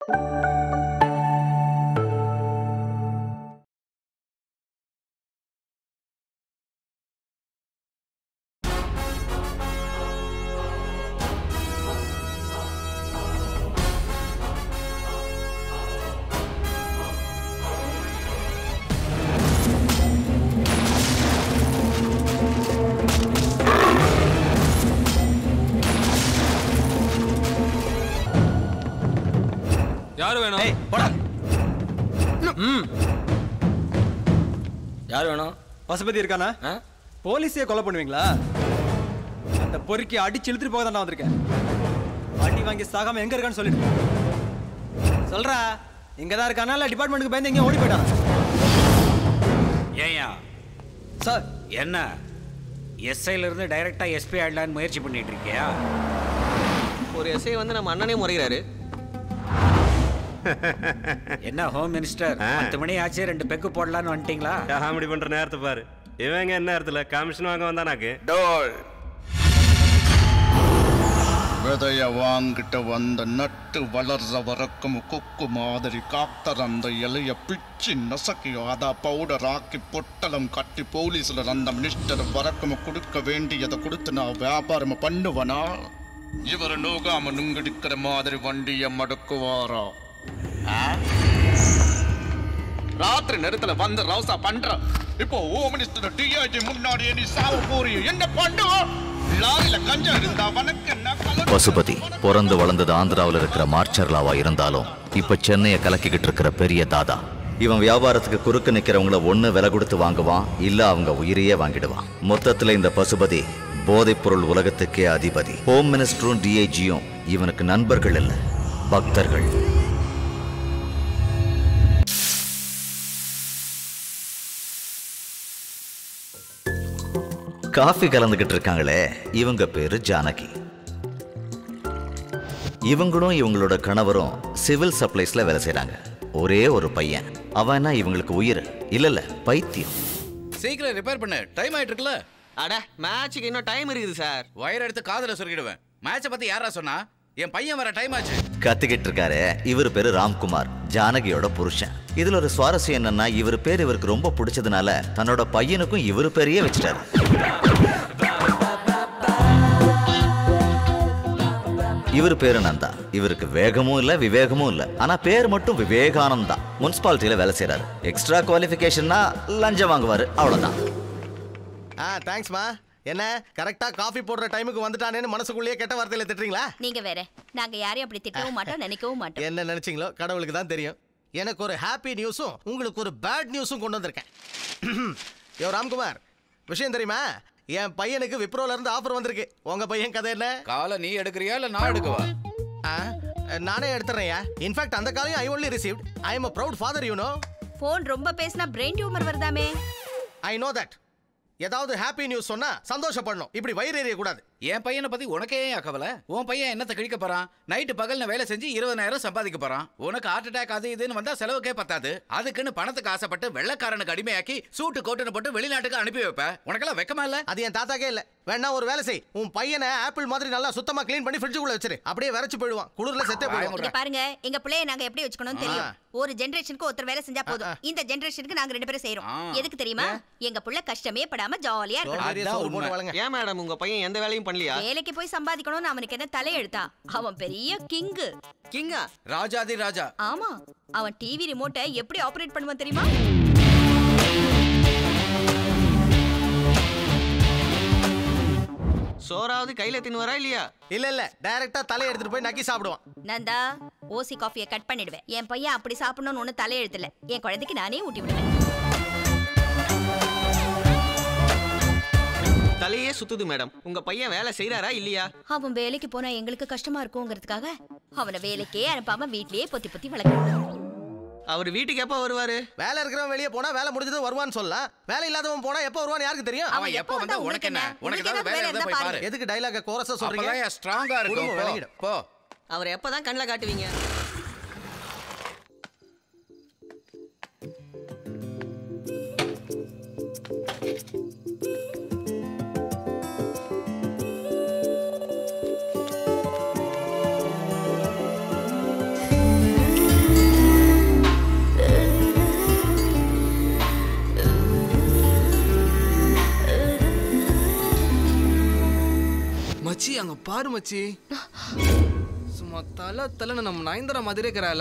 யாரு வேணும்? யாரு வேணும்? பசுபதி இருக்கானா? போலீஸே கொலை பண்ணுவீங்களா? அந்த பொறுக்கி அடிச்சு இழுத்துட்டு போக தான் வந்திருக்கேன். அடி வாங்கி சாகாம எங்க இருக்கான்னு சொல்லிட்டு சொல்றா. இங்கதான் இருக்கானா இல்ல டிபார்ட்மெண்ட்டுக்கு பயந்து எங்கேயும் ஓடி போயிட்டானா? ஏயா சார் என்ன எஸ்ஐல இருந்து டைரக்டா எஸ்பி ஆயிடலான்னு முயற்சி பண்ணிட்டு இருக்கியா? ஒரு எஸ்ஐ வந்து நம்ம அண்ணனே முறைகிறாரு. என்ன ஹோம் மினிஸ்டர் 10 மணி ஆச்சு, 2 பெக்கு போடலான்னு வந்துட்டீங்களா? காமெடி பண்ற நேரத்தை பாரு. இவங்க என்ன நேரத்துல கமிஷன் வாங்க வந்தானாக்கு விதைய வாங்கிட்ட வந்த நட்டு வளர்ற வரக்கும் கொக்கு மாதிரி காக்டர் அந்த இலைய பிச்சு நசக்கி அத பவுடர் ஆக்கி பொட்டலம் கட்டி போலீஸ்ல அந்த மினிஸ்டர் வரக்கும் கொடுக்க வேண்டியதை கொடுத்து நான் வியாபாரம் பண்ணுவனா? இவர் நோகாம நுங்கடிக்கிற மாதிரி வண்டிய மடக்குவாரா? ராத்திரி நேரத்துல வந்து ரவுசா பண்ற. இப்போ ஹோம் மினிஸ்டர் டிஐஜி முன்னாடி நீ சாவ போறிய என்ன பண்ணுவ? லாரில கஞ்சா இருந்தா வனக்கு என்ன? பசுபதி பிறந்து வளர்ந்தது ஆந்திராவில் இருக்கிற மார்ச்சர்லாவா இருந்தாலும் இப்ப சென்னையை கலக்கிக்கிட்டு இருக்கிற பெரிய தாதா. இவன் வியாபாரத்துக்கு குறுக்கு நிக்கிறவங்கள ஒண்ணு விலை கொடுத்து வாங்குவான், இல்ல அவங்க உயிரையே வாங்கிடுவான். மொத்தத்துல இந்த பசுபதி போதைப்பொருள் உலகத்துக்கே அதிபதி. ஹோம் மினிஸ்டரும் டிஐஜியும் இவனுக்கு நண்பர்கள் இல்ல, பக்தர்கள். காஃபி கலந்துகிட்டு இருக்காங்களே, இவங்க பேரு ஜானகி. இவங்களும் இவங்களோட கணவரும் சிவில் சப்ளைஸ்ல வேலை செய்றாங்க. ஒரே ஒரு பையன். அவனா இவங்களுக்கு உயிர் இல்ல பைத்தியம். சீக்கிரம் ரிப்பேர் பண்ணு, டைம் ஆயிட்டு இருக்குல்ல. அட மேட்சுக்கு இன்னும் டைம் இருக்குது சார். வயர் எடுத்து காதுல சொருகிடுவேன். மேட்சை பத்தி யாரா சொன்னா? என் பையன் வர டைம் ஆச்சு. கத்துக்கிட்டு இருக்காரு. இவர் பேரு ராம்குமார், ஜானகியோட புருஷன். இதுல ஒரு சுவாரஸ்யம் என்னன்னா, இவர் பேர் இவருக்கு ரொம்ப பிடிச்சதுனால தன்னோட பையனுக்கும் இவர் பேரையே வச்சுட்டாரு. இவர் பேரு நந்தா. இவருக்கு வேகமும் இல்ல விவேகமும் இல்ல, ஆனா பேர் மட்டும் விவேகானந்தா. முனிசிபாலிட்டியில வேலை செய்யறாரு. எக்ஸ்ட்ரா குவாலிஃபிகேஷன்னா லஞ்சம் வாங்குவாரு, அவ்வளவுதான். தேங்க்ஸ்மா. என்ன கரெக்டா காஃபி போடுற டைமுக்கு வந்துட்டானேன்னு மனசுக்குள்ளேயே கெட்ட வார்த்தையில திட்டுறீங்களா? நீங்க வேற, நாங்க யாரையும் அப்படி திட்டவும் மாட்டோம், நினைக்கவும் மாட்டோம். என்ன நினைச்சீங்களோ கடவுளுக்கு தான் தெரியும். எனக்கு ஒரு ஹாப்பி நியூஸும் உங்களுக்கு ஒரு பேட் நியூஸும் கொண்டு வந்திருக்கேன். யோ ராம்குமார், விஷயம் தெரியுமா? என் பையனுக்கு விப்ரோல இருந்து ஆஃபர் வந்திருக்கு. உங்க பையன் கதை என்ன? காலை நீ எடுக்கிறியா இல்ல நான் எடுக்கவா? நானே எடுத்துறேன்யா. இன்ஃபேக்ட் அந்த காலையும் I only received. I am a proud father, you know. Phone ரொம்ப பேசினா பிரெயின் டியூமர் வருதாமே. I know that. ஏதாவது ஹாப்பி நியூஸ் சொன்னா சந்தோஷப்படணும், இப்படி வயிறு எறிய கூடாது. என் பையனை பத்தி உனக்கே ஏன் கவலை? உன் பையன் என்னத்தை கிழிக்க போறான்? நைட்டு பகல்னு வேலை செஞ்சு 20,000 சம்பாதிக்க போறான். உனக்கு ஹார்ட் அட்டாக் அது இதுன்னு வந்தா செலவுக்கே பத்தாது. அதுக்குன்னு பணத்துக்கு ஆசைப்பட்டு வெள்ளக்காரனுக்கு அடிமையாக்கி சூட்டு கோட்டுன்னு போட்டு வெளிநாட்டுக்கு அனுப்பி வைப்ப. உனக்கெல்லாம் வெக்கமா இல்ல? அது என் தாத்தாக்கே இல்ல. வேணா ஒரு வேலை செய், உன் பையனை ஆப்பிள் மாதிரி நல்லா சுத்தமா க்ளீன் பண்ணி ஃப்ரிட்ஜுக்குள்ள வச்சிரு. அப்படியே விரைச்சு போயிடுவான், குளிர்ல செத்தே போயிடுவான். பாருங்க, எங்க பிள்ளைய நாங்க எப்படி வச்சுக்கணும் தெரியும். ஒரு ஜெனரேஷனுக்கு ஒருத்தர் வேலை செஞ்சா போதும். இந்த ஜெனரேஷனுக்கு நாங்க 2 பேரும் செய்றோம். எதுக்கு தெரியுமா? எங்க புள்ள கஷ்டமே படாம ஜாலியா இருக்கணும். ஏன் மேடம் உங்க பையன் எந்த வேலையும் பண்ணலையா? வேலைக்கு போய் சம்பாதிக்கணும்னு அவனுக்கு என்ன தலையெழுத்தா? அவன் பெரிய கிங்கு. கிங்கா? ராஜாதி ராஜா. ஆமா, அவன் டிவி ரிமோட்டை எப்படி ஆபரேட் பண்ணுவான் தெரியுமா? சோறாவது கையில தின்னுவாரா இல்லையா? இல்ல டைரக்டா தலைய எடுத்துட்டு போய் நக்கி சாப்பிடுவான். நந்தா, ஓசி காஃபியை கட் பண்ணிடுவேன். என் பையன் அப்படி சாப்பிடணும்னு ஒண்ணு தலையெழுத்துல. என் குழந்தைக்கு நானே ஊட்டி விடுவேன். தலையே சுத்துது மேடம். உங்க பையன் வேலை செய்யறாரா இல்லையா? அவன் வேலைக்கு போனா எங்களுக்கு கஷ்டமா இருக்குங்கிறதுக்காக அவனை வேலைக்கே அனுப்பாம வீட்லயே பொத்தி பொத்தி வளர்க்கணும். அவர் வீட்டுக்கு எப்ப வருவாரு? வேலை இருக்கிறவன் வெளியே போனா வேலை முடிஞ்சது வருவான்னு சொல்லலாம். வேலை இல்லாதவன் போனா எப்ப வருவான்னு யாருக்கு தெரியும்? அவன் எப்ப வந்தா உனக்கு என்ன? உனக்கு ஏதாவது வேலை இருந்தா போய் பாரு. எதுக்கு டயலாக கோரஸா சொல்றீங்க? அப்பதான் ஸ்ட்ராங்கா இருக்கும். போ. அவர் எப்பதான் கண்ணல காட்டுவீங்க? மச்சி அங்க பாரு மச்சி. சும்மா தலை நம்ம நயன்தாரா மாதிரியே இருக்கிறாள.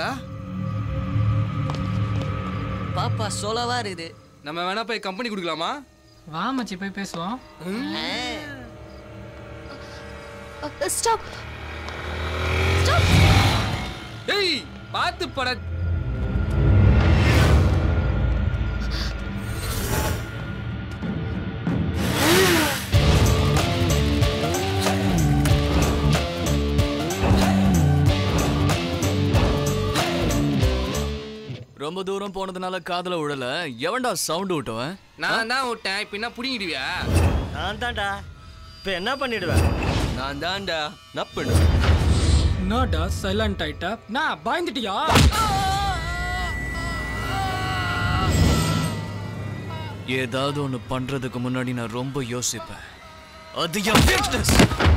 பாப்பா சோலவா இருக்குது. நம்ம வேணா போய் கம்பெனி கொடுக்கலாமா? வா மச்சி போய் பேசுவோம். ஸ்டாப். ஏய் பாத்து பட. ரொம்ப தூரம் போனதுனால காதுல விடல. எவன்டா சவுண்ட் விட்டவன்? நான் தான் விட்டேன். இப்ப என்ன புடிங்கிடுவியா? நான் தான்டா. இப்ப என்ன பண்ணிடுவேன்? நான் தான்டா. நான் பண்ணுவேன். என்னடா சைலண்ட் ஆயிட்டா? நான் பயந்துட்டியா? ஏதாவது ஒண்ணு பண்றதுக்கு முன்னாடி நான் ரொம்ப யோசிப்பேன். அது என் வீக்னஸ்.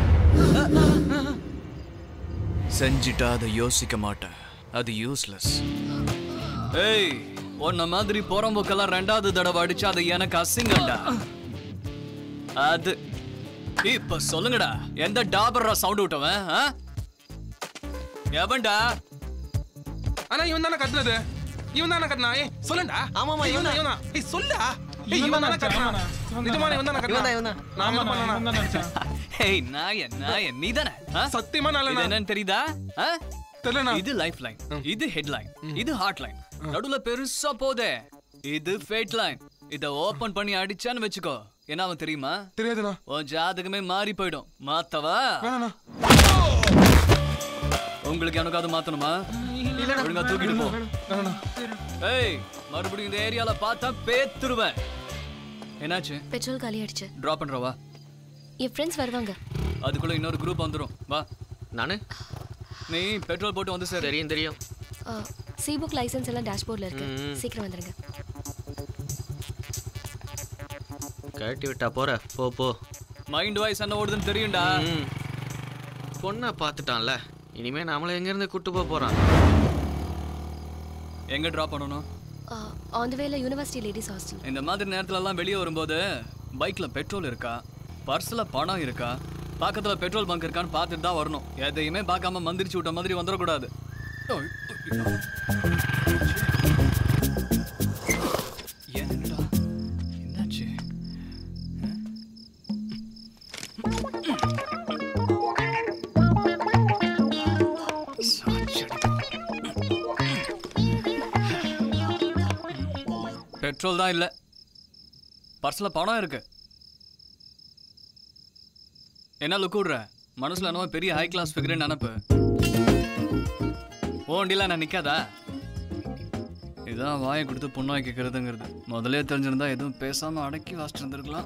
செஞ்சிட்டா அதை யோசிக்க மாட்டேன். அது யூஸ்லெஸ். ஏய், உன்ன மாதிரி போறம்போக்கெல்லாம் ரெண்டாவது தடவை அடிச்சா அது எனக்கு அசிங்கண்டா. அது இப்ப சொல்லுங்கடா, எந்த டாபர்ரா சவுண்ட் விட்டவன்? எவன்டா? ஆனா இவன் தானே கத்துனது. இவன் தானே கத்துனா. ஏய் சொல்லுடா. ஆமாமா இவன் தான். ஏய் சொல்லுடா. ஏய் இவன் தானே கத்துனா. நிஜமா இவன் தானே கத்துனா. இவன் தான். நான் பண்ணனா. ஏய் நாய நீதானே? சத்தியமா நல்ல இது என்னன்னு தெரியுதா? தெரியலனா. இது லைஃப் லைன், இது ஹெட் லைன், இது ஹார்ட் லைன். நடுவுல பெருசா போதே இது ஃபேட் லைன். இத ஓபன் பண்ணி அடிச்சான்னு வெச்சுக்கோ, என்ன ஆகும் தெரியுமா? தெரியாதுண்ணா. உன் ஜாதகமே மாறி போயிடும். மாத்தவா? உங்களுக்கு எனக்காவது மாத்தணுமா? ஒழுங்கா தூக்கிட்டு போ. ஏய், மறுபடியும் இந்த ஏரியால பார்த்தா பேத்துருவேன். என்னாச்சு? பெட்ரோல் காலி ஆயிடுச்சு. டிராப் பண்றவா? என் ஃப்ரெண்ட்ஸ் வருவாங்க. அதுக்குள்ள இன்னொரு குரூப் வந்துரும். வா. நானு? நீ பெட்ரோல் போட்டு வந்து சார். தெரியும். சி புக் லைசென்ஸ் எல்லாம் டேஷ்போர்ட்ல இருக்கு. சீக்கிரம் வந்துருங்க. கட்டி விட்டா போற. போ. மைண்ட் வாய்ஸ் என்ன ஓடுதுன்னு தெரியும்டா. பொண்ணை பார்த்துட்டான்ல, இனிமே நாமள எங்க இருந்து கூட்டு போறான். எங்க டிராப் பண்ணணும்? ஆன் தி வேல யுனிவர்சிட்டி லேடிஸ் ஹாஸ்டல். இந்த மாதிரி நேரத்துல எல்லாம் வெளியே வரும்போது பைக்ல பெட்ரோல் இருக்கா, பர்ஸ்ல பணம் இருக்கா, பக்கத்துல பெட்ரோல் பங்க் இருக்கான்னு பார்த்துட்டு தான் வரணும். எதையுமே பார்க்காம மந்திரிச்சு விட்ட மாதிரி வந்துடக்கூடாது. என்னடா என்னாச்சு? பெட்ரோல் தான் இல்ல, பர்ஸ்ல பணம் இருக்கு. என்ன லுக் விடுற? மனசுல என்னவோ பெரிய ஹை கிளாஸ் ஃபிகர்னு நினைப்பு. ஓண்டில நான் நிக்காதா? இதான் வாயை கொடுத்து பொண்ணாய் கேட்கறதுங்கிறது. முதலே தெரிஞ்சிருந்தா எதுவும் பேசாம அடக்கி வாசிட்டு இருந்திருக்கலாம்.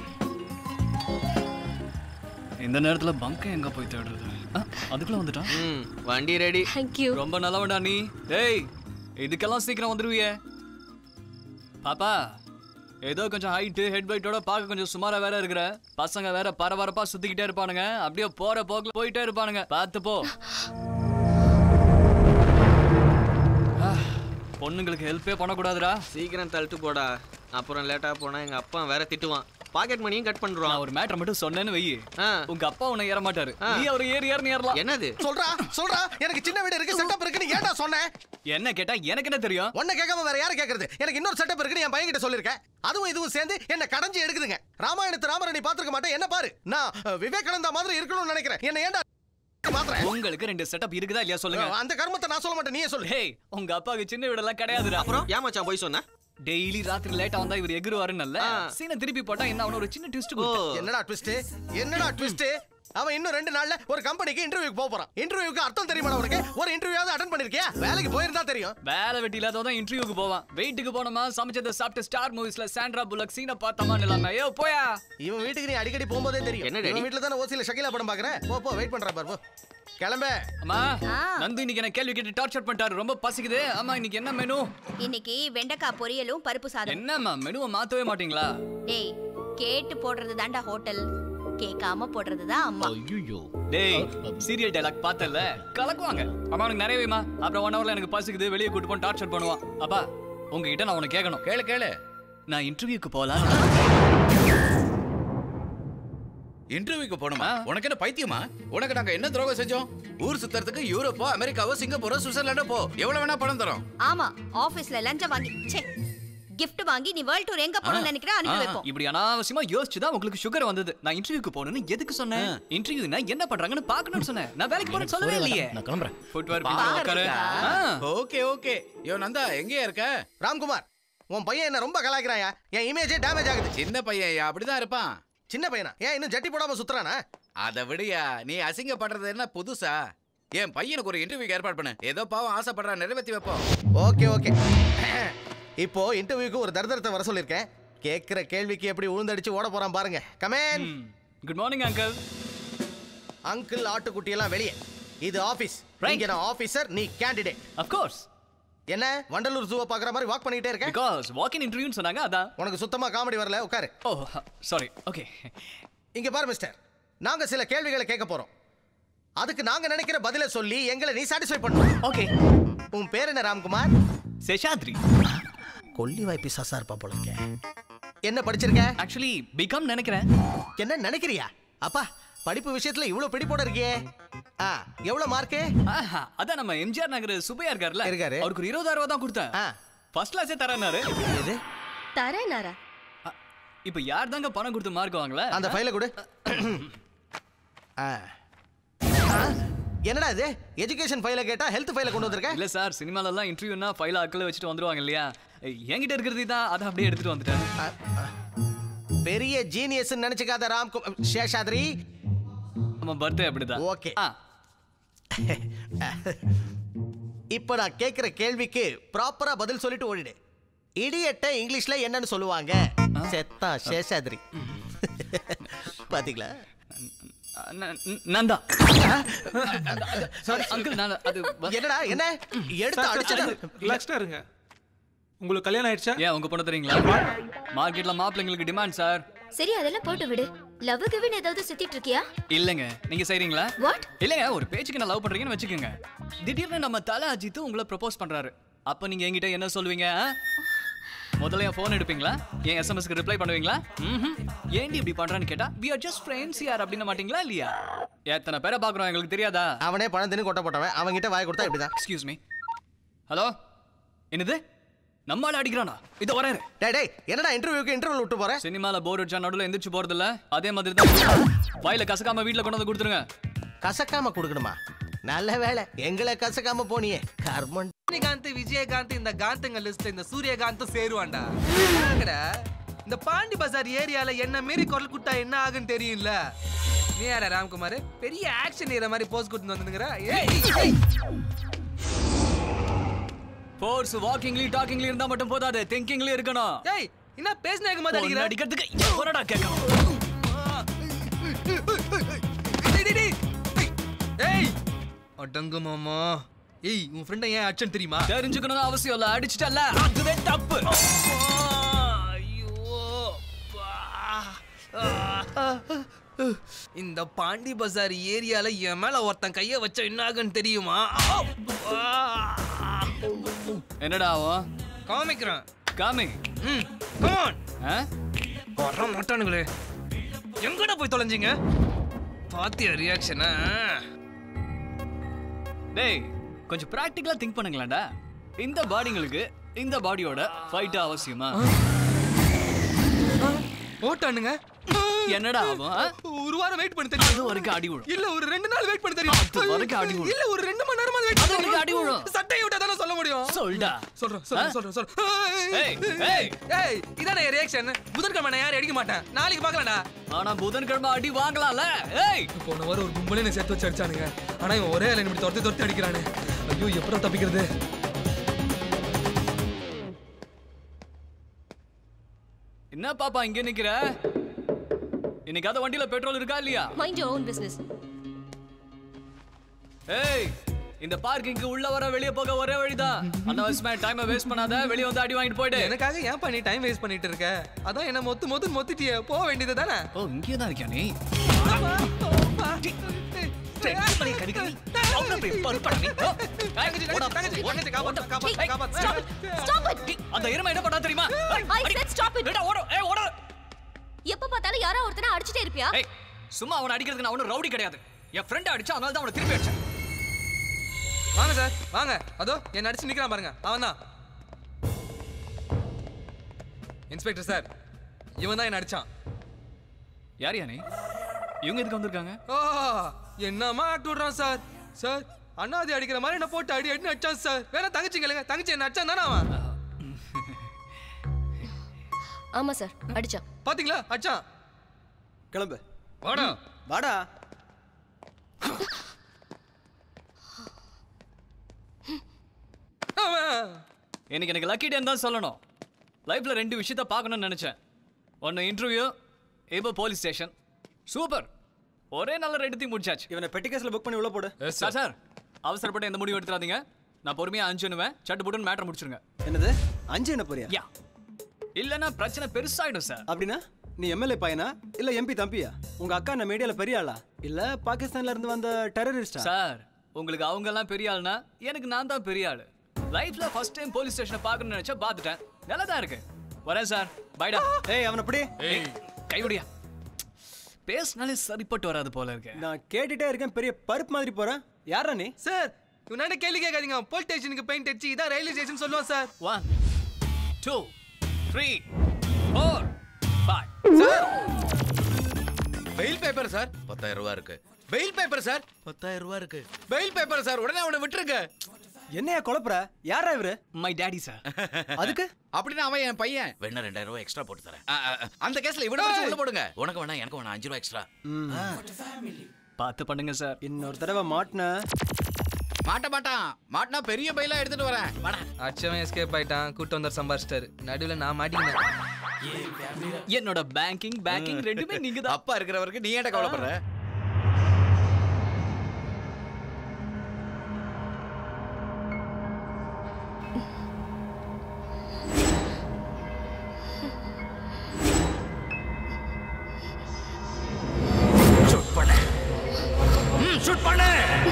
இந்த நேரத்துல பங்க எங்க போய் தேடுறது? அதுக்குள்ள வந்துட்டான். வண்டி ரெடி. ரொம்ப நல்லவன்டா நீ. டேய், இதுக்கெல்லாம் சீக்கிரம் வந்துருவியே. பாப்பா, ஏதோ கொஞ்சம் ஹைட்டு ஹெட் வெயிட்டோட பார்க்க கொஞ்சம் சுமாரா வேற இருக்கிற. பசங்க வேற பரபரப்பா சுத்திக்கிட்டே இருப்பானுங்க. அப்படியே போற போக்குல போயிட்டே இருப்பானுங்க. பார்த்து போ. பொண்ணுங்களுக்கு ஹெல்ப்பே பண்ணக்கூடாதுடா. சீக்கிரம் தள்ளிட்டு போடா, அப்புறம் லேட்டா போனா எங்க அப்பா வேற திட்டுவான். பாக்கெட் மணியும் கட் பண்றான். ஒரு மேட்டர் மட்டும் சொன்னேன்னு வெயி, உங்க அப்பா உன்னை ஏற மாட்டாரு. நீ அவர் ஏறலாம். என்னது சொல்றா? எனக்கு சின்ன வீடு இருக்கு, செட்டப் இருக்கு. நீ ஏன்டா சொன்ன? என்ன கேட்டா எனக்கு என்ன தெரியும்? உன்னை கேட்காம வேற யாரை கேக்குறது? எனக்கு இன்னொரு செட்டப் இருக்குன்னு என் பையன் கிட்ட சொல்லிருக்கேன். அதுவும் இதுவும் சேர்ந்து என்ன கடைஞ்சி எடுக்குதுங்க. ராமாயணத்து ராமரை நீ பாத்துக்க மாட்டேன். என்ன பாரு, நான் விவேகானந்தா மாதிரி இருக்கணும்னு நினைக்கிறேன். என்ன ஏன்டா உங்களுக்கு ரெண்டு செட்டப் இருக்குதா இல்லையா சொல்லுங்க. அந்த கர்மத்தை நான் சொல்ல மாட்டேன், நீயே சொல்லு. ஹே, உங்க அப்பாவுக்கு சின்ன வீடெல்லாம் கிடையாதுடா. அப்புறம் ஏமாச்சான் போய் சொன்ன? டெய்லி ராத்திரி லேட்டா வந்தா இவர் எகிருவாருன்னு இல்ல. சீனை திருப்பி போட்டா என்ன அவன ஒரு சின்ன ட்விஸ்ட் கொடுத்தா. என்னடா ட்விஸ்ட்? அவன் இன்னும் 2 நாள்ல ஒரு கம்பெனிக்கு இன்டர்வியூக்கு போக போறான். இன்டர்வியூக்கு அர்த்தம் தெரியுமா உனக்கு? ஒரு இன்டர்வியூவாவது அட்டெண்ட் பண்ணிருக்கியா? வேலைக்கு போயிருந்தா தெரியும். வேலை வெட்டி இல்லாதவன் இன்டர்வியூக்கு போவான். வெயிட்டுக்கு போனோமா, சமைச்சதை சாப்பிட்டு ஸ்டார் மூவிஸ்ல சாண்ட்ரா புல்லக் சீனை பார்த்தோமா இல்லாம ஐயோ போயா. இவன் வீட்டுக்கு நீ அடிக்கடி போகும்போதே தெரியும். இவன் வீட்டுல தானே ஓசியில ஷகிலா படம் பாக்குறேன். போ வெயிட் பண்றா பாரு. கிளம்பு. அம்மா, நந்து இன்னைக்கு என்ன கேள்வி கேட்டு டார்ச்சர் பண்ணிட்டாரு. ரொம்ப பசிக்குது. அம்மா, இன்னைக்கு என்ன மெனு? இன்னைக்கு வெண்டைக்காய் பொரியலும் பருப்பு சாதம். என்னம்மா மெனுவை மாத்தவே மாட்டீங்களா? டேய், கேட்டு போடுறது தான்டா ஹோட்டல், கேட்காம போடுறது தான் அம்மா. ஐயோ டேய், சீரியல் டயலாக் பார்த்தல கலக்குவாங்க. அம்மா உனக்கு நிறைய வேமா? அப்புறம் 1 ஹவர்ல எனக்கு பசிக்குது, வெளியே கூட்டு போய் டார்ச்சர் பண்ணுவான். அப்பா, உங்ககிட்ட நான் உனக்கு கேட்கணும். கேளு. நான் இன்டர்வியூக்கு போலாம். இன்டர்வியூக்கு போணுமா? உனக்கு என்ன பைத்தியமா? உனக்கு நாங்க என்ன துரோகம் செஞ்சோம்? ஊர் சுத்துறதுக்கு யூரோப்போ, அமெரிக்காவோ, சிங்கப்பூரோ, சுவிட்சர்லாண்டோ போ. எவ்வளவு வேணா பணம் தரோம். ஆமா, ஆபீஸ்ல லஞ்சம் வாங்கி கிஃப்ட் வாங்கி நீ வேர்ல்ட் டூர் எங்க போறன்னு நினைக்கிற அனுப்பி வைப்போம். இப்படி அனாவசியமா யோசிச்சு தான் உங்களுக்கு சுகர் வந்தது. நான் இன்டர்வியூக்கு போறேன்னு எதுக்கு சொன்னேன்? இன்டர்வியூனா என்ன பண்றாங்கன்னு பார்க்கணும்னு சொன்னேன். நான் வேலைக்கு போறேன்னு சொல்லவே இல்லையே. நான் கிளம்புறேன். ஃபுட்வேர் உட்காரு. Okay okay. யோ நந்தா எங்கயா இருக்க? ராம்குமார், உன் பையன் என்ன ரொம்ப கலாய்க்கிறாயா? என் இமேஜே டேமேஜ் ஆகுது. சின்ன பையன் அப்படிதான் இருப்பான். சின்ன பையனா? ஏன் இன்னும் ஜட்டி போடாம சுத்துறானா? அதை விடியா, நீ அசிங்கப்படுறது என்ன புதுசா? என் பையனுக்கு ஒரு இன்டர்வியூக்கு ஏற்பாடு பண்ணு. ஏதோ பாவம் ஆசைப்படுறா, நிறைவேற்றி வைப்போம். Okay okay. இப்போ இன்டர்வியூக்கு ஒரு தர்தரத்தை வர சொல்லியிருக்கேன். கேட்கிற கேள்விக்கு எப்படி உழுந்தடிச்சு ஓட போறான் பாருங்க. Come on. Good morning uncle. Uncle ஆட்டுக்குட்டி எல்லாம் வெளியே. இது ஆபீஸ். இங்க நான் ஆபீசர், நீ கேண்டிடேட். Of course. என்ன வண்டலூர் ஜூவை பாக்குற மாதிரி வாக் பண்ணிட்டே இருக்க? பிகாஸ் வாக் இன் இன்டர்வியூன்னு சொன்னாங்க அதான். உனக்கு சுத்தமா காமெடி வரல, உட்காரு. Oh sorry. ஓகே. இங்க பாரு மிஸ்டர், நாங்க சில கேள்விகளை கேட்க போறோம். அதுக்கு நாங்க நினைக்கிற பதில சொல்லி எங்களை நீ சாட்டிஸ்ஃபை பண்ணணும். ஓகே. உன் பேர் என்ன? ராம்குமார். சேஷாத்ரி. கொல்லி வாய்ப்பி சசா இருப்பா போல இருக்க. என்ன படிச்சிருக்க? ஆக்சுவலி பிகாம் நினைக்கிறேன். என்ன நினைக்கிறியா? அப்பா படிப்பு விஷயத்துல இவ்வளவு பிடிப்போட இருக்கியே. எவ்வளவு மார்க்கு? அதான் நம்ம எம்ஜிஆர் நகர் சுப்பையா இருக்காருல, அவருக்கு 20,000 தான் கொடுத்தேன். ஃபர்ஸ்ட் கிளாஸே தரேனாரு. எது தரேனாரா? இப்போ யார் தாங்க பணம் கொடுத்து மார்க் வாங்கல? அந்த ஃபைலை கொடு. என்னடா இது? எஜுகேஷன் ஃபைலை கேட்டா ஹெல்த் ஃபைலை கொண்டு வந்திருக்க? இல்ல சார், சினிமால எல்லாம் இன்டர்வியூனா ஃபைல அக்கல வச்சுட்டு வந்துருவாங்க இல்லையா? என்கிட்ட இருக்கிறது தான், அதை அப்படியே எடுத்துட்டு வந்துட்டேன். பெரிய ஜீனியஸ் நினைச்சுக்காத ராம் சேஷாத்ரி. நம்ம பர்த்டே அப்படிதான். ஓகே. இப்போ நான் கேட்கிற கேள்விக்கு ப்ராப்பரா பதில் சொல்லிட்டு ஓடிடு. இடியட்ட இங்கிலீஷ்ல என்னன்னு சொல்லுவாங்க? செத்தா சேஷாத்ரி. பாத்தீங்களா? நந்தா. சாரி அங்கிள், நான் அது என்னடா என்ன எடுத்து அடிச்சது? ரிலாக்ஸ்டா இருங்க. உங்களுக்கு கல்யாணம் ஆயிடுச்சா? ஏன் உங்க பொண்ணு தெரியுங்களா? மார்க்கெட்ல மாப்பிள்ளைங்களுக்கு டிமாண்ட் சார். சரி, அதெல்லாம் போட்டு விடு. லவ் கிவன் ஏதாவது சுத்திட்டு இருக்கியா? இல்லங்க, நீங்க செய்றீங்களா? வாட்? இல்லங்க, ஒரு பேச்சுக்கு நான் லவ் பண்றீங்கன்னு வெச்சுக்கங்க. திடீர்னு நம்ம தல அஜித் உங்களை ப்ரோபோஸ் பண்றாரு. அப்ப நீங்க என்கிட்ட என்ன சொல்லுவீங்க? முதல்ல என் போன் எடுப்பீங்களா? என் எஸ்எம்எஸ்க்கு ரிப்ளை பண்ணுவீங்களா? ஏன்டி இப்படி பண்றான்னு கேட்டா we are just friends யார் அப்படின மாட்டீங்களா இல்லையா? எத்தனை பேரை பாக்குறோம் எங்களுக்கு தெரியாதா? அவனே பணம் தின்னு கொட்ட போட்டவன், அவங்கிட்ட வாய் கொடுத்தா இப்படிதான். Excuse me. ஹலோ, என்னது? நம்மால அடிக்கிறானா? இதோ வரேன். டேய் டேய், என்னடா இன்டர்வியூக்கு இன்டர்வல் விட்டு போற? சினிமால போர் அடிச்சா நடுவுல எந்திரச்சு போறது இல்ல, அதே மாதிரி தான். வாயில கசக்காம வீட்ல கொண்டு வந்து கொடுத்துருங்க. கசக்காம கொடுக்கணுமா? நல்ல வேளை எங்களை கசக்காம போனியே. கர்மன். ரஜினிகாந்த், விஜயகாந்த் இந்த காந்தங்க லிஸ்ட்ல இந்த சூரியகாந்தும் சேருவான்டா. இந்த பாண்டி பஜார் ஏரியால என்ன மீறி குரல் குட்டா என்ன ஆகுன்னு தெரியும்ல. நீ யாரா ராம்குமார்? பெரிய ஆக்ஷன் ஹீரோ மாதிரி போஸ் கொடுத்து வந்துங்கற. ஃபோர்ஸ் வாக்கிங்லி டாக்கிங்லி இருந்தா மட்டும் போதாது, திங்கிங்லி இருக்கணும். ஏய், என்ன பேஸ்னேக மாதிரி அடிக்குற? அடிக்கிறதுக்கு எவனடா கேட்கும்? ஏய் அடங்கு மாமா. ஏய், உன் ஃப்ரெண்ட ஏன் அடிச்சன் தெரியுமா? தெரிஞ்சுக்கணும்னு அவசியம் இல்ல, அடிச்சிட்டல அதுவே தப்பு. ஐயோ இந்த பாண்டி பஜார் ஏரியால என் மேல ஒருத்தன் கைய வச்ச என்ன ஆகுன்னு தெரியுமா? என்னடா ஆகும்? காமிக்கிறேன். காமி. Come on. வர மாட்டானுங்களே. எங்கடா போய் தொலைஞ்சீங்க? பாத்தியா ரியாக்ஷனா? டேய், கொஞ்சம் பிராக்டிகலா திங்க் பண்ணுங்களேன்டா. இந்த பாடிங்களுக்கு இந்த பாடியோட ஃபைட் அவசியமா? ஓட்டானுங்க. என்னடா ஆகும்? ஒரு வாரம் வெயிட் பண்ண தெரியும். அது வரைக்கும் அடி விழும். இல்ல ஒரு 2 நாள் வெயிட் பண்ண தெரியும். அது வரைக்கும் அடி விழும். இல்ல ஒரு 2 மணி நேரமா வெயிட் பண்ண தெரியும். அடி விழும். சட்டையை விட்டா தான சொல்ல முடியும். சொல்டா. சொல்றேன். ஏய் இதானே ரியாக்ஷன். புதன்கிழமை நான் யாரும் அடிக்க மாட்டேன். நாளைக்கு பார்க்கலாம்டா. ஆனா புதன்கிழமை அடி வாங்கலாம்ல. ஏய், போன வாரம் ஒரு கும்பலே என்ன சேர்த்து வச்சு அடிச்சானுங்க. ஆனா இவன் ஒரே லைன் இப்படி தொரத்தி அடிக்கிறானே. ஐயோ, எப்படா தப்பிக்கிறது? என்ன பாப்பா இங்க நிக்கிற? இன்னைக்கு அந்த வண்டியில பெட்ரோல் இருக்கா இல்லையா? Mind your own business. ஏய், இந்த பார்க்கிங்க்கு உள்ள வர வெளிய போக ஒரே வழிதான். அனவசியமா டைமை வேஸ்ட் பண்ணாத, வெளிய வந்து அடி வாங்கிட்டு போய்டு. எனக்காக ஏன் பண்ணி டைம் வேஸ்ட் பண்ணிட்டு இருக்க? அதான் என்ன மொத்திட்டியே. போக வேண்டியது தானே. ஓ, இங்கே தான் இருக்கியா நீ? அந்த எருமை என்ன பண்ணா தெரியுமா? எப்ப பார்த்தாலும் யாரோ ஒருத்தனை அடிச்சிட்டே இருப்பியா? சும்மா அவனை அடிக்கிறதுக்கு நான் ஒன்றும் ரவுடி கிடையாது. என் ஃப்ரெண்டை அடிச்சா அதனால தான் அவனை திருப்பி அடிச்சேன். வாங்க சார் வாங்க. அதோ என்ன அடிச்சு நிக்கிறான் பாருங்க, அவன் தான். இன்ஸ்பெக்டர் சார், இவன் தான் என்ன அடிச்சான். யார் யானே? இவங்க எதுக்கு வந்திருக்காங்க? ஓ என்னமா ஆக்ட் விடுறான் சார். சார் அண்ணாதி அடிக்கிற மாதிரி என்ன போட்டு அடி அடின்னு அடிச்சான் சார். வேற தங்கச்சி கேளுங்க, தங்கச்சி என்ன அடிச்சான் தானே அவன். ஆமா சார் அடிச்சான். பாத்தீங்களா அடிச்சான். கிளம்பு. வாடா வாடா. எனக்கு எனக்கு லக்கி டேன்னு தான் சொல்லணும். லைஃப்ல 2 விஷயத்த பார்க்கணும்னு நினைச்சேன். ஒன்று இன்டர்வியூ, இப்போ போலீஸ் ஸ்டேஷன். சூப்பர், ஒரே நல்ல 2த்தையும் முடிச்சாச்சு. இவனை பெட்டி கேஸ்ல புக் பண்ணி உள்ள போடு. சார் சார் அவசரப்பட்டு எந்த முடிவு எடுத்துறாதீங்க. நான் பொறுமையா 5 எண்ணுவேன். சட்டு போட்டுன்னு மேட்டர் முடிச்சிருங்க. என்னது 5 என்ன போறியா? யா, இல்லைன்னா பிரச்சனை பெருசாயிடும் சார். அப்படின்னா நீ எம்எல்ஏ பையனா இல்ல எம்பி தம்பியா? உங்க அக்கா என்ன மீடியால பெரிய ஆளா இல்ல பாகிஸ்தான்ல இருந்து வந்த டெரரிஸ்டா? சார் உங்களுக்கு அவங்க எல்லாம் பெரிய ஆளுனா எனக்கு நான் தான் பெரிய ஆளு. லைஃப்ல ஃபர்ஸ்ட் டைம் போலீஸ் ஸ்டேஷனை பார்க்கணும்னு நினைச்சா பார்த்துட்டேன். நல்லா தான் இருக்கு. வரேன் சார். பைடா. ஏய் அவன அப்படி கைவிடியா. பேஸ்னாலே சரிப்பட்டு வராது போல இருக்கு. நான் கேட்டுட்டே இருக்கேன், பெரிய பருப்பு மாதிரி போறேன். யாரா நீ? சார் இவனாண்ட கேள்வி கேட்காதீங்க. போலீஸ் ஸ்டேஷனுக்கு பெயிண்ட் அடிச்சு இதான் ரயில்வே ஸ்டேஷன் சொல்லுவான் sir. 1 2 3 4 5. Sir fail paper sir 10,000 ரூபாய் இருக்கு. பெயில் பேப்பர் சார் 10,000 ரூபாய் இருக்கு. பெயில் பேப்பர் சார், உடனே அவனை விட்டுருங்க. என்னையா குழப்பற? யாரா இவரு? My daddy sir. அதுக்கு அப்படின்னா அவன் என் பையன். வேணா 2,000 ரூபாய் எக்ஸ்ட்ரா போட்டு தரேன். அந்த கேஸ்ல இவனை வச்சு உள்ள போடுங்க. உனக்கு வேணா எனக்கு வேணா 5 ரூபாய் எக்ஸ்ட்ரா. பார்த்து பண்ணுங்க சார். இன்னொரு தடவை மாட்டினா மாட்டினா பெரிய பையில எடுத்துட்டு வரேன். வாடா. அச்சவன் எஸ்கேப் ஆயிட்டான். கூட்டு வந்தார் சம்பாரிச்சிட்டாரு. நடுவுல நான் மாட்டிக்கினேன். என்னோட பேக்கிங் 2மே நீங்க தான். அப்பா இருக்கிறவருக்கு நீ ஏன்டா கவலைப்படுற? ஷூட் பண்ணு.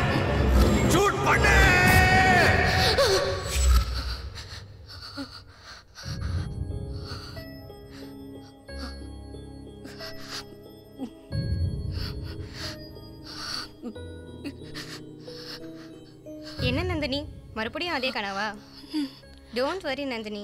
என்ன நந்தினி, மறுபடியும் அதே கனவா? Don't worry Nandini.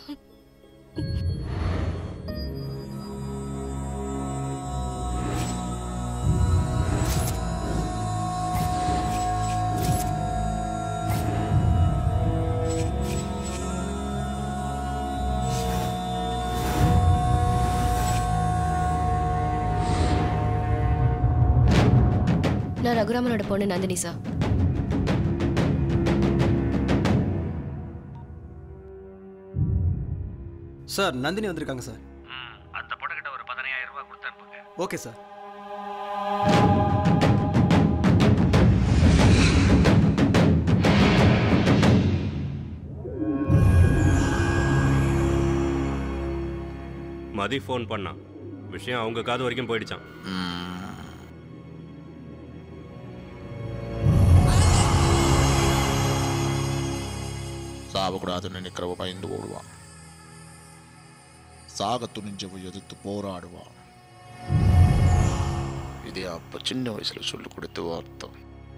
நான் ரகுராமனோட பொண்ணு நந்தினி சார். சார் நந்தினி வந்திருக்காங்க சார். அந்த பொண்ணுகிட்ட ஒரு 15,000 ரூபாய் கொடுத்து அனுப்புங்க. Okay sir. மதி ஃபோன் பண்ணான். விஷயம் அவங்க காது வரைக்கும் போயிடுச்சான். சாவக்கூடாதுன்னு நினைக்கிறவ பயந்து ஓடுவான். சாக துணிஞ்சவ எதிர்த்து போராடுவான். இதே அப்ப சின்ன வயசுல சொல்லி கொடுத்த வார்த்தை.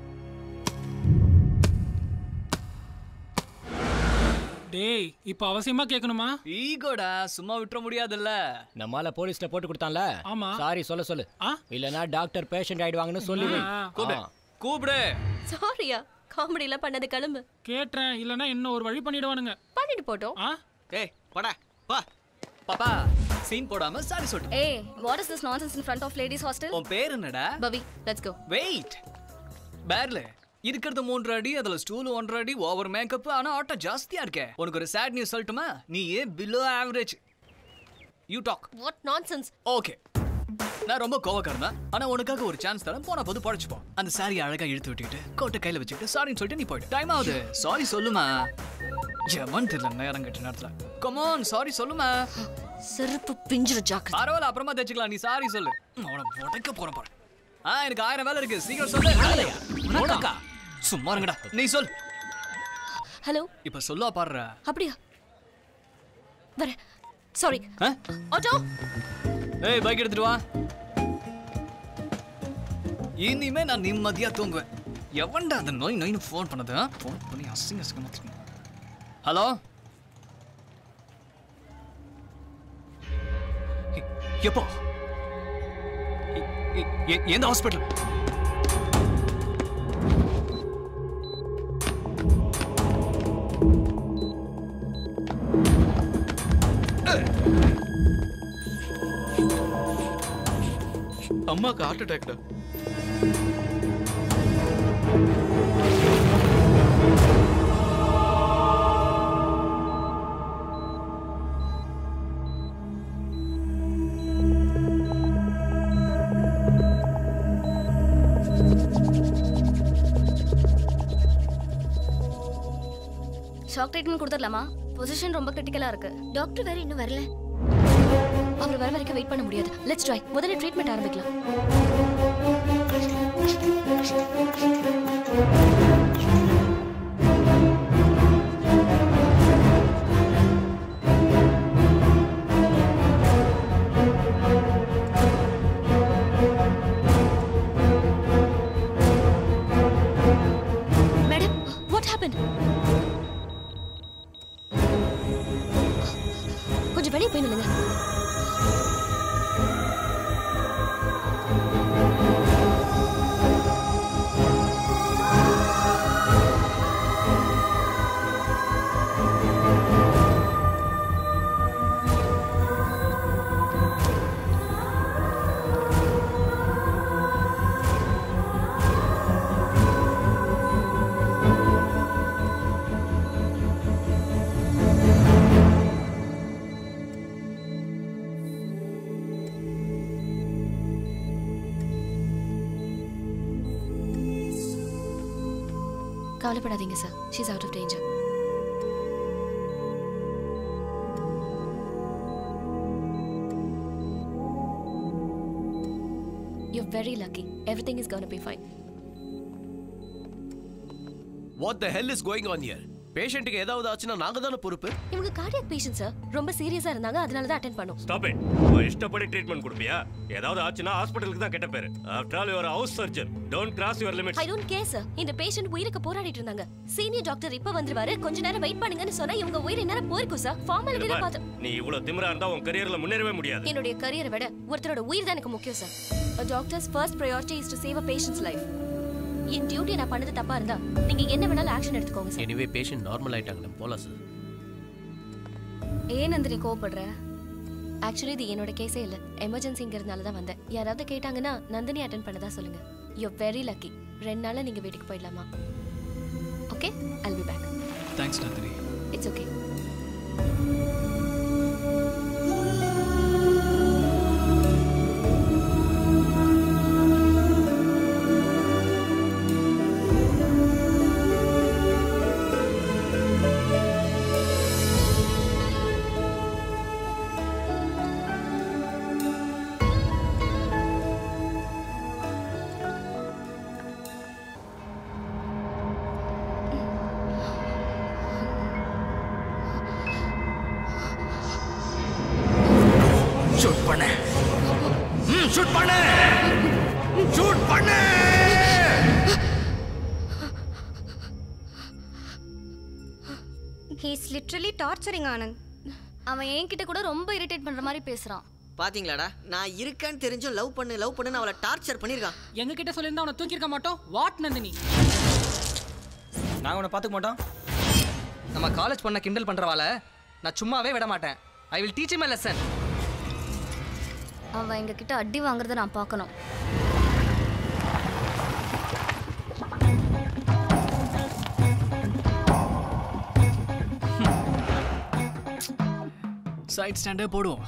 டேய் இப்போ அவசியமா கேட்கணுமா? ஈகோடா, சும்மா விட்டுற முடியாதுல்ல. நம்மால போலீஸ்ல போட்டு கொடுத்தான்ல. ஆமா. சாரி சொல்ல சொல்லு. இல்லனா டாக்டர் பேஷண்ட் ஆயிடுவாங்கன்னு சொல்லி வை. கூப்பிடு. சாரியா, காமெடில பண்ணது கிளம்பு. கேட்றேன், இல்லனா இன்னும் ஒரு வழி பண்ணிடுவானுங்க. பண்ணிட்டு போட்டோம். ஏய் போடா பா. பாப்பா சீன் போடாம சாரி சொல்லு. ஏய், what is this nonsense in front of ladies hostel? உன் பேர் என்னடா? பவி. Let's go. வெயிட். பேர்ல இருக்கிறது 3 அடி, அதுல ஸ்டூல் 1 அடி, ஓவர் மேக்கப். ஆனா ஆட்டம் ஜாஸ்தியா இருக்கே. உனக்கு ஒரு சேட் நியூஸ் சொல்லட்டுமா? நீ below average. You talk. What nonsense? Okay, நான் ரொம்ப கோவக்காரன் தான். ஆனா உனக்காக ஒரு சான்ஸ் தரேன். போன போது பழச்சுப்போம். அந்த சாரி அழகா இழுத்து விட்டுக்கிட்டு கோட்டை கையில வச்சுக்கிட்டு சாரின்னு சொல்லிட்டு நீ போயிடு. டைம் ஆகுது. சாரி சொல்லுமா. ஜமன் தெரியல நேரம் கட்ட நேரத்துல. கமான் சாரி சொல்லுமா. செருப்பு பிஞ்சிரு ஜாக். பரவாயில்ல, அப்புறமா தேய்ச்சிக்கலாம். நீ சாரி சொல்லு. அவனை உடைக்க போறேன் பாரு. எனக்கு 1000 வேலை இருக்கு. சீக்கிரம் சொல்லு. உனக்கா? சும்மா இருங்கடா. நீ சொல். ஹலோ. இப்ப சொல்லா பாடுற. அப்படியா? வர. சாரி. ஆட்டோ. ஏய் பைக் எடுத்துட்டு வா. இனிமே நான் நிம்மதியா தூங்குவேன். எவன்டா அந்த நோயின்னு ஃபோன் பண்ணது? ஃபோன் பண்ணி அசிங்கமா. ஹலோ, எப்போ? எந்த ஹாஸ்பிட்டல்? அம்மாக்கு ஹார்ட் அட்டாக்டா. ஷாக் ட்ரீட்மெண்ட் கொடுத்துடலாமா? பொசிஷன் ரொம்ப கிரிட்டிக்கலா இருக்கு. டாக்டர் வேற இன்னும் வரல. அவர் வர வரைக்கும் வெயிட் பண்ண முடியாது. Let's try. முதல்ல ட்ரீட்மெண்ட் ஆரம்பிக்கலாம். Madam, what happened? கொஞ்சம் வெளியே போய் நில்லுங்க. கவலைப்படாதீங்க sir. She is out of danger. You're very lucky. Everything is going to be fine. What the hell is going on here? பேஷண்ட்டுக்கு ஏதாவது ஆச்சுன்னா நாங்க தான பொறுப்பு. இவங்க கார்டியாக் பேஷண்ட் சார். ரொம்ப சீரியஸா இருந்தாங்க. அதனால தான் அட்டெண்ட் பண்ணோம். Stop it. ஓ இஷ்டப்படி ட்ரீட்மென்ட் கொடுப்பியா? ஏதாவது ஆச்சுன்னா ஹாஸ்பிடலுக்கு தான் கெட்ட பேரு. After all you are house surgeon. Don't cross your limits. I don't care sir. இந்த பேஷண்ட் உயிருக்கு போராடிட்டு இருந்தாங்க. சீனியர் டாக்டர் இப்ப வந்துருவாரு. கொஞ்ச நேரம் வெயிட் பண்ணுங்கன்னு சொன்னா இவங்க உயிர் நேரம் போயிருக்கும் சார். ஃபார்மாலிட்டில பாத்து. நீ இவ்வளவு திமிரா இருந்தா உன் கரியர்ல முன்னேறவே முடியாது. என்னோட கரியரை விட ஒருத்தரோட உயிர் தான் எனக்கு முக்கியம் sir. A doctor's first priority is to save a patient's life. என் டியூட்டி நான் பண்ணது தப்பா இருந்தா நீங்க என்ன வேணாலும் ஆக்ஷன் எடுத்துக்கோங்க சார். எனிவே பேஷண்ட் நார்மல் ஆயிட்டாங்க. நம்ம போலாம் சார். ஏன் நந்தினி கோவப்படுற? ஆக்சுவலி இது என்னோட கேஸே இல்ல. எமர்ஜென்சிங்கிறதுனால தான் வந்தேன். யாராவது கேட்டாங்கன்னா நந்தினி அட்டெண்ட் பண்ணதா சொல்லுங்க. You're very lucky. 2 நாள்ல நீங்க வீட்டுக்கு போயிடலாமா? Okay, I'll be back. Thanks Nandini. It's okay. He's literally torturing Anand. அவன் என்கிட்ட கூட ரொம்ப இரிட்டேட் பண்ற மாதிரி பேசுறான். பாத்தீங்களாடா, நான் இருக்கேன்னு தெரிஞ்சும் லவ் பண்ணுன்னு அவளை டார்ச்சர் பண்ணிருக்கான். எங்க கிட்ட சொல்லிருந்தா அவனை தூக்கி இருக்க மாட்டோம். வாட் நந்தினி? நாங்க அவனை பாத்துக்க மாட்டோம். நம்ம காலேஜ் பண்ண கிண்டல் பண்றவால நான் சும்மாவே விட மாட்டேன். I will teach him a lesson. அவன் எங்க கிட்ட அடி வாங்குறத நான் பார்க்கணும். சைட் ஸ்டாண்டே போடுவோம்.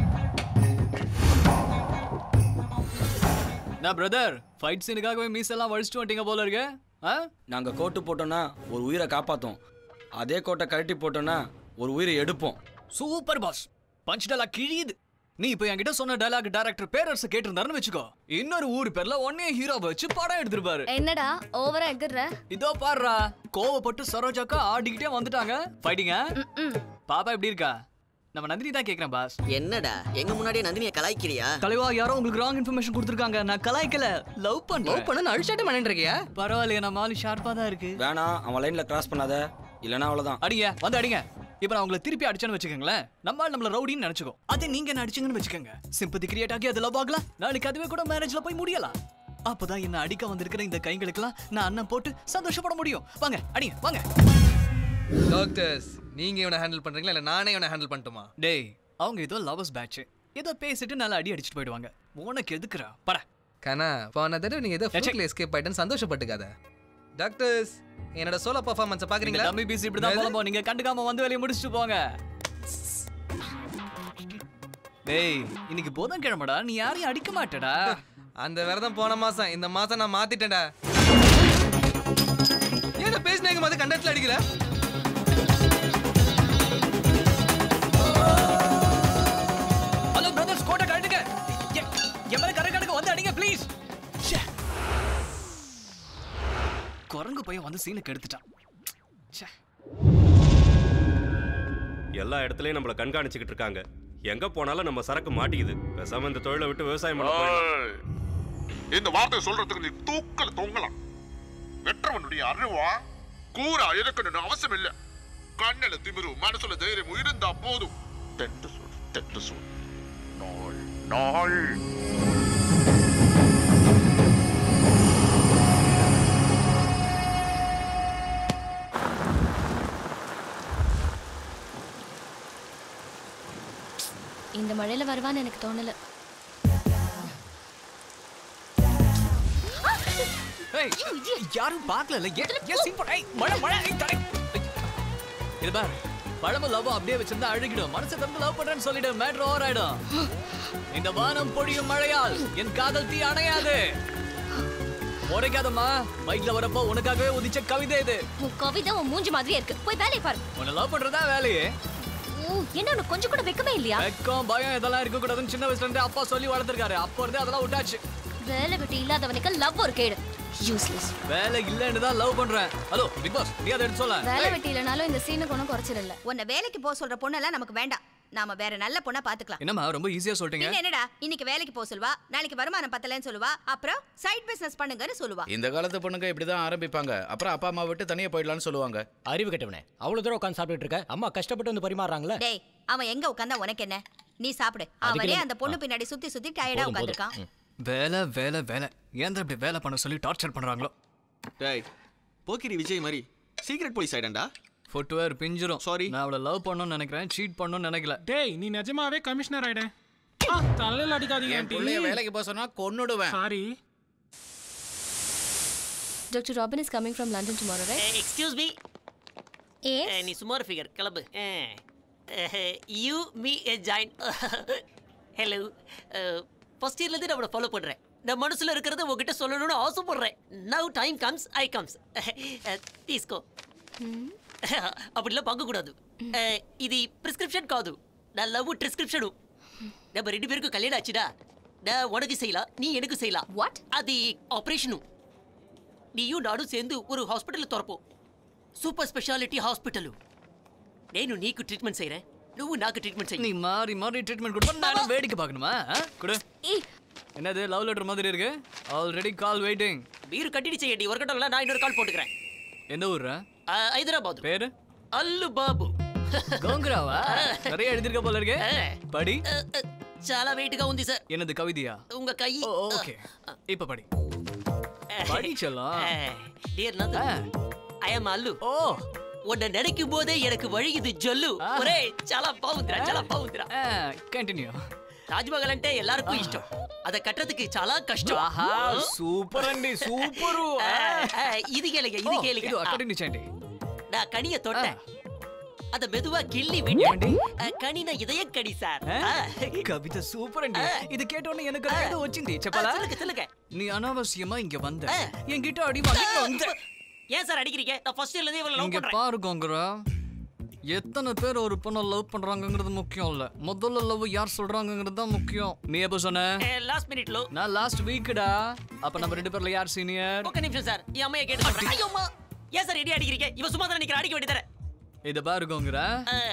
நான் பிரதர் ஃபைட் சீனுக்காகவே மீசெல்லாம் வழிச்சிட்டு வந்துட்டீங்க போல இருக்கு. நாங்க கோட்டு போட்டோம்னா ஒரு உயிரை காப்பாத்தோம். அதே கோட்டை கழட்டி போட்டோம்னா ஒரு உயிரை எடுப்போம். Super boss. பஞ்ச் டயலாக் கிழியுது. நீ இப்போ என்கிட்ட சொன்ன டயலாக் டைரக்டர் பேரரசு கேட்டிருந்தாருன்னு வெச்சுக்கோ, இன்னொரு ஊர் பேர்ல ஒன்னே ஹீரோ வச்சு படம் எடுத்துருப்பாரு. என்னடா ஓவரா எகுறற? இதோ பாருடா, கோவப்பட்டு சரோஜாக்கா ஆடிக்கிட்டே வந்துட்டாங்க. ஃபைட்டிங்க. பாப்பா எப்படி இருக்கா? நம்ம நந்தினி தான் கேக்குறேன் பாஸ். என்னடா எங்க முன்னாடியே நந்தினியை கலாய்க்கிறியா? தலைவா யாரோ உங்களுக்கு ராங் இன்ஃபர்மேஷன் கொடுத்துருக்காங்க. நான் கலாய்க்கல, லவ் பண்றேன். லவ் பண்ண அழிச்சாட்டே பண்ணிட்டு இருக்கியா? பரவாயில்லையே, நம்ம ஆளு ஷார்ப்பா தான் இருக்கு. வேணாம், அவன் லைன்ல கிராஸ் பண்ணாத, இல்லனா அவ்வளவுதான். அடிங்க வந்து அடிங்க. இப்ப நான் உங்களை திருப்பி அடிச்சேன்னு வச்சுக்கோங்களேன், நம்மள ரவுடின்னு நினைச்சுக்கோ. அதே நீங்க என்ன அடிச்சீங்கன்னு வச்சுக்கோங்க, சிம்பத்தி கிரியேட் ஆகி அது லவ் ஆகலாம். நாளைக்கு அதுவே கூட மேரேஜ்ல போய் முடியலாம். அப்பதான் என்ன அடிக்க வந்திருக்கிற இந்த கைகளுக்கெல்லாம் நான் அண்ணன் போட்டு சந்தோஷப்பட முடியும். வாங்க அடிங்க வாங்க. டாக்டர்ஸ், நீங்க இவனை ஹேண்டில் பண்றீங்களா இல்ல நானே இவனை ஹேண்டில் பண்ணட்டுமா? டேய், அவங்க ஏதோ லவர்ஸ் பேட்ச், ஏதோ பேசிட்டு நல்லா அடி அடிச்சிட்டு போயிடுவாங்க. உனக்கு எதுக்குறா பட கண்ணா? போன தடவை நீங்க ஏதோ ஃப்ளூக்ல எஸ்கேப் ஆயிட்டேன்னு சந்தோஷப்பட்டுக்காத. டாக்டர்ஸ், என்னோட சோலோ பெர்ஃபார்மன்ஸ் பாக்குறீங்களா? டம்மி பீஸ் இப்படி தான் போலம்போ. நீங்க கண்டுக்காம வந்து வேலையை முடிச்சிட்டு போங்க. டேய், இன்னைக்கு புதன்கிழமைடா, நீ யாரையும் அடிக்க மாட்டடா. அந்த விரதம் போன மாசம், இந்த மாசம் நான் மாத்திட்டேன்டா. ஏன் பேசினேங்க மாதிரி கண்டத்துல அடிக்கிற? ஹலோ பிரதர்ஸ், கோட்டை கட்டுங்க. எம்மல கரெக்டாக வந்து அடிங்க ப்ளீஸ். குரங்கு பையன் வந்து சீனை கெடுத்துட்டான். எல்லா இடத்துலயும் நம்மள கண்காணிச்சுக்கிட்டு இருக்காங்க. எங்க போனாலும் நம்ம சரக்கு மாட்டிக்குது. பேசாம இந்த தொழிலை விட்டு விவசாயம் பண்ண போயிடலாம். இந்த வார்த்தையை சொல்றதுக்கு நீ தூக்கல தொங்கலாம். வெற்றவனுடைய அறிவா கூரா இருக்கணும்னு அவசியம் இல்ல. கண்ணில திமிரு, மனசுல தைரியம் இருந்தா போதும். தெட்டு சொல் நாள் நாள். இந்த மழையில வருவான்னு எனக்கு தோணல. யாரும் பார்க்கல. இது பாரு, பழம லவ் அப்படியே வச்சிருந்தா அழுகிடும். மனசை தந்து லவ் பண்றேன்னு சொல்லிட்டு மேட்ரு ஓவர் ஆயிடும். இந்த வானம் பொழியும் மழையால் என் காதல் தீ அணையாது. உரைக்காதம்மா, பைக்ல வரப்போ உனக்காகவே உதிச்ச கவிதை இது. உன் கவிதை உன் மூஞ்சி மாதிரியே இருக்கு. போய் வேலையை பாரு. உன்னை லவ் பண்றதா வேலையே? என்ன உனக்கு கொஞ்சம் கூட வெக்கமே இல்லையா? வெக்கம் பயம் இதெல்லாம் இருக்க கூடாதுன்னு சின்ன வயசுல இருந்தே அப்பா சொல்லி வளர்த்திருக்காரு. அப்போ இருந்தே அதெல்லாம் விட்டாச்சு. வேலை விட்டு இல்லாதவனுக்கு லவ் ஒரு கேடு. யூஸ்லெஸ். வேலை இல்லன்னு தான் லவ் பண்றேன். ஹலோ பிக் பாஸ், நீ அதை எடுத்து சொல்ல. வேலை விட்டு இல்லனாலும் இந்த சீனுக்கு ஒன்றும் குறைச்சிடல. உன்னை வேலைக்கு போக சொல்ற பொண்ணெல்லாம் நமக்கு வேண்டாம். நாம வேற நல்ல பொண்ணா பாத்துக்கலாம். என்னம்மா ரொம்ப ஈஸியா சொல்லிட்டீங்க. என்னடா, இன்னைக்கு வேலைக்கு போக சொல்வா, நாளைக்கு வருமானம் பத்தலன்னு சொல்லுவா, அப்புறம் சைட் பிசினஸ் பண்ணுங்கன்னு சொல்லுவா. இந்த காலத்து பொண்ணுங்க இப்படிதான் ஆரம்பிப்பாங்க. அப்புறம் அப்பா அம்மா விட்டு தனியா போயிடலாம்னு சொல்லுவாங்க. அறிவு கெட்டவனே, அவ்வளவு தூரம் உட்காந்து சாப்பிட்டுட்டு இருக்க. அம்மா கஷ்டப்பட்டு வந்து பரிமாறாங்களே. டேய், அவன் எங்க உட்கார்ந்தா உனக்கு என்ன? நீ சாப்பிடு. அவரே அந்த பொண்ணு பின்னாடி சுத்தி சுத்தி டயர்டா உட்கார்ந்திருக்கான். வேலை வேலை வேலை, ஏன் இப்படி வேலை பண்ண சொல்லி டார்ச்சர் பண்றாங்களோ? டேய், போக்கிரி விஜய் மாதிரி சீக்ரெட் போலீஸ் ஆயிடண்டா. ஃபுட்வேர் பிஞ்சிரும். சாரி, நான் அவளை லவ் பண்ணணும்னு நினைக்கிறேன், சீட் பண்ணணும்னு நினைக்கல. டேய், நீ நிஜமாவே கமிஷனர் ஆயிடு. தலையில அடிக்காதீங்க. என் புள்ளைய வேலைக்கு போக சொன்னா கொன்னுடுவேன். Sorry. Dr. Robin is coming from London tomorrow, right? Excuse me. Yes. நீ சும்மா ஒரு ஃபிகர் கிளம்பு. You me a giant. Hello. First இயர்ல இருந்து நான் அவளை ஃபாலோ பண்றேன். நான் மனசுல இருக்கிறத உங்ககிட்ட சொல்லணும்னு ஆசைப்படுறேன். Now time comes, I comes. తీసుకో. அப்படிலாம் பார்க்க கூடாது. இது பிரிஸ்கிரிப்ஷன் காது. நான் லவ் பிரிஸ்கிரிப்ஷன். நம்ம ரெண்டு பேருக்கு கல்யாணம் ஆச்சுடா. நான் உனக்கு செய்யலாம், நீ எனக்கு செய்யலாம். வாட்? அது ஆபரேஷனும். நீயும் நானும் சேர்ந்து ஒரு ஹாஸ்பிட்டல் தரப்போம். Super speciality hospital. నేను నీకు ట్రీట్మెంట్ చేయరే, నువ్వు నాకు ట్రీట్మెంట్ చెయ్యి. நீ மாறி மாறி ட்ரீட்மெண்ட் கொடுப்பா, நான் வேடிக்கை பார்க்கணுமா? குடு. என்னது லவ் லெட்டர் மாதிரி இருக்கு? Already call waiting. మీరు కంటిన్యూ చేయండి, వరకటంలా நான் இன்னொரு கால் போட்டுக்கிறேன். எந்த ஊர்ரா? హైదరాబాద్. பேரு? అల్లు బాబు. గోంగరావా? நிறைய எழுதிருக்க போல இருக்கு. படி. చాలా వెయిట్ గా ఉంది సార్. என்னது கவிதையா? உங்க கை. ஓகே, இப்ப படி. படி செல்லம். Dear Nandu, I am Allu. உன்னை நினைக்கும் போதே எனக்கு வழியுது ஜொல்லு. ஒரே చాలా బాగుందిరా, చాలా బాగుందిరా. కంటిన్యూ. తాజ్మహల్ అంటే எல்லாருக்கும் ఇష్టం. అத కట్టறதுக்கு చాలా కష్టం. ఆహా, సూపర్ అండి, సూపర్. ఇది కేளுங்க, ఇది కేளுங்க. இது కంటిన్యూ చేయండి. நான் கனிய தொட்டேன், அத மெதுவா கிள்ளி விட்டேன். கனினா இதயம் கனி சார். கவிதை சூப்பர் అండి. இது கேட்ட உடனே எனக்கு ஏதோ వచ్చింది చెప్పాలా? சொல்லுங்க. நீ அனாவசியமா இங்க வந்த, என்கிட்ட அடி வாங்கிட்டு வந்த. ஏன் சார் அடிக்கிறீங்க? நான் ஃபர்ஸ்ட் இயர்ல இருந்தே இவளை லவ் இங்க பண்றேன். பாருங்கங்கறா, எத்தனை பேர் ஒரு பொண்ணை லவ் பண்றாங்கங்கிறது முக்கியம் இல்ல, முதல்ல லவ் யார் சொல்றாங்கங்கிறது தான் முக்கியம். நீ எப்போ சொன்ன? லாஸ்ட் மினிட்ல. நான் லாஸ்ட் வீக்டா. அப்ப நம்ம ரெண்டு பேர்ல யார் சீனியர்? ஓகே நிமிஷம் சார், என் அம்மையை கேட்டு சொல்றேன். ஐயோ அம்மா, ஏன் சார் ரெடி அடிக்கிறீங்க? இவ சும்மா தான் நிக்கிற, அடிக்க வேண்டியதே. இத பாருங்கங்கறா,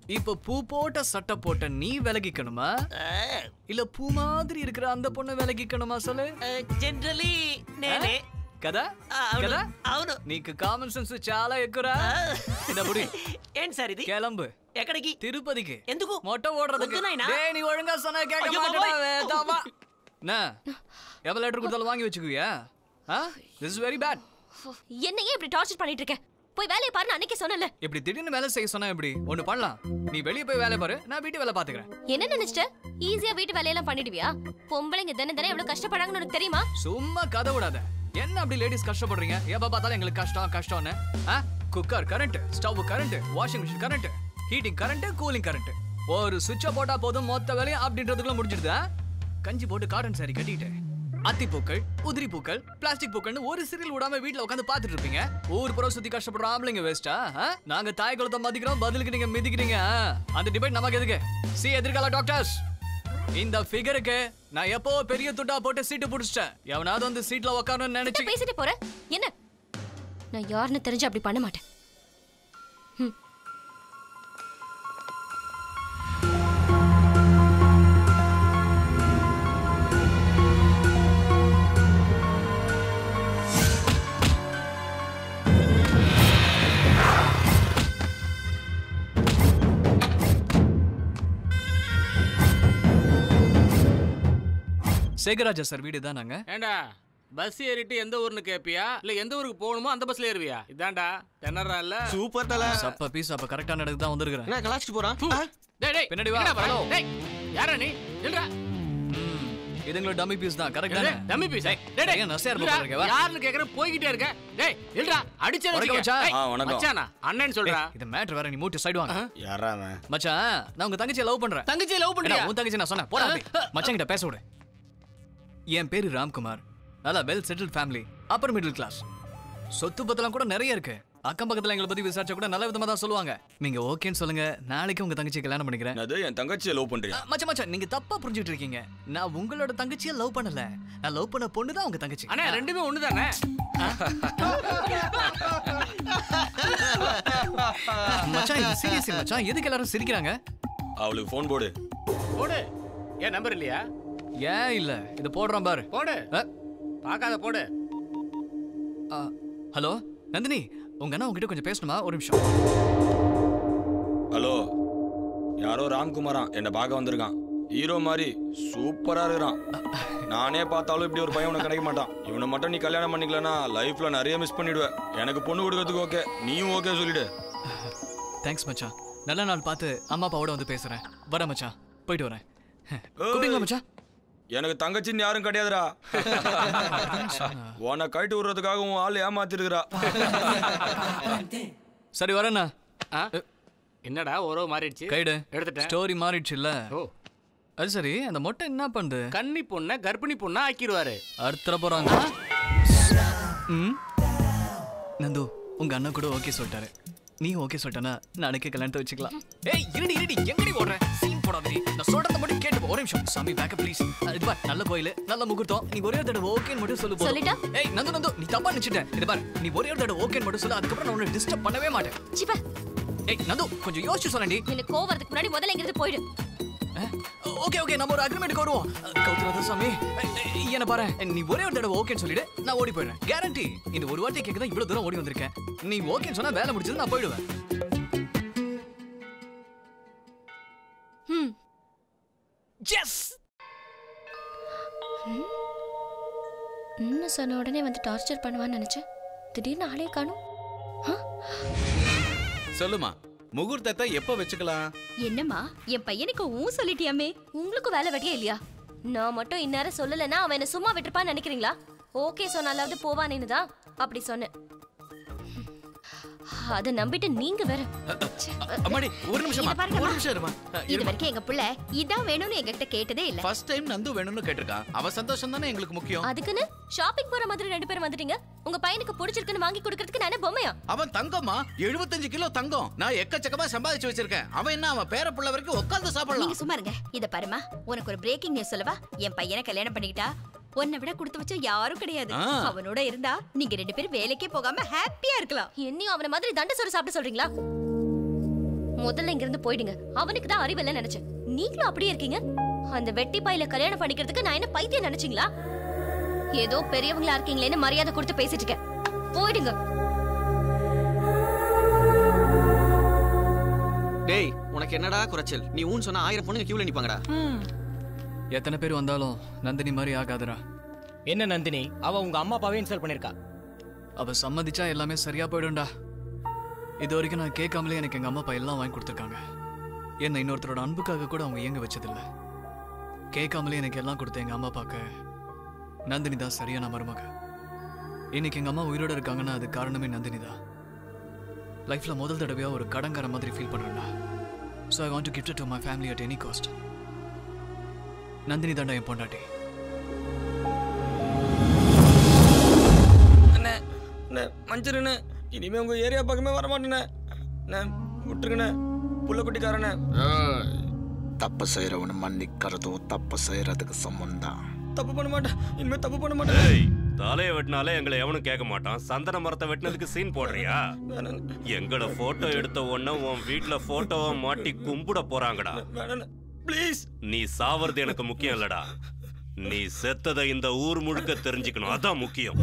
இப்போ பூ போட்ட சட்டை போட்ட நீ விலகிக்கணுமா இல்ல பூ மாதிரி இருக்கிற அந்த பொண்ணு விலகிக்கணுமா சொல்லு? జనరలీ నేనే కదా కదా అవును. నీకు కామన్ సెన్స్ చాలా ఎక్కువరా. ఇదబుడి ఏంటి సార్ ఇది? కెలంబు. ఎక్కడికి? తిరుపతికి. ఎందుకు? మొట్ట ఓడறதுக்கு. டேய் நீ ஒழுங்கா சொன்னா கேட்க மாட்டடா தாவா. நா எவ்வளவு லெட்டர் கொடுத்தாலும் வாங்கி வெச்சுக்குவியா? This is very bad. என்னையே இப்படி டார்ச்சர் பண்ணிட்டு இருக்க? போய் வேலைய பாரு, நான் அன்னைக்கே சொன்னல. இப்படி திடீர்னு வேலை செய்ய சொன்னா எப்படி? ஒன்னு பண்ணலாம். நீ வெளிய போய் வேலை பாரு, நான் வீட்டு வேலை பாத்துக்கறேன். என்ன நினைச்சிட்ட? ஈஸியா வீட்டு வேலையெல்லாம் பண்ணிடுவியா? பொம்பளைங்க தினம் எவ்வளவு கஷ்டப்படுறாங்கன்னு உனக்கு தெரியுமா? சும்மா கதை விடாத. என்ன அப்படி லேடிஸ் கஷ்டப்படுறீங்க? எப்ப பார்த்தாலும் எங்களுக்கு கஷ்டம் கஷ்டம்னு. Cooker current, stove current, washing machine current, heating current, cooling current. ஒரு சுவிட்ச போட்டா போதும் மொத்த வேலையும் அப்படின்றதுக்குள்ள முடிஞ்சிடுதா? கஞ்சி போட்டு காட்டன் சாரி கட்டிட்டு அத்தி பூக்கள், உதிரி பூக்கள், பிளாஸ்டிக் பூக்கள்னு ஒரு சீரியல் விடாம வீட்ல உட்காந்து பாத்துட்டு இருப்பீங்க. ஊர் புறம் சுத்தி கஷ்டப்படுற ஆம்பளைங்க வேஸ்டா? நாங்க தாய் குலத்தை மதிக்கிறோம், பதிலுக்கு நீங்க மிதிக்கிறீங்க. அந்த டிபேட் நமக்கு எதுக்கு? சி எதிர்கால டாக்டர்ஸ், இந்த ஃபிகருக்கு நான் எப்போ பெரிய துட்டா போட்டு சீட்டு புடிச்சிட்டேன். எவனாவது வந்து சீட்ல உட்காரணும்னு நினைச்சு பேசிட்டு போற என்ன? நான் யாருன்னு தெரிஞ்சு அப்படி பண்ண மாட்டேன். சேகராஜா சார் வீடு தான் நாங்க. ஏண்டா பஸ் ஏறிட்டு எந்த ஊர்னு கேப்பியா இல்ல எந்த ஊருக்கு போகணுமோ அந்த பஸ்ல ஏறுவியா? இதான்டா தென்னறா இல்ல. சூப்பர் தல. சப்ப பீஸ் அப்ப கரெக்டான இடத்துக்கு தான் வந்திருக்கேன். நான் கலாச்சிட்டு போறேன். டேய் டேய் பின்னாடி வா. ஹலோ டேய் யாரா நீ? இல்லடா. இதுங்கள டம்மி பீஸ் தான். கரெக்ட் தானே? Dummy piece. டேய் டேய் நசர் போறீங்க வா. யாருன்னு கேக்குற போயிட்டே இருக்க. டேய் இல்லடா அடிச்சே வச்சா. வணக்கம் மச்சானா அண்ணன் சொல்றா. இது மேட்டர் வேற, நீ மூட்டு சைடு வாங்க. யாரா அவன்? மச்சான் நான் உங்க தங்கச்சியை லவ் பண்றேன். தங்கச்சியை லவ் பண்றியா? உன் தங்கச்சி நான் சொன்னேன். போடா மச்சான் கிட்ட பேச விடு. என் பேரு ராம்குமார். நல்லா well settled family, upper middle class. சொத்து பத்தலாம் கூட நிறைய இருக்கு. அக்கம் பக்கத்துல எங்களை பத்தி விசாரிச்சா கூட நல்ல விதமா தான் சொல்லுவாங்க. நீங்க ஓகேன்னு சொல்லுங்க, நாளைக்கு உங்க தங்கச்சியை கல்யாணம் பண்ணிக்கிறேன். அது என் தங்கச்சியை லவ் பண்றியா? மச்சான் நீங்க தப்பா புரிஞ்சிட்டு இருக்கீங்க. நான் உங்களோட தங்கச்சியை லவ் பண்ணல. நான் லவ் பண்ண பொண்ணு தான் உங்க தங்கச்சி. அண்ணா ரெண்டுமே ஒண்ணுதானே? மச்சான் இது சீரியஸ் மச்சான். எதுக்கு எல்லாரும் சிரிக்கிறாங்க? அவளுக்கு ஃபோன் போடு. போடு. ஏன் நம்பர் இல்லையா? ஏன் இல்ல, இது போடுறான் பாரு. போடு. பார்க்காத போடு. ஹலோ நந்தினி, உங்க அண்ணா உங்ககிட்ட கொஞ்சம் பேசணுமா? ஒரு நிமிஷம். ஹலோ, யாரோ ராம்குமாரா என்ன பார்க்க வந்திருக்கான். ஹீரோ மாதிரி சூப்பரா இருக்கிறான். நானே பார்த்தாலும் இப்படி ஒரு பையன் உனக்கு கிடைக்க மாட்டான். இவனை மட்டும் நீ கல்யாணம் பண்ணிக்கலனா லைஃப்ல நிறைய மிஸ் பண்ணிடுவேன். எனக்கு பொண்ணு கொடுக்கறதுக்கு ஓகே, நீயும் ஓகே சொல்லிடு. தேங்க்ஸ் மச்சான். நல்ல நாள் பார்த்து அம்மா அப்பாவோட வந்து பேசுறேன். வரேன் மச்சான், போயிட்டு வரேன். கூப்பிடுங்க மச்சான். எனக்கு தங்கச்சின்னு யாரும் கிடையாதுடா. உன்னை கைட்டு விடுறதுக்காக உன் ஆள் ஏமாத்திருக்கிறா. சரி வரேண்ணா. என்னடா ஓரோ மாறிடுச்சு? கைடு எடுத்துட்டேன். ஸ்டோரி மாறிடுச்சு இல்ல? அது சரி, அந்த மொட்டை என்ன பண்ணுது? கன்னி பொண்ண கர்ப்பிணி பொண்ணா ஆக்கிடுவாரு. அடுத்த போறாங்க. நந்து உங்க அண்ணன் கூட ஓகே சொல்லிட்டாரு. நீ ஓகே சொல்லிட்டனா நாளைக்கே கல்யாணத்தை வச்சுக்கலாம். ஏய் இருடி இருடி, எங்கடி ஓடுற? சீன் போடாதடி. நான் சொல்றத மட்டும் கேட்டு ஒரு நிமிஷம். சாமி பேக்கப் ப்ளீஸ். இது பார், நல்ல கோயில், நல்ல முகூர்த்தம். நீ ஒரே தடவை ஓகேன்னு மட்டும் சொல்லு போதும். சொல்லிட்டா? ஏய் நந்து நீ தப்பா நினைச்சிட்ட. இது பார், நீ ஒரே தடவை ஓகேன்னு மட்டும் சொல்லு. அதுக்கு அப்புறம் நான் உன்னை டிஸ்டர்ப் பண்ணவே மாட்டேன். சிப்பா. ஏய் நந்து கொஞ்சம் யோசிச்சு சொல்லண்டி. எனக்கு கோவறதுக்கு முன்னாடி முதல்ல இங்க இருந்து போய்டு. ஓகே ஓகே, நம்ம ஒரு அக்ரிமென்ட்க்கு வருவோம். கௌத்ரத சாமி என்ன பாரு, நீ ஒரே ஒரு தடவை ஓகேன்னு சொல்லிடு, நான் ஓடி போயிடுறேன். கேரண்டி. இந்த ஒரு வாட்டி கேட்க தான் இவ்வளவு தூரம் ஓடி வந்திருக்கேன். நீ ஓகேன்னு சொன்னா வேலை முடிச்சது, நான் போயிடுவேன். எஸ். இன்னும் சொன்ன உடனே வந்து டார்ச்சர் பண்ணுவான்னு நினைச்சேன். திடீர்னு ஆளே காணும். சொல்லுமா, முகூர்த்தத்தை எப்ப வச்சுக்கலாம்? என்னம்மா என் பையனுக்கு சொல்லிட்டியாமே? உங்களுக்கு வேலை வெட்டியே இல்லையா? நான் மட்டும் இந்நேரம் சொல்லலைன்னா அவன் என்ன சும்மா விட்டுருப்பான்னு நினைக்கிறீங்களா? ஓகே சொன்னாலாவது போவானேன்னு தான் அப்படி சொன்னேன். அதை நம்பிட்டு நீங்க வேற. அம்மாடி ஒரு நிமிஷமா, ஒரு நிமிஷம் இருமா. இது வரைக்கும் எங்க புள்ள இதான் வேணும்னு எங்ககிட்ட கேட்டதே இல்ல. ஃபர்ஸ்ட் டைம் நந்து வேணும்னு கேட்டிருக்கான். அவ சந்தோஷம் தானே எங்களுக்கு முக்கியம். அதுக்குன்னு ஷாப்பிங் போற மாதிரி ரெண்டு பேரும் வந்துட்டீங்க. உங்க பையனுக்கு பிடிச்சிருக்குன்னு வாங்கி கொடுக்கிறதுக்கு நானே பொம்மையா? அவன் தங்கம்மா, 75 கிலோ தங்கம். நான் எக்கச்சக்கமா சம்பாதிச்சு வச்சிருக்கேன். அவன் என்ன அவன் பேர புள்ள வரைக்கும் உட்கார்ந்து சாப்பிடலாம். நீங்க சும்மா இருங்க. இத பாருமா, உனக்கு ஒரு பிரேக்கிங் நியூஸ் சொல்லவா? என் பையனை கல்யாணம் பண்ணிக்கிட்டா உன்னை விட கொடுத்து வச்ச யாரும் கிடையாது. அவனோட இருந்தா நீங்க ரெண்டு பேரும் வேலைக்கே போகாம ஹாப்பியா இருக்கலாம். என்னையும் அவன மாதிரி தண்ட சோறு சாப்பிட சொல்றீங்களா? முதல்ல இங்க இருந்து போயிடுங்க. அவனுக்கு தான் அறிவில்ல நினைச்சேன். நீங்களும் அப்படியே இருக்கீங்க. அந்த வெட்டி பாயில கல்யாணம் பண்ணிக்கிறதுக்கு நான் என்ன பைத்தியம் நினைச்சீங்களா? ஏதோ பெரியவங்களா இருக்கீங்களேன்னு மரியாதை கொடுத்து பேசிட்டு இருக்கேன். போயிடுங்க. டேய் உனக்கு என்னடா குறைச்சல்? நீ ஊன்னு சொன்னா 1000 பொண்ணுங்க கியூல நிப்பாங்கடா. எத்தனை பேர் வந்தாலும் நந்தினி மாதிரி ஆகாதுடா. என்ன நந்தினி? அவ உங்க அம்மா அப்பாவே இன்சல்ட் பண்ணிருக்கா. அவ சம்மதிச்சா எல்லாமே சரியா போயிடும்டா. இது வரைக்கும் நான் கேட்காமலே எனக்கு எங்க அம்மா அப்பா எல்லாம் வாங்கி கொடுத்துருக்காங்க. என்ன இன்னொருத்தரோட அன்புக்காக கூட அவங்க இயங்க வச்சதில்ல. கேட்காமலே எனக்கு எல்லாம் கொடுத்த எங்க அம்மா அப்பாக்கு நந்தினி தான் சரியான மருமக. இன்னைக்கு எங்க அம்மா உயிரோட இருக்காங்கன்னா அது காரணமே நந்தினி தான். லைஃப்ல முதல் தடவையா ஒரு கடங்கார மாதிரி ஃபீல் பண்றேன்டா. So I want to gift it to my family at any cost. Nandini தாண்டா என் பொண்டாட்டி. மஞ்சருண்ணே இனிமே உங்க ஏரியா பக்கமே வர மாட்டேண்ணே. விட்டுருங்கண்ணே புள்ள குட்டிக்காரண்ணே. தப்பு செய்யறவனு மன்னிக்கிறதோ தப்பு செய்யறதுக்கு சம்பந்தம். தப்பு பண்ண மாட்டேன், இனிமே தப்பு பண்ண மாட்டேன். தலையை வெட்டினாலே எங்களை எவனும் கேட்க மாட்டான். சந்தன மரத்தை வெட்டினதுக்கு சீன் போடுறியா? எங்களை போட்டோ எடுத்த உடனே உன் வீட்டுல போட்டோவை மாட்டி கும்பிட போறாங்கடா. ப்ளீஸ். நீ சாவறது எனக்கு முக்கியம் இல்லடா. நீ செத்ததை இந்த ஊர் முழுக்க தெரிஞ்சுக்கணும், அதான் முக்கியம்.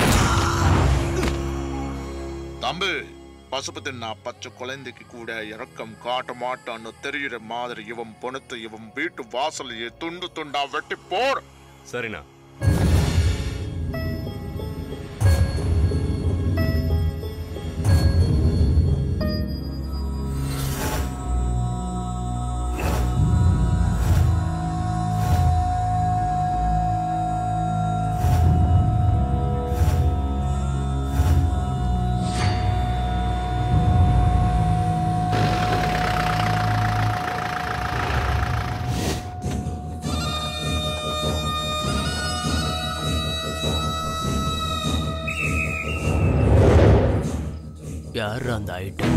தம்பி, பசுப்பு தின்னா பச்சை குழந்தைக்கு கூட இறக்கம் காட்ட மாட்டான்னு தெரியுற மாதிரி இவன் பொணத்தை இவன் வீட்டு வாசலையே துண்டு துண்டா வெட்டி போர். சரிண்ணா. யார் அந்த ஐட்டம்?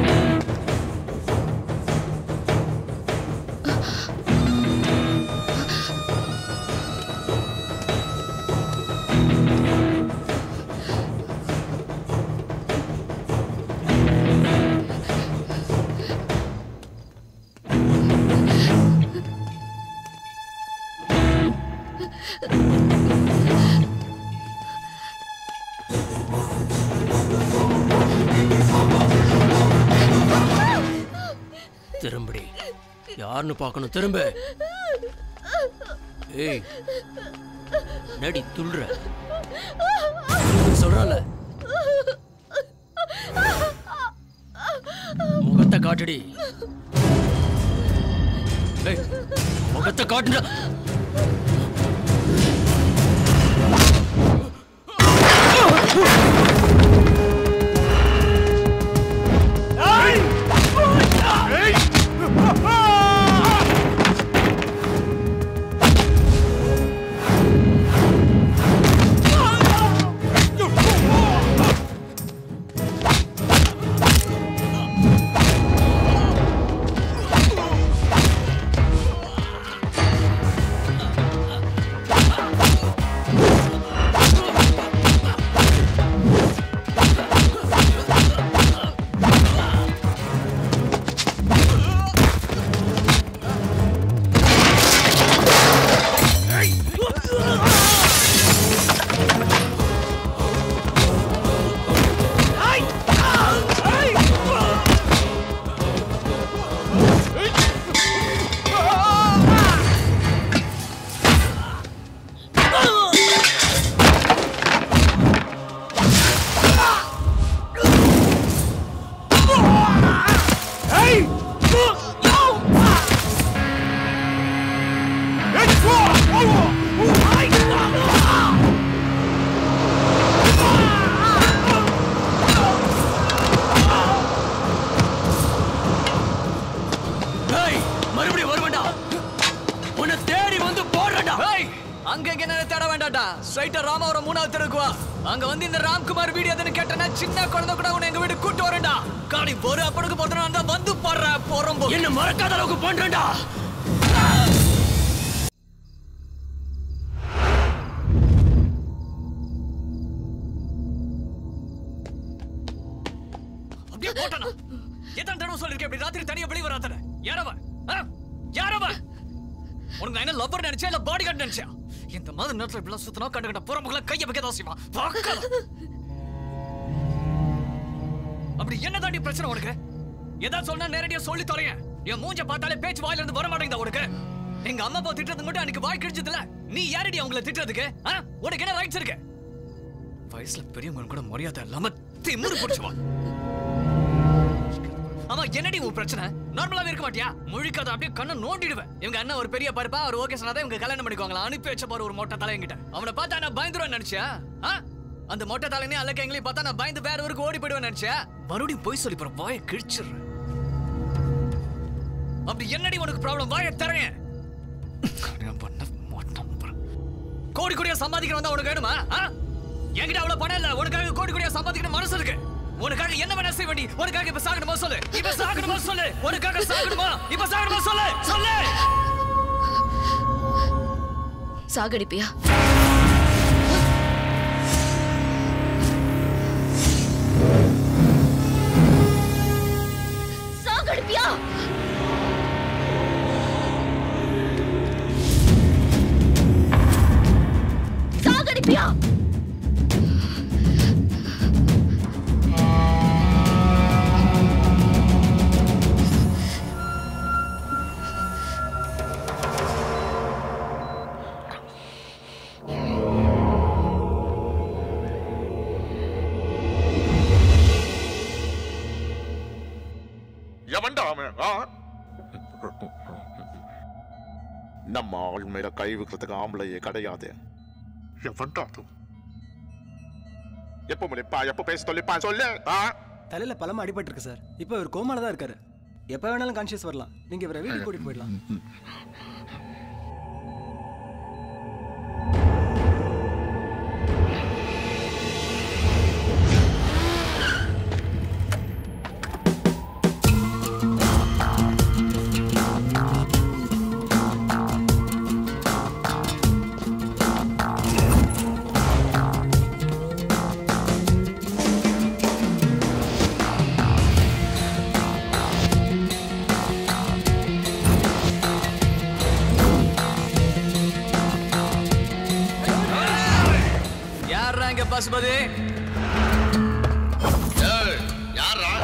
திரும்படி. யாருன்னு பார்க்கணும், திரும்ப. ஏய் நடி துள்ற சொல்றல. முகத்தை காட்டுடி. ஏய் முகத்தை காட்டுடா. அங்க வந்து இந்த ராம்குமார் வீடியோ எதுன்னு கேட்டனா சின்ன குழந்தை கூட உன்னை எங்க வீடு கூட்டு வரேன்டா. காடி போற அப்பனுக்கு போறேன்டா வந்து பாடுற போறம்போ என்ன மறக்காத அளவுக்கு பண்றேன்டா. அப்படியே போட்டனா எத்தனை தடவை சொல்லிருக்கேன் இப்படி ராத்திரி தனியா வெளிய வராதே? யாரவ? யாரவ? உனக்கு நான் என்ன லவ்வர் நினைச்சா இல்ல பாடி கார்டு நினைச்சா? இந்த மாதிரி நேரத்துல இப்படி சுத்தனா கண்டுகிட்ட புறமுகல கைய வைக்க தான் செய்வான். அப்படி என்ன தாண்டி பிரச்சனை உனக்கு? ஏதாவது சொன்னா நேரடியா சொல்லி தொலைங்க. என் மூஞ்ச பார்த்தாலே பேச்சு வாயில இருந்து வர மாட்டேங்குதா உனக்கு? எங்க அம்மா அப்பா திட்டுறது மட்டும் அன்னைக்கு வாய் கிழிச்சதுல நீ யாரடி அவங்கள திட்டுறதுக்கு? உனக்கு என்ன ரைட்ஸ் இருக்கு? வயசுல பெரியவங்க கூட மரியாதை இல்லாம திமிரு பிடிச்சுவா. ஆமா என்னடி உன் பிரச்சனை? நார்மலாவே இருக்க மாட்டியா? முழிக்காத அப்படியே கண்ணை நோண்டிடுவேன். இவங்க அண்ணன் ஒரு பெரிய பருப்பா அவர் ஓகே சொன்னாதான் இவங்க கல்யாணம் பண்ணிக்குவாங்களா? அனுப்பி வச்ச பாரு ஒரு மொட்டை தலை என்கிட்ட. அவனை பார்த்தா நான் பயந்துருவேன் நினைச்சியா? அந்த மொட்டை தலைனே அல்லக்க எங்களையும் பார்த்தா நான் பயந்து வேற ஊருக்கு ஓடி போயிடுவேன் நினைச்சியா? மறுபடியும் போய் சொல்லி போற வாயை கிழிச்சிடுறேன். அப்படி என்னடி உனக்கு ப்ராப்ளம்? வாயை தரேன். கோடி கோடியா சம்பாதிக்கிற வந்தா உனக்கு வேணுமா? என்கிட்ட அவ்வளவு பணம் இல்ல. உனக்காக கோடி கோடியா சம்பாதிக்கிற மனசு இருக்கு. உனக்காக என்ன வேணா செய்ய வேண்டி? உனக்காக இப்ப சாகணுமா சொல்லு. இப்ப சாகணுமா சொல்லு. உனக்காக சாகணுமா? இப்ப சாகணுமா சொல்லு. சொல்லு. சாகடிப்பியா? சாகடிப்பியா? சாகடிப்பியா? நம்ம ஆள் மேல கை வைக்கிறதுக்கு ஆம்பளையே கிடையாது. எப்ப முடிப்பா? எப்ப பேச சொல்லிப்பா? சொல்லு. தலையில பலமா அடிபட்டு இருக்கு சார். இப்போ இவர் கோமால தான் இருக்காரு. எப்ப வேணாலும் கான்சியஸ் வரலாம். நீங்க இவரை வீட்டுக்கு கூட்டிட்டு போயிடலாம். பசுபதி யாரா?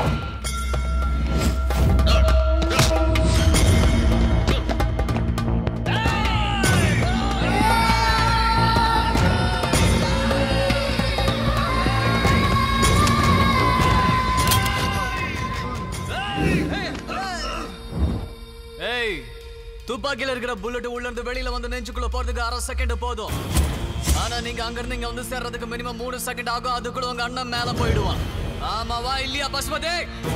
துப்பாக்கில இருக்கிற புல்லட் உள்ள இருந்து வெளியில வந்து நெஞ்சுக்குள்ள போறதுக்கு 1/2 செகண்ட் போதும். ஆனா நீங்க அங்க இருந்து இங்க வந்து சேர்றதுக்கு மினிமம் 3 செகண்ட் ஆகும். அதுக்குள்ள உங்க அண்ணன் மேல போயிடுவான். ஆமாவா இல்லையா பசுபதி?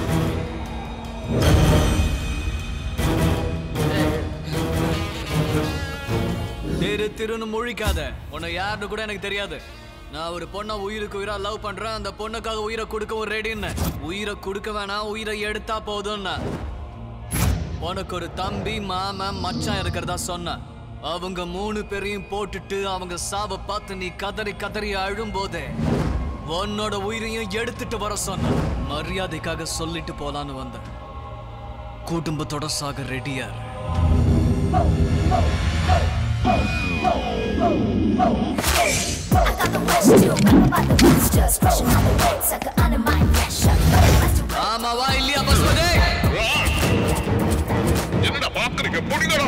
திருன்னு முழிக்காத. உன்னை யாருன்னு கூட எனக்கு தெரியாது. நான் ஒரு பொண்ணை உயிருக்கு உயிரா லவ் பண்றேன். அந்த பொண்ணுக்காக உயிரை கொடுக்கவும் ரெடின்னு. உயிரை கொடுக்க வேணாம், உயிரை எடுத்தா போதும்னா. உனக்கு ஒரு தம்பி மாமன் மச்சான் இருக்கிறதா சொன்ன. அவங்க 3 பேரையும் போட்டுட்டு அவங்க சாவ பார்த்து நீ கதறி கதறி அழும் போதே உன்னோட உயிரையும் எடுத்துட்டு வர சொன்ன. மரியாதைக்காக சொல்லிட்டு போலான்னு வந்த. குடும்பத்தோட சாக ரெடியா. ஆமாவா இல்லையா பசுபதி? என்னடா பாக்குறீங்க? பொடிங்கடா.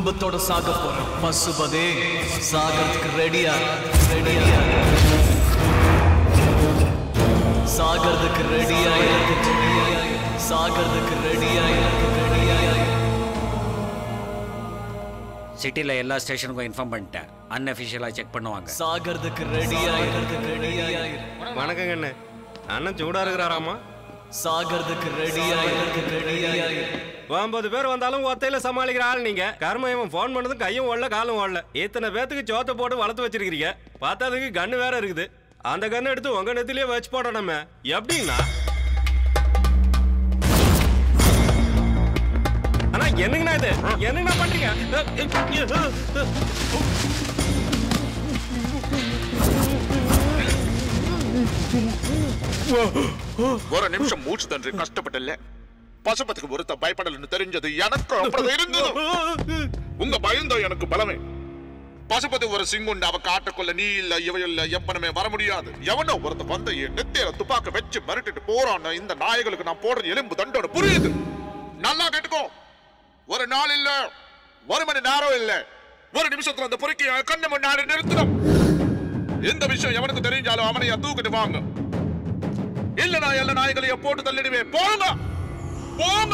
குடும்பத்தோட சாக போறேன். பசுபதே சாகறதுக்கு ரெடியா சாகறதுக்கு ரெடியா சாகறதுக்கு ரெடியா. சிட்டில எல்லா ஸ்டேஷனுக்கும் இன்ஃபார்ம் பண்ணிட்டேன். அன்அஃபிஷியலா செக் பண்ணுவாங்க. சாகறதுக்கு ரெடியா. வணக்கங்க அண்ணே. அண்ணன் சூடா இருக்கிறாராமா? சாகறதுக்கு ரெடியா 50 பேர் வந்தாலும் ஒத்தையில சமாளிக்கிற ஆள் நீங்க. கர்மம் போன் பண்ணதும் கையும் ஓடல காலும் ஓடல. இத்தனை பேத்துக்கு சோத்தை போட்டு வளர்த்து வச்சிருக்கீங்க. பார்த்ததுக்கு கண்ணு வேற இருக்குது. அந்த கண்ணை எடுத்து உங்க நெத்திலேயே வச்சு போடணுமே. எப்படின்னா ஆனா என்னங்கண்ணா இது? என்னங்கண்ணா பண்றீங்க? ஒரு நிமிஷம் மூச்சு தன்று கஷ்டப்பட்டல. பசுபத்துக்கு ஒருத்த பயப்படலன்னு தெரிஞ்சது எனக்கு அப்படிதான் இருந்தது. உங்க பயந்தோ எனக்கு பலமே. பசுபதி ஒரு சிங்குண்டு. அவ காட்டுக்குள்ள நீ இல்ல இவ இல்ல எவனுமே வர முடியாது. எவனோ ஒருத்த வந்து நெத்தியில துப்பாக்க வச்சு மிரட்டிட்டு போறான். இந்த நாய்களுக்கு நான் போடுறது எலும்பு தண்டோட புரியுது. நல்லா கேட்டுக்கோ. ஒரு நாள் இல்ல, ஒரு மணி நேரம் இல்ல, ஒரு நிமிஷத்துல அந்த பொறுக்கி கண்ணு முன்னாடி நிறுத்தணும். எந்த விஷயம் எவனுக்கு தெரிஞ்சாலும் அவனைய தூக்கிட்டு வாங்க. இல்ல நான் எல்லா நாய்களையும் போட்டு தள்ளிடுவேன். போங்க போங்க.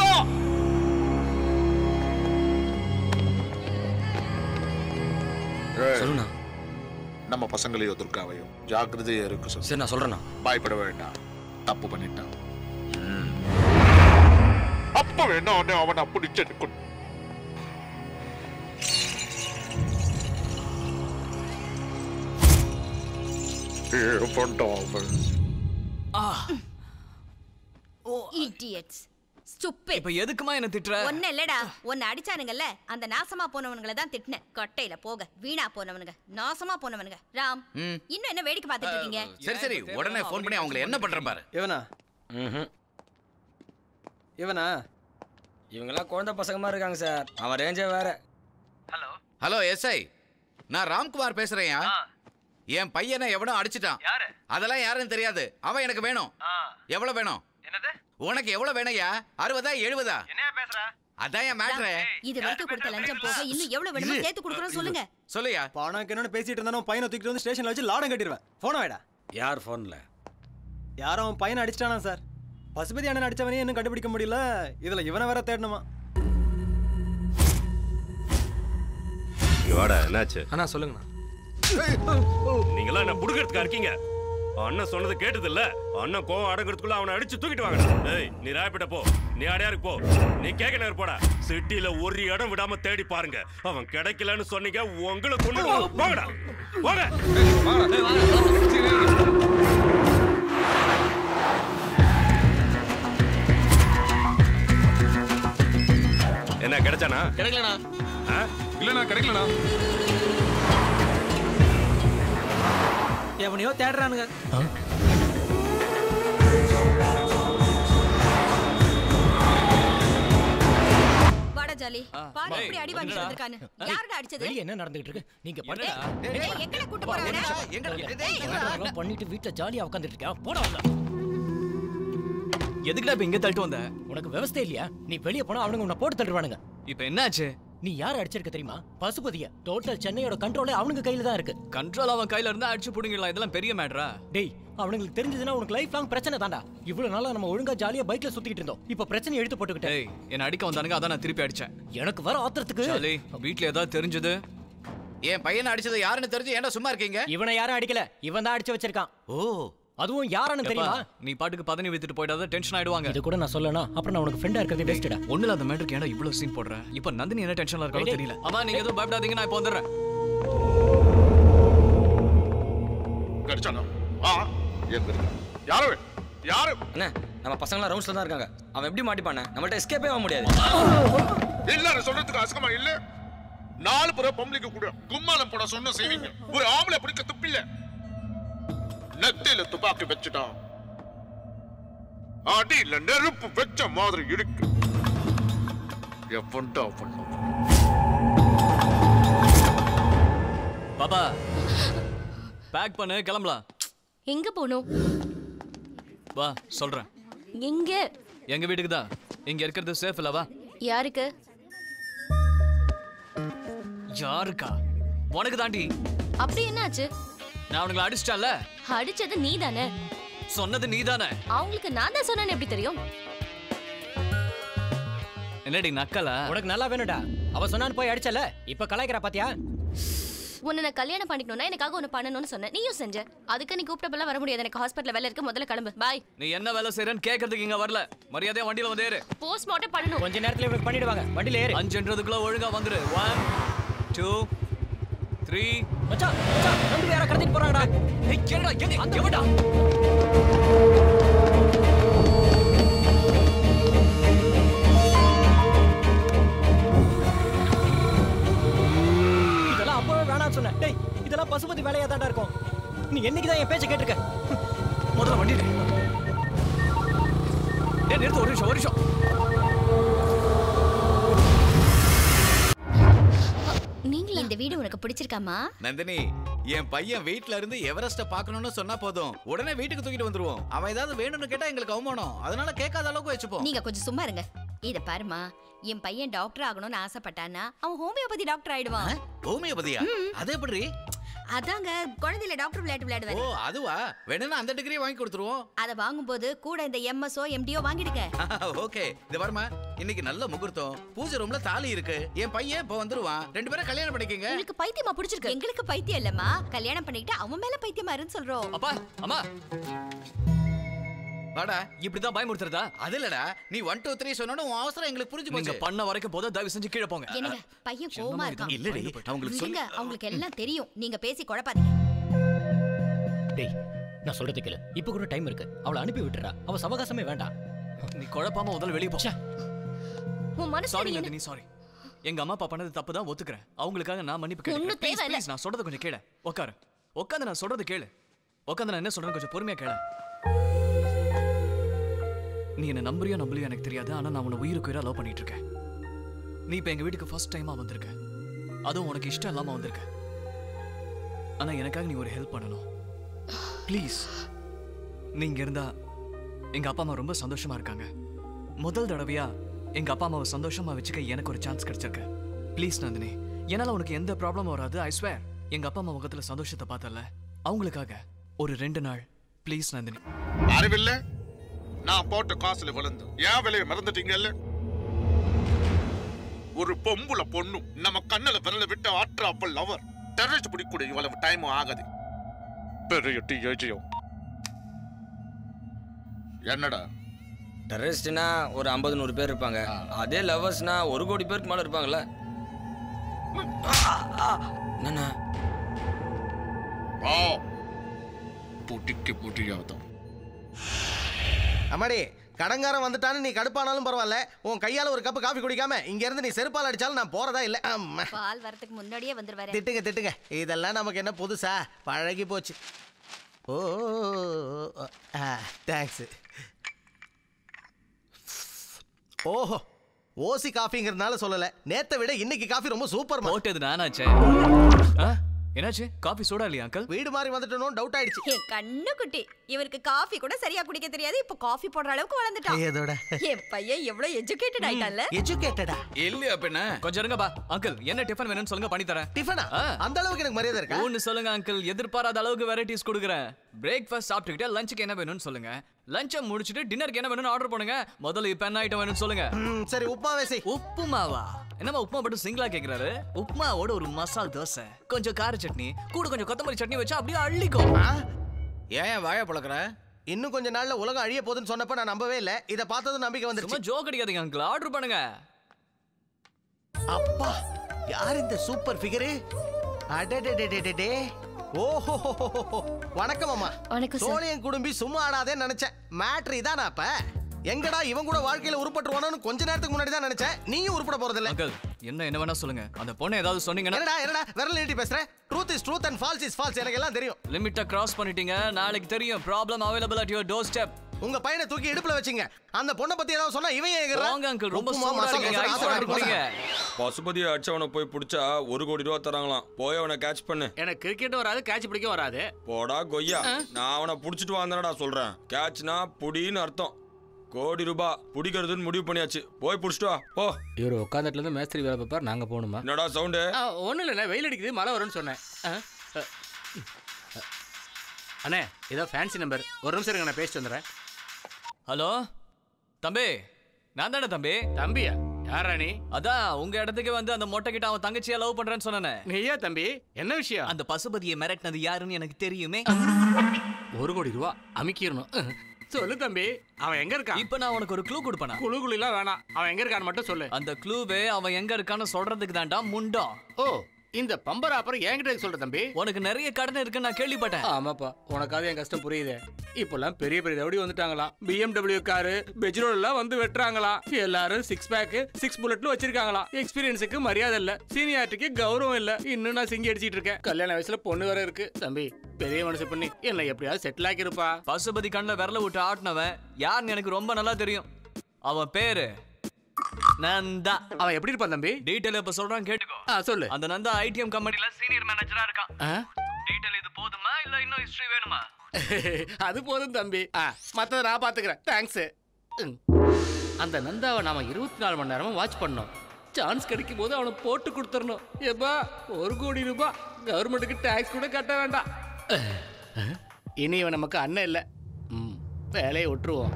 சொல்லுண்ணா. நம்ம பசங்களையும் துர்காவையும் ஜாக்கிரதையா இருக்கு. சரி நான் சொல்றேண்ணா. பயப்பட வேண்டாம். தப்பு பண்ணிட்டான். அப்ப வேணா அவனை பிடிச்செடுக்கணும். Idiots. Stupid. இப்ப எதுக்குமா என்ன திட்ற? ஒண்ணு இல்லடா, ஒன்னு அடிச்சானுங்கல்ல, அந்த நாசமா போனவனுங்கள தான் திட்டினேன். கொட்டையில போக வீணா போனவனுங்க, நாசமா போனவனுங்க. ராம், இன்னும் என்ன வேடிக்கை பார்த்துட்டு இருக்கீங்க? சரி சரி, உடனே ஃபோன் பண்ணி அவங்களை என்ன பண்ற பாரு. இவனா இவனா இவங்கெல்லாம் குழந்தை பசங்க மாதிரி இருக்காங்க சார். அவன் ரேஞ்சே வேற. ஹலோ ஹலோ எஸ்ஐ, நான் ராம்குமார் பேசுறேன். என் பையனை எவனோ அடிச்சிட்டான். அதெல்லாம் யாருன்னு தெரியாது. அவன் எனக்கு வேணும். எவ்வளவு வேணும்? என்னது? உனக்கு எவ்வளவு வேணையா? 60 70? என்னையா பேசுற? அதான் என் மேட்ரு. இது வரைக்கும் கொடுத்த லஞ்சம் போக இன்னும் எவ்வளவு வேணுமோ சேர்த்து கொடுக்குறோம். சொல்லுங்க. சொல்லுயா. பணம் என்னன்னு பேசிட்டு இருந்தானோ பையனை தூக்கிட்டு வந்து ஸ்டேஷன்ல வச்சு லாடம் கட்டிடுவேன். போன வைடா. யார் போன்ல? யாரோ அவன் பையனை அடிச்சிட்டானா சார். பசுபதி அண்ணன் அடிச்சவனே இன்னும் கண்டுபிடிக்க முடியல. இதுல இவனை வேற தேடணுமா? வாடா, என்னாச்சு? அண்ணா சொல்லுங்கண்ணா. நீங்களா என்ன புடுக்கிறதுக்கா இருக்கீங்க? அண்ணன் சொன்னது கேட்டது இல்ல. அண்ணன் கோவம் அடங்குறதுக்குள்ள அவனை அடிச்சு தூக்கிட்டு வாங்க. ஏய், நீ ராயப்பேட்டை போ. நீ அடையாருக்கு போ. நீ கேக்க நேரம் போடா. சிட்டில ஒரு இடம் விடாம தேடி பாருங்க. அவன் கிடைக்கலன்னு சொன்னீங்க, உங்களை கொண்டு போங்கடா. போங்க. என்ன கிடைச்சானா? கிடைக்கலண்ணா. இல்லண்ணா கிடைக்கலண்ணா. எவனையோ தேடுறானுங்க. வாடா ஜாலி. பாரு இப்படி அடி வாங்கி வந்திருக்கானு. யாரடா அடிச்சது? வெளிய என்ன நடந்துட்டு இருக்கு? நீங்க படுங்க. டேய் எங்கல கூட்டி போறவனே? எங்கல பண்ணிட்டு வீட்ல ஜாலியா உட்கார்ந்துட்டு இருக்கியா? போடா உள்ள. எதுக்குடா இப்ப இங்க தள்ளிட்டு வந்த? உனக்கு விவசாய இல்லையா? நீ வெளிய போனா அவனுங்க உன்னை போட்டு தள்ளுவானுங்க. இப்ப என்னாச்சு? நீ யார் அடிச்சிருக்க தெரியுமா? பசுபதிய. டோட்டல் சென்னையோட கண்ட்ரோலே அவனுங்க கையில தான் இருக்கு. கண்ட்ரோல் அவன் கையில இருந்தா அடிச்சு புடிங்கலாம். இதெல்லாம் பெரிய மேட்டரா? டேய், அவனுங்களுக்கு தெரிஞ்சதுன்னா உனக்கு லைஃப் லாங் பிரச்சனை தான்டா. இவ்வளவு நாளா நம்ம ஒழுங்கா ஜாலியா பைக்ல சுத்திட்டு இருந்தோம். இப்ப பிரச்சனை எடுத்து போட்டுக்கிட்டேன். டேய், என்ன அடிக்க வந்தானுங்க, அதான் நான் திருப்பி அடிச்சேன். எனக்கு வர ஆத்திரத்துக்கு ஜாலி, வீட்ல ஏதாவது தெரிஞ்சது? என் பையனை அடிச்சது யாருன்னு தெரிஞ்சு ஏன்டா சும்மா இருக்கீங்க? இவனை யாரும் அடிக்கல, இவன் தான் அடிச்சு வச்சிருக்கான். ஓ, அதுவும் யாரானு தெரியுமா? நீ பாட்டுக்கு பதனி வித்துட்டு போயிடாத, டென்ஷன் ஆயிடுவாங்க. இது கூட நான் சொல்லனா, அப்புறம் நான் உனக்கு ஃப்ரெண்டா இருக்கதே வேஸ்ட்டா. ஒண்ணுல அந்த மேட்டருக்கு ஏன்டா இவ்ளோ சீன் போடுற? இப்போ நந்தினி என்ன டென்ஷன்ல இருக்காளோ தெரியல. அம்மா நீங்க எதுவும் பயப்படாதீங்க, நான் இப்போ வந்துறேன். கடிச்சானா? எங்க இருக்க? யாரு? யாரு? அண்ணே, நம்ம பசங்கலாம் ரவுண்ட்ஸ்ல தான் இருக்காங்க. அவன் எப்படி மாட்டிப்பானே? நம்மள்ட்ட எஸ்கேப்பே ஆக முடியாது. இல்ல சொல்றதுக்கு அசகமா இல்ல. 4 பேர் பப்ளிக் கூட கும்மாலம் போட சொன்ன செய்வீங்க. ஒரு ஆம்பளை பிடிக்க துப்பில்ல. நெத்தியில துப்பாக்கி வச்சுட்டான். அடியில நெருப்பு வச்ச மாதிரி இருக்கு. எப்பண்டா பண்ண பாபா பேக் பண்ணு, கிளம்பலாம். எங்க போணும்? வா சொல்றேன். எங்க? எங்க வீட்டுக்கு தான். இங்க இருக்கிறது சேஃப் இல்ல, வா. யாருக்கு? யாருக்கா? உனக்கு தாண்டி. அப்படி என்னாச்சு? நான் அவனுங்களை அடிச்சிட்டேன்ல. அடிச்சது நீ தானே? சொன்னது நீ தானே? அவங்களுக்கு நான் தான் சொன்னேன்னு எப்படி தெரியும்? என்னடி நக்கலா? உனக்கு நல்லா வேணும்டா. அவ சொன்னான்னு போய் அடிச்சல. இப்ப கலாய்க்கற பாத்தியா? உன்னை நான் கல்யாணம் பண்ணிக்கணும்னா எனக்காக ஒன்று பண்ணணும்னு சொன்னேன். நீயும் செஞ்ச. அதுக்கு நீ கூப்பிட்டப்பெல்லாம் வர முடியாது. எனக்கு ஹாஸ்பிட்டல் வேலை இருக்கு. முதல்ல கிளம்பு. பாய். நீ என்ன வேலை செய்யறன்னு கேட்கறதுக்கு இங்க வரல. மரியாதையா வண்டியில வந்து ஏறு. போஸ்ட்மார்ட்டம் பண்ணணும். கொஞ்ச நேரத்துல இவங்க பண்ணிடுவாங்க. வண்டியில ஏறு. 5ன்றதுக்குள்ள ஒழுங்கா வந்துரு. 1 2 3. மச்சான் மச்சான் ரெண்டு பேரா கடத்திட்டு போறாங்கடா. ஏய் கேடா எங்க எவடா? இதெல்லாம் அப்பவே வேணாம்னு சொன்னேன். டேய் இதெல்லாம் பசுபதி வேலையா தான்டா இருக்கும். நீ என்னைக்கு தான் என் பேச்ச கேட்டிருக்க? முதல்ல வண்டி எடு. டேய் நிறுத்து ஒரு நிமிஷம். நீங்களா? இந்த வீடு உனக்கு பிடிச்சிருக்காமா? நந்தினி, என் பையன் வீட்ல இருந்து எவரெஸ்ட பார்க்கணும்னு சொன்னா போதும், உடனே வீட்டுக்கு தூக்கிட்டு வந்துருவோம். அவன் ஏதாவது வேணும்னு கேட்டா எங்களுக்கு அவமானம். அதனால கேட்காத அளவுக்கு வச்சுப்போம். நீங்க கொஞ்சம் சும்மா இருங்க. இத பாருமா, என் பையன் டாக்டர் ஆகணும்னு ஆசைப்பட்டானா அவன் ஹோமியோபதி டாக்டர் ஆயிடுவான். ஹோமியோபதியா? அது எப்படி? அதாங்க குழந்தையில டாக்டர் விளையாடுவாரு. ஓ அதுவா? வேணும்னா அந்த டிகிரி வாங்கி கொடுத்துருவோம். அத வாங்கும்போது கூட இந்த எம்எஸ்ஓ எம்டிஓ வாங்கிடுங்க. ஓகே. இது பாருமா, இன்னைக்கு நல்ல முகூர்த்தம். பூஜை ரூம்ல தாலி இருக்கு. என் பையன் இப்ப வந்துருவான். ரெண்டு பேரும் கல்யாணம் பண்ணிக்கங்க. உங்களுக்கு பைத்தியமா பிடிச்சிருக்கு? எங்களுக்கு பைத்தியம் இல்லம்மா. கல்யாணம் பண்ணிக்கிட்டு அவன் மேல பைத்தியமாருன்னு சொல்றோம். அப்பா அம்மா வாடா. இப்படிதான் பயமுறுத்துறதா? அது இல்லடா, நீ 1 2 3 சொன்னோட உன் அவசரம் எங்களுக்கு புரிஞ்சு போச்சு. நீங்க பண்ண வரைக்கும் போத தயவு செஞ்சு கீழே போங்க. என்னங்க பையன் கோவமா இருக்கான். இல்லடி, அவங்களுக்கு சொல்லுங்க. அவங்களுக்கு எல்லாம் தெரியும். நீங்க பேசி குழப்பாதீங்க. டேய் நான் சொல்றது கேளு. இப்போ கூட டைம் இருக்கு. அவளை அனுப்பி விட்டுறா. அவ சவகாசமே வேண்டாம். நீ குழப்பாம முதல்ல வெளிய போ. உன் மனசுல சாரி நந்தினி, சாரி. எங்க அம்மா அப்பா பண்ணது தப்பு தான், ஒத்துக்கறேன். அவங்களுக்காக நான் மன்னிப்பு கேட்கிறேன். ப்ளீஸ் நான் சொல்றது கொஞ்சம் கேளு. உட்காந்து நான் சொல்றது கேளு. உட்காந்து நான் என்ன சொல்றேன் கொஞ்சம் பொறுமையா கேளு. நீ என்ன நம்புறியோ நம்பலையோ எனக்கு தெரியாது. ஆனா நான் உன்னை உயிருக்கு உயிரா லவ் பண்ணிட்டு இருக்கேன். நீ இப்ப எங்க வீட்டுக்கு ஃபர்ஸ்ட் டைமா வந்திருக்க. அதுவும் உனக்கு இஷ்டம் இல்லாம வந்திருக்க. ஆனா எனக்காக நீ ஒரு ஹெல்ப் பண்ணணும் ப்ளீஸ். நீங்க இருந்தா எங்க அப்பா அம்மா ரொம்ப சந்தோஷமா இருக்காங்க. முதல் தடவையா எங்க அப்பா அம்மாவை சந்தோஷமா வச்சுக்க எனக்கு ஒரு சான்ஸ் கிடைச்சிருக்கு. ப்ளீஸ் நந்தினி, என்னால உனக்கு எந்த ப்ராப்ளமும் வராது. I swear. எங்க அப்பா அம்மா முகத்துல சந்தோஷத்தை பார்த்தல, அவங்களுக்காக ஒரு 2 நாள் ப்ளீஸ் நந்தினி. அறிவில்லை, நான் போட்ட காசுல விழுந்து ஏன் விலையை மறந்துட்டீங்கல்ல? ஒரு பொம்புல பொண்ணு நம்ம கண்ணுல விரல விட்டு ஆற்றாப்பல் லவர் டெரரிஸ்ட் பிடிக்கூட இவ்வளவு டைமும் ஆகுது. பெரிய டிஏஜியும் என்னடா? டெரரிஸ்ட்னா ஒரு 50-100 பேர் இருப்பாங்க. அதே லவர்ஸ்னா 1 கோடி பேருக்கு மேல இருப்பாங்கல்ல. என்னண்ணா? புட்டிக்கு புட்டியாதான். அம்மாடி, கடங்காரன் வந்துட்டான்னு நீ கடுப்பானாலும் பரவாயில்ல. உன் கையால ஒரு கப்பு காஃபி குடிக்காம இங்க இருந்து நீ செருப்பால் அடிச்சாலும் நான் போறதா இல்ல. பால் வரதுக்கு முன்னாடியே வந்துருவாரு. திட்டுங்க திட்டுங்க. இதெல்லாம் நமக்கு என்ன புதுசா? பழகி போச்சு. Oh thanks. ஓஹோ, ஓசி காஃபிங்கிறதுனால சொல்லல. நேத்தை விட இன்னைக்கு காஃபி ரொம்ப சூப்பர். போட்டது நானாச்சே. என்னாச்சு? காஃபி சோடா இல்லையா அங்கிள்? வீடு மாதிரி வந்துட்டோம், டவுட் ஆயிடுச்சு. என் கண்ணு குட்டி, இவருக்கு காஃபி கூட சரியா குடிக்க தெரியாது. இப்ப காஃபி போடுற அளவுக்கு வளர்ந்துட்டான். ஏதோட என் பையன் எவ்வளவு எஜுகேட்டட் ஆயிட்டான்ல. எஜுகேட்டடா? இல்லையா பெண்ண? கொஞ்சம் இருங்க பா. அங்கிள் என்ன டிஃபன் வேணும்னு சொல்லுங்க, பண்ணி தரேன். டிஃபனா? அந்த அளவுக்கு எனக்கு மரியாதை இருக்கா? ஒன்னு சொல்லுங்க அங்கிள், எதிர்பாராத அளவுக்கு வெரைட்டிஸ் கொடுக்குறேன். பிரேக்ஃபாஸ்ட் சாப்பிட்டுக்கிட்டே லஞ்சுக்கு என்ன வேணும்னு சொல்லுங்க. லஞ்சை முடிச்சிட்டு டின்னருக்கு என்ன வேணும்னு ஆர்டர் பண்ணுங்க. முதல்ல இப்ப என்ன ஐட்டம் வேணும்னு சொல்லுங்க. சரி, உப்புமாவே செய். உப்புமாவா? என்னமா உப்புமா மட்டும் சிங்கிளா கேக்குறாரு? உப்புமாவோட ஒரு மசால் தோசை, கொஞ்சம் கார சட்னி, கூட கொஞ்சம் கொத்தமல்லி சட்னி வச்சா அப்படியே அள்ளிக்கும். ஏன் வாயை பழக்கிற? இன்னும் கொஞ்ச நாள்ல உலகம் அழிய போகுதுன்னு சொன்னப்ப நான் நம்பவே இல்ல. இத பார்த்ததும் நம்பிக்கை வந்துருச்சு. சும்மா ஜோக் அடிக்காதீங்க அங்கிள், ஆர்டர் பண்ணுங்க. அப்பா, யார் இந்த சூப்பர் ஃபிகர்? அடடடடடடே. ஓஹோ, வணக்கம் அம்மா. வணக்கம் சார். சோழியன் குடும்பி சும்மா ஆடாதேன்னு நினைச்சேன். மேட்ரு இதானா? அப்ப எங்கடா இவன் கூட வாழ்க்கையில உருப்பட்டுவானு கொஞ்ச நேரத்துக்கு முன்னாடி தான் நினைச்சேன். நீயும் உருப்பட போறது இல்ல. அங்கிள் என்ன வேணா சொல்லுங்க. அந்த பொண்ணை ஏதாவது சொன்னீங்கன்னா? என்னடா விரல் நீட்டி பேசுற? Truth is truth and false is false. எனக்கு எல்லாம் தெரியும். லிமிட்ட கிராஸ் பண்ணிட்டீங்க. நாளைக்கு தெரியும். Problem available at your door step. உங்க பையனை தூக்கி இடுப்புல வச்சீங்க. அந்த பொண்ணை பத்தி ஏதாவது சொன்னா இவன் ஏங்கறான். வாங்க அங்கிள், ரொம்ப சூடா இருக்கீங்க. ஐஸ் வாட்டர் குடிங்க. பசுபதி அடிச்சவனை போய் பிடிச்சா 1 கோடி ரூபா தராங்களாம். போய் அவனை கேட்ச் பண்ணு. எனக்கு கிரிக்கெட் வராது, கேட்ச் பிடிக்க வராது. போடா கொய்யா, நான் அவனை புடிச்சிட்டு வந்தேனடா சொல்றேன். கேட்ச்னா புடின்னு அர்த்தம். கோடி ரூபாய் பிடிக்கிறதுன்னு முடிவு பண்ணியாச்சு. போய் பிடிச்சிட்டு வா போ. இவர் உட்காந்துட்டுல இருந்து மேஸ்திரி வேலை பார்ப்பார், நாங்க போகணுமா? என்னடா சவுண்டு? ஒன்றும் இல்லைண்ணே, வெயில் அடிக்குது, மழை வரும்னு சொன்னேன். அண்ணே ஏதோ ஃபேன்சி நம்பர், ஒரு நிமிஷம் இருங்க, நான் பேசிட்டு வந்துடுறேன். ஹலோ தம்பி, நான் தானே தம்பி. தம்பியா? யாரா நீ? அதான் உங்க இடத்துக்கு வந்து அந்த மொட்டை கிட்ட அவன் தங்கச்சியா லவ் பண்றேன்னு சொன்னே. நீயா தம்பி? என்ன விஷயம்? அந்த பசுபதியை மிரட்டினது யாருன்னு எனக்கு தெரியுமே. 1 கோடி ரூபா அமைக்கிடணும். சொல்லு தம்பி, அவன் எங்க இருக்கான்? இப்ப நான் உனக்கு ஒரு க்ளூ கொடுப்பேன். குழுகுலாம் வேணாம், அவன் எங்க இருக்கான்னு மட்டும் சொல்லு. அந்த க்ளூவே அவன் எங்க இருக்கான்னு சொல்றதுக்கு தான்டா முண்டா. ஓ, இந்த பம்பர் அப்புறம் என்கிட்ட சொல்ற தம்பி. உனக்கு நிறைய கடன் இருக்குன்னு நான் கேள்விப்பட்டேன். ஆமாப்பா, உனக்காவது என் கஷ்டம் புரியுது. இப்பெல்லாம் பெரிய பெரிய ரவுடி வந்துட்டாங்களாம். BMW காரு பெஜ்ரோல் எல்லாம் வந்து வெட்டுறாங்களாம். எல்லாரும் 6 பேக் 6 புல்லட்ல வச்சிருக்காங்களாம். எக்ஸ்பீரியன்ஸுக்கு மரியாதை இல்ல, சீனியாரிட்டிக்கு கௌரவம் இல்ல. இன்னும் நான் சிங்கி அடிச்சிட்டு இருக்கேன். கல்யாண வயசுல பொண்ணு வேற இருக்கு. தம்பி பெரிய மனசு பண்ணி என்ன எப்படியாவது செட்டில் ஆக்கிருப்பா. பசுபதி கண்ணில் விரல விட்டு ஆட்டினவன் யாருன்னு எனக்கு ரொம்ப நல்லா தெரியும். அவன் பேரு நந்தா. அவன் எப்படி இருப்பான் தம்பி? டீடைல் இப்ப சொல்றான் கேட்டுக்கோ. சொல்லு. அந்த நந்தா ஐடிஎம் கம்பெனில சீனியர் மேனேஜரா இருக்கான். டீடைல் இது போதுமா இல்ல இன்னும் ஹிஸ்டரி வேணுமா? அது போதும் தம்பி, மத்தத நான் பாத்துக்கிறேன். தேங்க்ஸ். அந்த நந்தாவை நாம 24 மணி நேரமும் வாட்ச் பண்ணோம். சான்ஸ் கிடைக்கும் போது அவனை போட்டு கொடுத்துடணும். ஏப்பா 1 கோடி ரூபாய் கவர்மெண்ட்டுக்கு டாக்ஸ் கூட கட்ட வேண்டாம். இனி இவன் நமக்கு அண்ணன் இல்ல, வேலையை விட்டுருவோம்.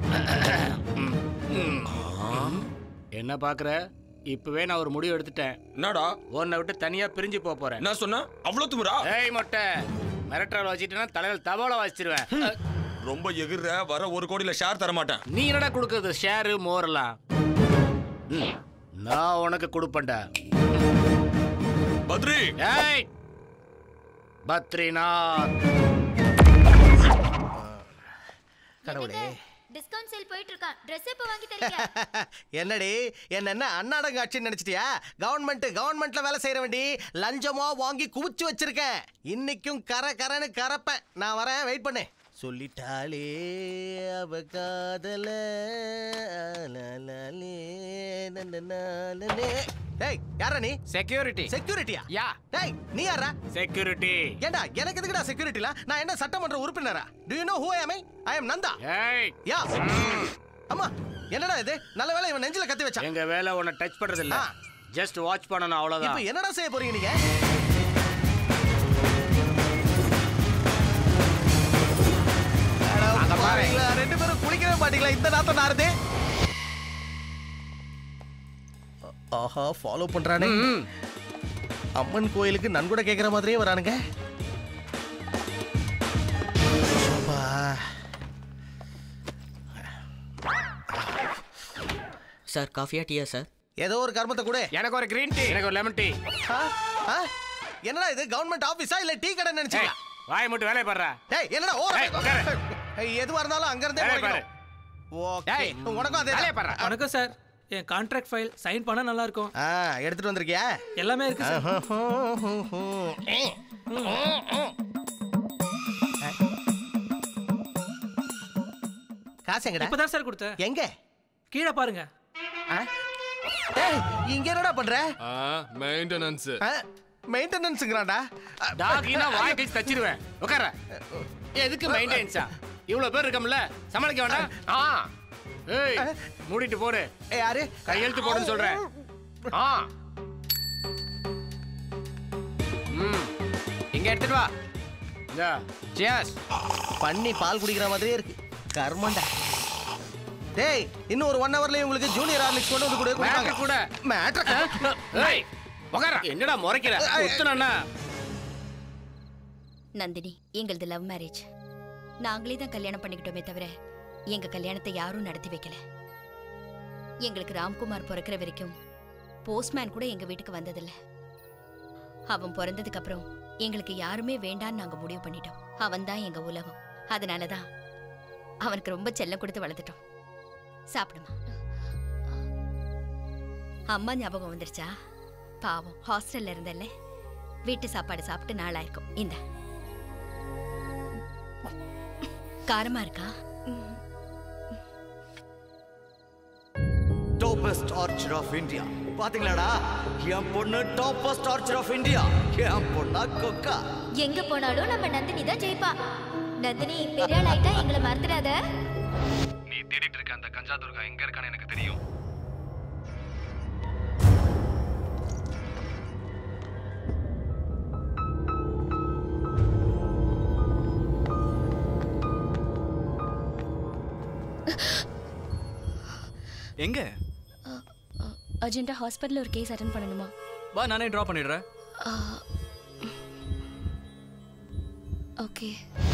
என்ன பாக்குற? இப்பவே நான் ஒரு முடிவு எடுத்துட்டேன். என்னடா? உன்னை விட்டு தனியா பிரிஞ்சு போறேன். என்ன சொன்ன? அவ்வளவு துமுறா? ஏய் மொட்டை, மிரட்டல் வச்சிட்டேன்னா தலையில தபால வாசிச்சிருவேன். ரொம்ப எகிர்ற, வர 1 கோடியில ஷேர் தர மாட்டேன். நீ என்னடா கொடுக்கறது? ஷேரு மோரலாம் நான் உனக்கு கொடுப்பேன்டா. பத்ரி. ஏய் பத்ரிநாத். கடவுளே, டிஸ்கவுண்ட் சேல் போயிட்டு இருக்கான். Dress எப்ப வாங்கி தரீங்க? என்னடி என்ன அண்ணாடங்க ஆட்சின்னு நினைச்சிட்டியா? கவர்மெண்ட்ல வேலை செய்யற வேண்டி லஞ்சமா வாங்கி குவிச்சு வச்சிருக்கேன். இன்னைக்கும் கரன்னு கரப்பேன். நான் வரேன், வெயிட் பண்ணு. சொல்லிட்டாளே அவ காதல. டேய் யாரா நீ? செக்யூரிட்டியா? யா. டேய் நீ யாரா? செக்யூரிட்டி. ஏண்டா எனக்கு எதுக்குடா செக்யூரிட்டில? நான் என்ன சட்டமன்ற உறுப்பினரா? Do you know who I am? I am Nanda. ஏய் யா. அம்மா என்னடா இது? நல்ல வேளை இவன் நெஞ்சில கத்தி வச்சான். எங்க வேலை உன்னை டச் பண்றது இல்ல, ஜஸ்ட் வாட்ச் பண்ணனும் அவ்வளவுதான். இப்போ என்னடா செய்ய போறீங்க நீங்க? அங்க பாருங்க, 2 பேரும் குளிக்கவே மாட்டீங்களா? இந்த நாத்தம் நாறுதே. ஆஹா, ஃபாலோ பண்றானே. அம்மன் கோயிலுக்கு நன்கொடை கேட்கிற மாதிரியே வரானுங்க. சார் காஃபியா டீயா சார்? ஏதோ ஒரு கர்மத்தை கூட. எனக்கு ஒரு கிரீன் டீ, எனக்கு ஒரு லெமன் டீ. என்னடா இது? கவர்மெண்ட் ஆபீஸா இல்ல டீ கடை நினைச்சீங்களா? வாய் மட்டும் வேலைய பாறா. டேய் என்னடா எதுவா இருந்தாலும் அங்க இருந்தே போறீங்க. ஓகே, உனக்கும் அதே வேலைய பாறா. வணக்கம் சார், என் கான்ட்ராக்ட் ஃபைல் சைன் பண்ணா நல்லா இருக்கும். எடுத்துட்டு வந்திருக்கியா? எல்லாமே இருக்கு சார். காசு எங்கடா? இப்பதான் சார் கொடுத்தேன். எங்க? கீழே பாருங்க. டேய் இங்க என்னடா பண்ற? மெயின்டெனன்ஸ். மெயின்டெனன்ஸ்ங்கறாடா. டாகினா வாய் கீச் தச்சிடுவேன். உட்கார. எதுக்கு மெயின்டெனன்ஸா? இவ்வளவு பேர் இருக்கம்ல, சமாளிக்க வேண்டாம். ஏய் மூடிட்டு போடு. யாரு? கையெழுத்து போடுன்னு சொல்றேன். இங்க எடுத்துட்டு வா. இங்க சியர்ஸ். பண்ணி பால் குடிக்கிற மாதிரியே இருக்கு. கர்மண்டா. டேய் இன்னும் ஒரு 1 ஹவர்ல உங்களுக்கு ஜூனியர் ஹார்லிக்ஸ் கொண்டு வந்து குடிப்பாங்க. கூட மேட்டர். ஏய் உட்கார. என்னடா முறைக்கிற? குத்துறேன்னா. நந்தினி, எங்களது லவ் மேரேஜ். நாங்களே தான் கல்யாணம் பண்ணிக்கிட்டோமே தவிர எங்க கல்யாணத்தை யாரும் நடத்தி வைக்கல. எங்களுக்கு ராம்குமார் பிறக்கிற வரைக்கும் போஸ்ட்மேன் கூட எங்க வீட்டுக்கு வந்ததில்ல. அவன் பிறந்ததுக்கு அப்புறம் எங்களுக்கு யாருமே வேண்டான்னு நாங்க முடிவு பண்ணிட்டோம். அவன் தான் எங்க உலகம். அதனாலதான் அவனுக்கு ரொம்ப செல்லம் கொடுத்து வளர்த்துட்டோம். சாப்பிடுமா. அம்மா ஞாபகம் வந்துருச்சா? பாவம், ஹாஸ்டல்ல இருந்தல்ல. வீட்டு சாப்பாடு சாப்பிட்டு நாளாயிருக்கும். இந்த காரமா இருக்கா? Toppest archer of India. பாத்தீங்களாடா, என் பொண்ணு டாப்பஸ்ட் ஆர்ச்சர் ஆஃப் இந்தியா. என் பொண்ணா கொக்கா. எங்க போனாலும் நம்ம நந்தினி தான் ஜெயிப்பா. நந்தினி பெரிய ஆள் ஆயிட்டா எங்களை மறந்துடாத. நீ தேடிட்டு இருக்க அந்த கஞ்சா துர்கா எங்க இருக்கான்னு எனக்கு தெரியும். எங்க? அர்ஜென்ட்டா ஹாஸ்பிட்டல்ல ஒரு கேஸ் அட்டெண்ட் பண்ணணுமா? வா நானே டிராப் பண்ணிடுறேன். ஓகே.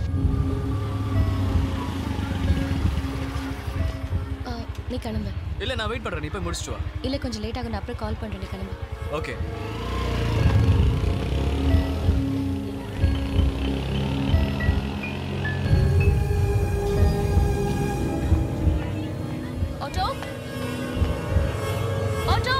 நீ கிளம்பு. இல்ல நான் வெயிட் பண்றேன், நீ போய் முடிச்சிட்டு வா. இல்ல கொஞ்சம் லேட் ஆகும், நான் அப்புறம் கால் பண்றேன், நீ கிளம்பு. ஓகே. Auto auto.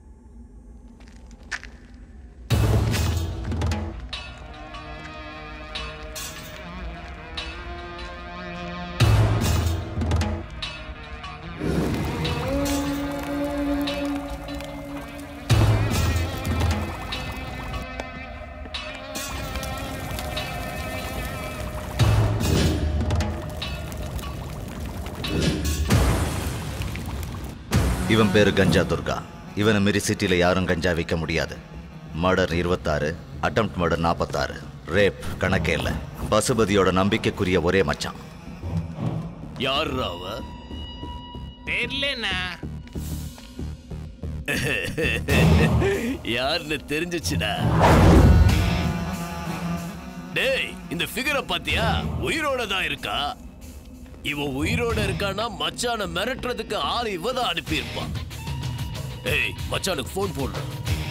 இவன் பேரு கஞ்சா துர்கா. இவனை மாரி சிட்டியில் யாரும் கஞ்சா விற்க முடியாது. மர்டர் 26, அட்டெம்ப்ட் மர்டர் 46, ரேப் கணக்கே இல்லை. பசுபதியோட நம்பிக்கைக்குரிய ஒரே மச்சான். யார் அவ? தெரியலண்ணா. யாருன்னு தெரிஞ்சிச்சுடா. டேய், இந்த ஃபிகரை பாத்தியா? உயிரோட தான் இருக்கா. இவன் உயிரோட இருக்கானா மச்சான மிரட்டுறதுக்கு ஆள் இவதான் அனுப்பியிருப்பான். ஏய், மச்சானுக்கு ஃபோன் போடுறான்.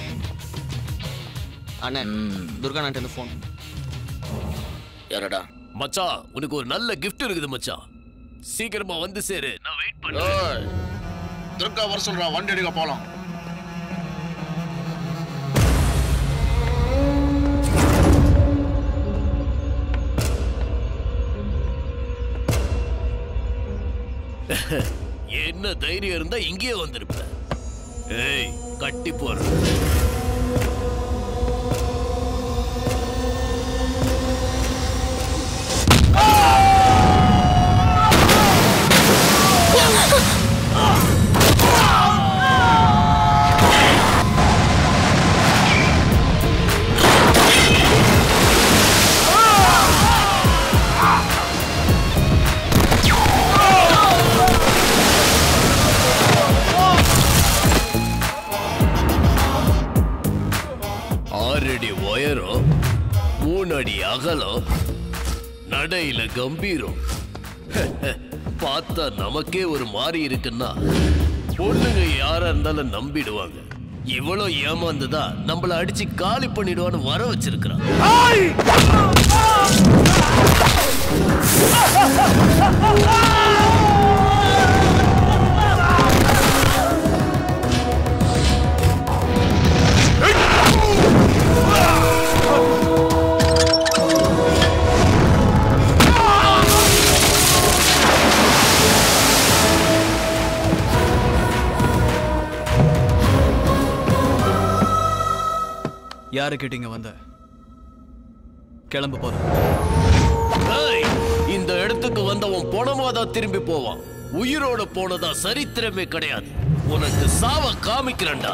அண்ணன் துர்கா நாட்டு ஃபோன். யாரடா? மச்சான், உனக்கு ஒரு நல்ல கிஃப்ட் இருக்குது மச்சான். சீக்கிரமா வந்து சேரு, நான் வெயிட் பண்றேன். துர்கா வர சொல்றா, வண்டி எடுக்க போலாம். என்ன தைரியம் இருந்தா இங்கேயே வந்திருப்ப. ஏய், கட்டி போற. உயரம், 3 அடி அகலம், நடையில கம்பீரம். பார்த்தா நமக்கே ஒரு மாதிரி இருக்குன்னா பொண்ணுங்க யாரா இருந்தாலும் நம்பிடுவாங்க. இவ்வளவு ஏமாந்துதா நம்மள அடிச்சு காலி பண்ணிடுவான்னு வர வச்சிருக்கிறான். யாரு கேட்டீங்க வந்த? கிளம்பு போதும். இந்த இடத்துக்கு வந்தவன் பணமாதான் திரும்பி போவான். உயிரோட போனதா சரித்திரமே கிடையாது. உனக்கு சாவ காமிக்கிறேன்டா.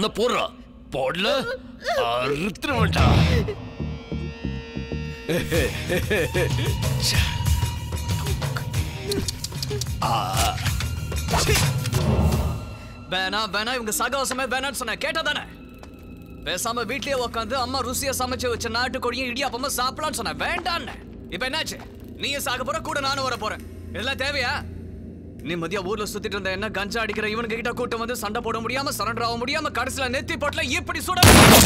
நல்லா போடுறா. போடல அறுத்துருவட்டா. வேணா வேணா இவங்க சகவாசமே வேணான்னு சொன்ன கேட்டா தானே? பேசாம வீட்லயே உட்காந்து அம்மா ருசியா சமைச்சு வச்ச நாட்டுக்கோழியும் இடியாப்பமா சாப்பிடலாம்னு சொன்ன வேண்டான்னு. இப்ப என்னாச்சு? நீயும் சாக போற, கூட நானும் வர போறேன். இதெல்லாம் தேவையா? நிம்மதியா ஊர்ல சுத்திட்டு இருந்த என்ன கஞ்சா அடிக்கிற இவனுக்கு கிட்ட கூட்டம் வந்து சண்டை போட முடியாம சரண்டர் ஆக முடியாம கடைசியில நெத்தி போட்டல இப்படி சுட.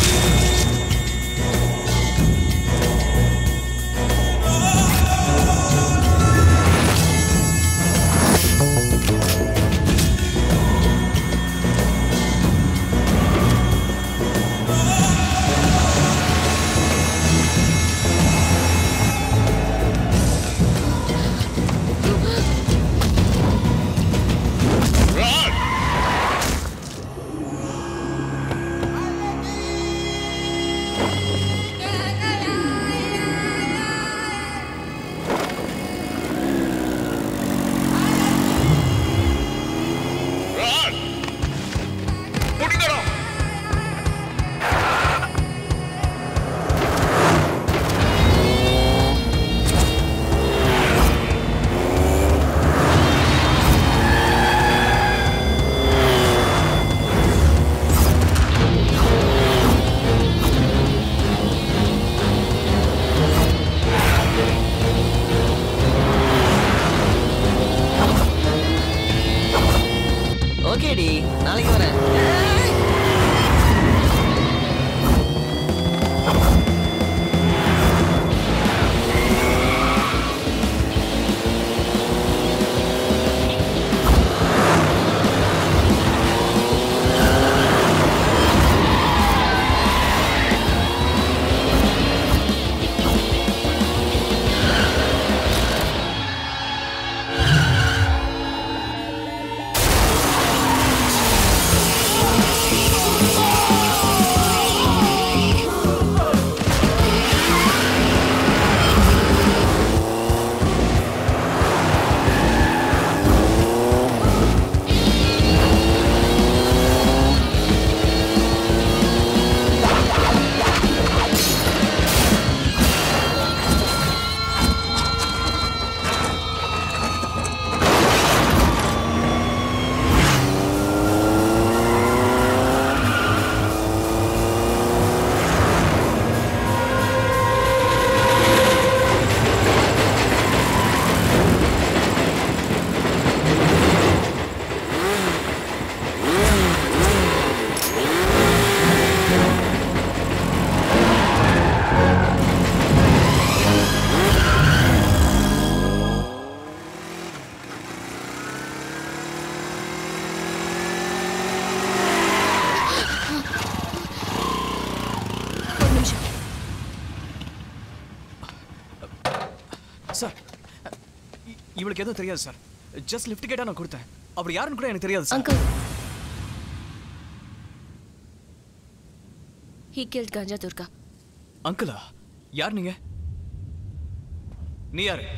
நாளைக்கு வரேன். சார், இவளுக்கு எதுவும் தெரியாது சார். ஜஸ்ட் லிஃப்ட் கேட்டா நான் கொடுத்தேன். அப்படி யாருன்னு கூட எனக்கு தெரியாது sir. Uncle, he killed Ganja Durga. அங்கிளா? யார் நீங்க? நீ யாரு?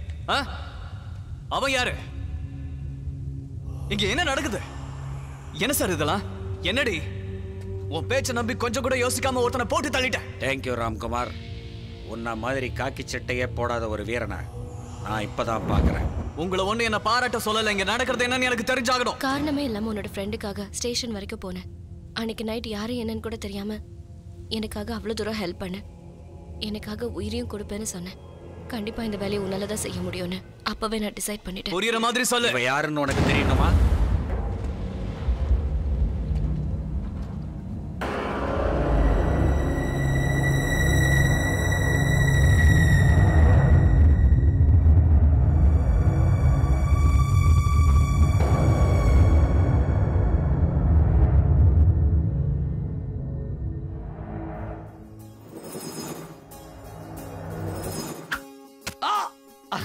அவன் யாரு? இங்க என்ன நடக்குது? என்ன சார் இதெல்லாம்? என்னடி உன் பேச்ச நம்பி கொஞ்சம் கூட யோசிக்காம ஒருத்தனை போட்டு தள்ளிட்டேன். தேங்க்யூ ராம்குமார். உன்ன மாதிரி காக்கி சட்டையே போடாத ஒரு வீரனை நான் இப்பதான் பாக்குறேன். உங்களை ஒண்ணு என்ன பாராட்ட சொல்லல. இங்க நடக்கிறது என்னன்னு எனக்கு தெரிஞ்சாகணும். காரணமே இல்லாம உன்னோட ஃப்ரெண்டுக்காக ஸ்டேஷன் வரைக்கும் போனேன். அன்னைக்கு நைட் யாரும் என்னன்னு கூட தெரியாம எனக்காக அவ்வளவு தூரம் ஹெல்ப் பண்ண, எனக்காக உயிரையும் கொடுப்பேன்னு சொன்னேன். கண்டிப்பா இந்த வேலையை உன்னாலதான் செய்ய முடியும்னு அப்பவே நான் டிசைட் பண்ணிட்டேன். புரியுற மாதிரி சொல்லு. இவ யாருன்னு உனக்கு தெரியணுமா?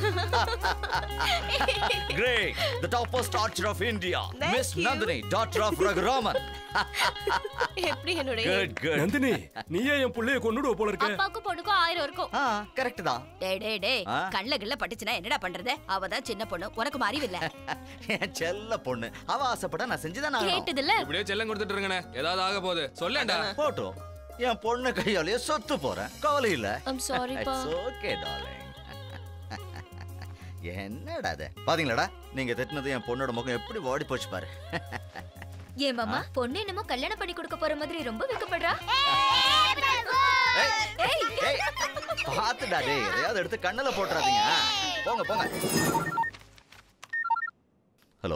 Great, the topmost archer of India, Miss Nandini, daughter of Raghu Raman. எப்படி என்னோட Good, good. நந்தினி, நீயே என் புள்ளைய கொன்னுடுவ போல இருக்க. அப்பாவுக்கும் பொண்ணுக்கும் 1000 இருக்கும். கரெக்ட் தான். டேய் கண்ணுல கிள்ள பட்டுச்சுனா என்னடா பண்றது? அவ தான் சின்ன பொண்ணு, உனக்கு அறிவு இல்ல. என் செல்ல பொண்ணு, அவ ஆசைப்பட்டா நான் செஞ்சுதான் ஆகணும். கேட்டதில்ல? இப்படியே செல்லம் கொடுத்துட்டு இருக்கனே, ஏதாவது ஆக போகுது. சொல்லேன்டா. போட்டும். என் பொண்ணு கையாலேயே சொத்து போறேன். கவலை இல்ல. I'm sorry பா. It's okay darling. என்னடா அது? பாத்தீங்களாடா? நீங்க திட்டினது என் பொண்ணோட முகம் எப்படி ஓடி போச்சு பாரு. ஏன் மாமா பொண்ணு என்னமோ கல்யாணம் பண்ணி கொடுக்க போற மாதிரி ரொம்ப வெக்கப்படுறா. பாத்துடா டேய், எதையாவது எடுத்து கண்ணுல போட்டுறாதீங்க. போங்க போங்க. ஹலோ.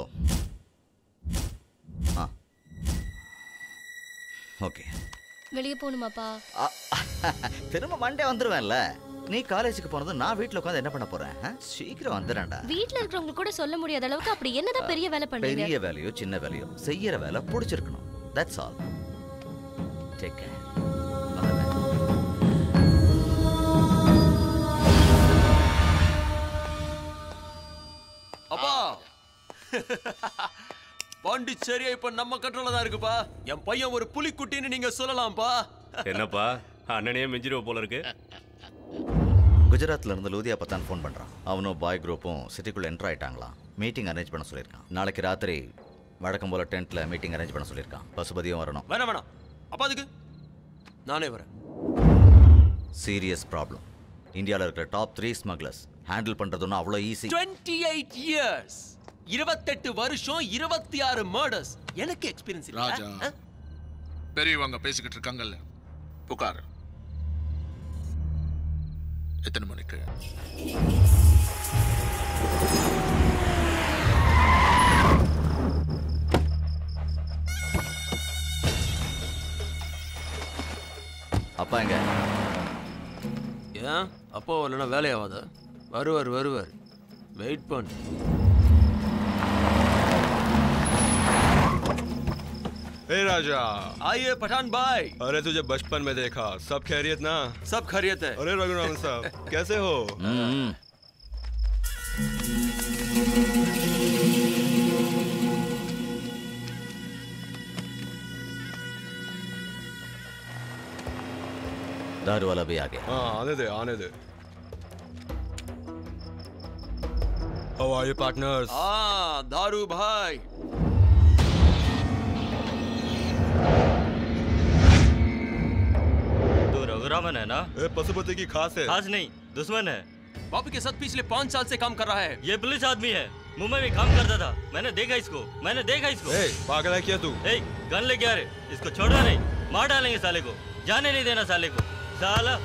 ஓகே. வெளிய போணுமாப்பா? திரும்ப மண்டே வந்துருவேன்ல. நீ காலேஜுக்கு போனது நான் வீட்ல உட்கார்ந்து என்ன பண்ண போறேன்? சீக்கிரம் வந்துறேன்டா. வீட்ல இருக்கிறவங்க கூட சொல்ல முடியாத அளவுக்கு அப்படி என்னதான் பெரிய வேலை பண்றீங்க? பெரிய வேலையோ சின்ன வேலையோ செய்யற வேலை பிடிச்சிருக்கணும். That's all. Take care. அப்பா பாண்டிச்சேரியா இப்ப நம்ம கண்ட்ரோல்ல தான் இருக்குப்பா. என் பையன் ஒரு புலிக்குட்டின்னு நீங்க சொல்லலாம்ப்பா. என்னப்பா அண்ணனே மிஞ்சிடுவ போல இருக்கு. குஜராத்ல இருந்து லூதியா பத்தான் ஃபோன் பண்றான். அவனும் பாய் குரூப்பும் சிட்டிக்குள்ள என்டர் ஆயிட்டாங்களாம். மீட்டிங் அரேஞ்ச் பண்ண சொல்லியிருக்கான். நாளைக்கு ராத்திரி வழக்கம் போல டென்ட்ல மீட்டிங் அரேஞ்ச் பண்ண சொல்லியிருக்கான். பசுபதியும் வரணும். வேணாம் அப்பா அதுக்கு நானே வரேன். Serious problem. இந்தியாவில் இருக்கிற டாப் 3 ஸ்மக்லர்ஸ் ஹேண்டில் பண்றதுன்னா அவ்வளோ ஈஸி. 28 இயர்ஸ், 28 வருஷம், 26 மர்டர்ஸ். எனக்கு எக்ஸ்பீரியன்ஸ் இல்ல. ராஜா, பெரியவங்க பேசிக்கிட்டு இருக்காங்கல்ல, புகார். எத்தனை மணிக்கு? அப்பா எங்க? ஏன் அப்பா வரலன்னா வேலையாவாத? வருவார். வெயிட் பண்ணு. ए राजा, आइए पठान भाई। अरे तुझे बचपन में देखा, सब खैरियत ना? सब खैरियत है। अरे रघुरामन साहब, कैसे हो? दारू वाला भी आ गया। हाँ आने दे। How are you partners? हाँ दारू भाई। रघुरामन है ना? पशुपति की खास है। खास नहीं, दुश्मन है। बापू के साथ पिछले 5 साल से काम कर रहा है। ये पुलिस आदमी है, मुंबई में काम करता था। मैंने देखा इसको। पागल है क्या तू? गन लेके आ रहे, इसको छोड़ना नहीं, मार डालेंगे साले को, जाने नहीं देना साले को। साला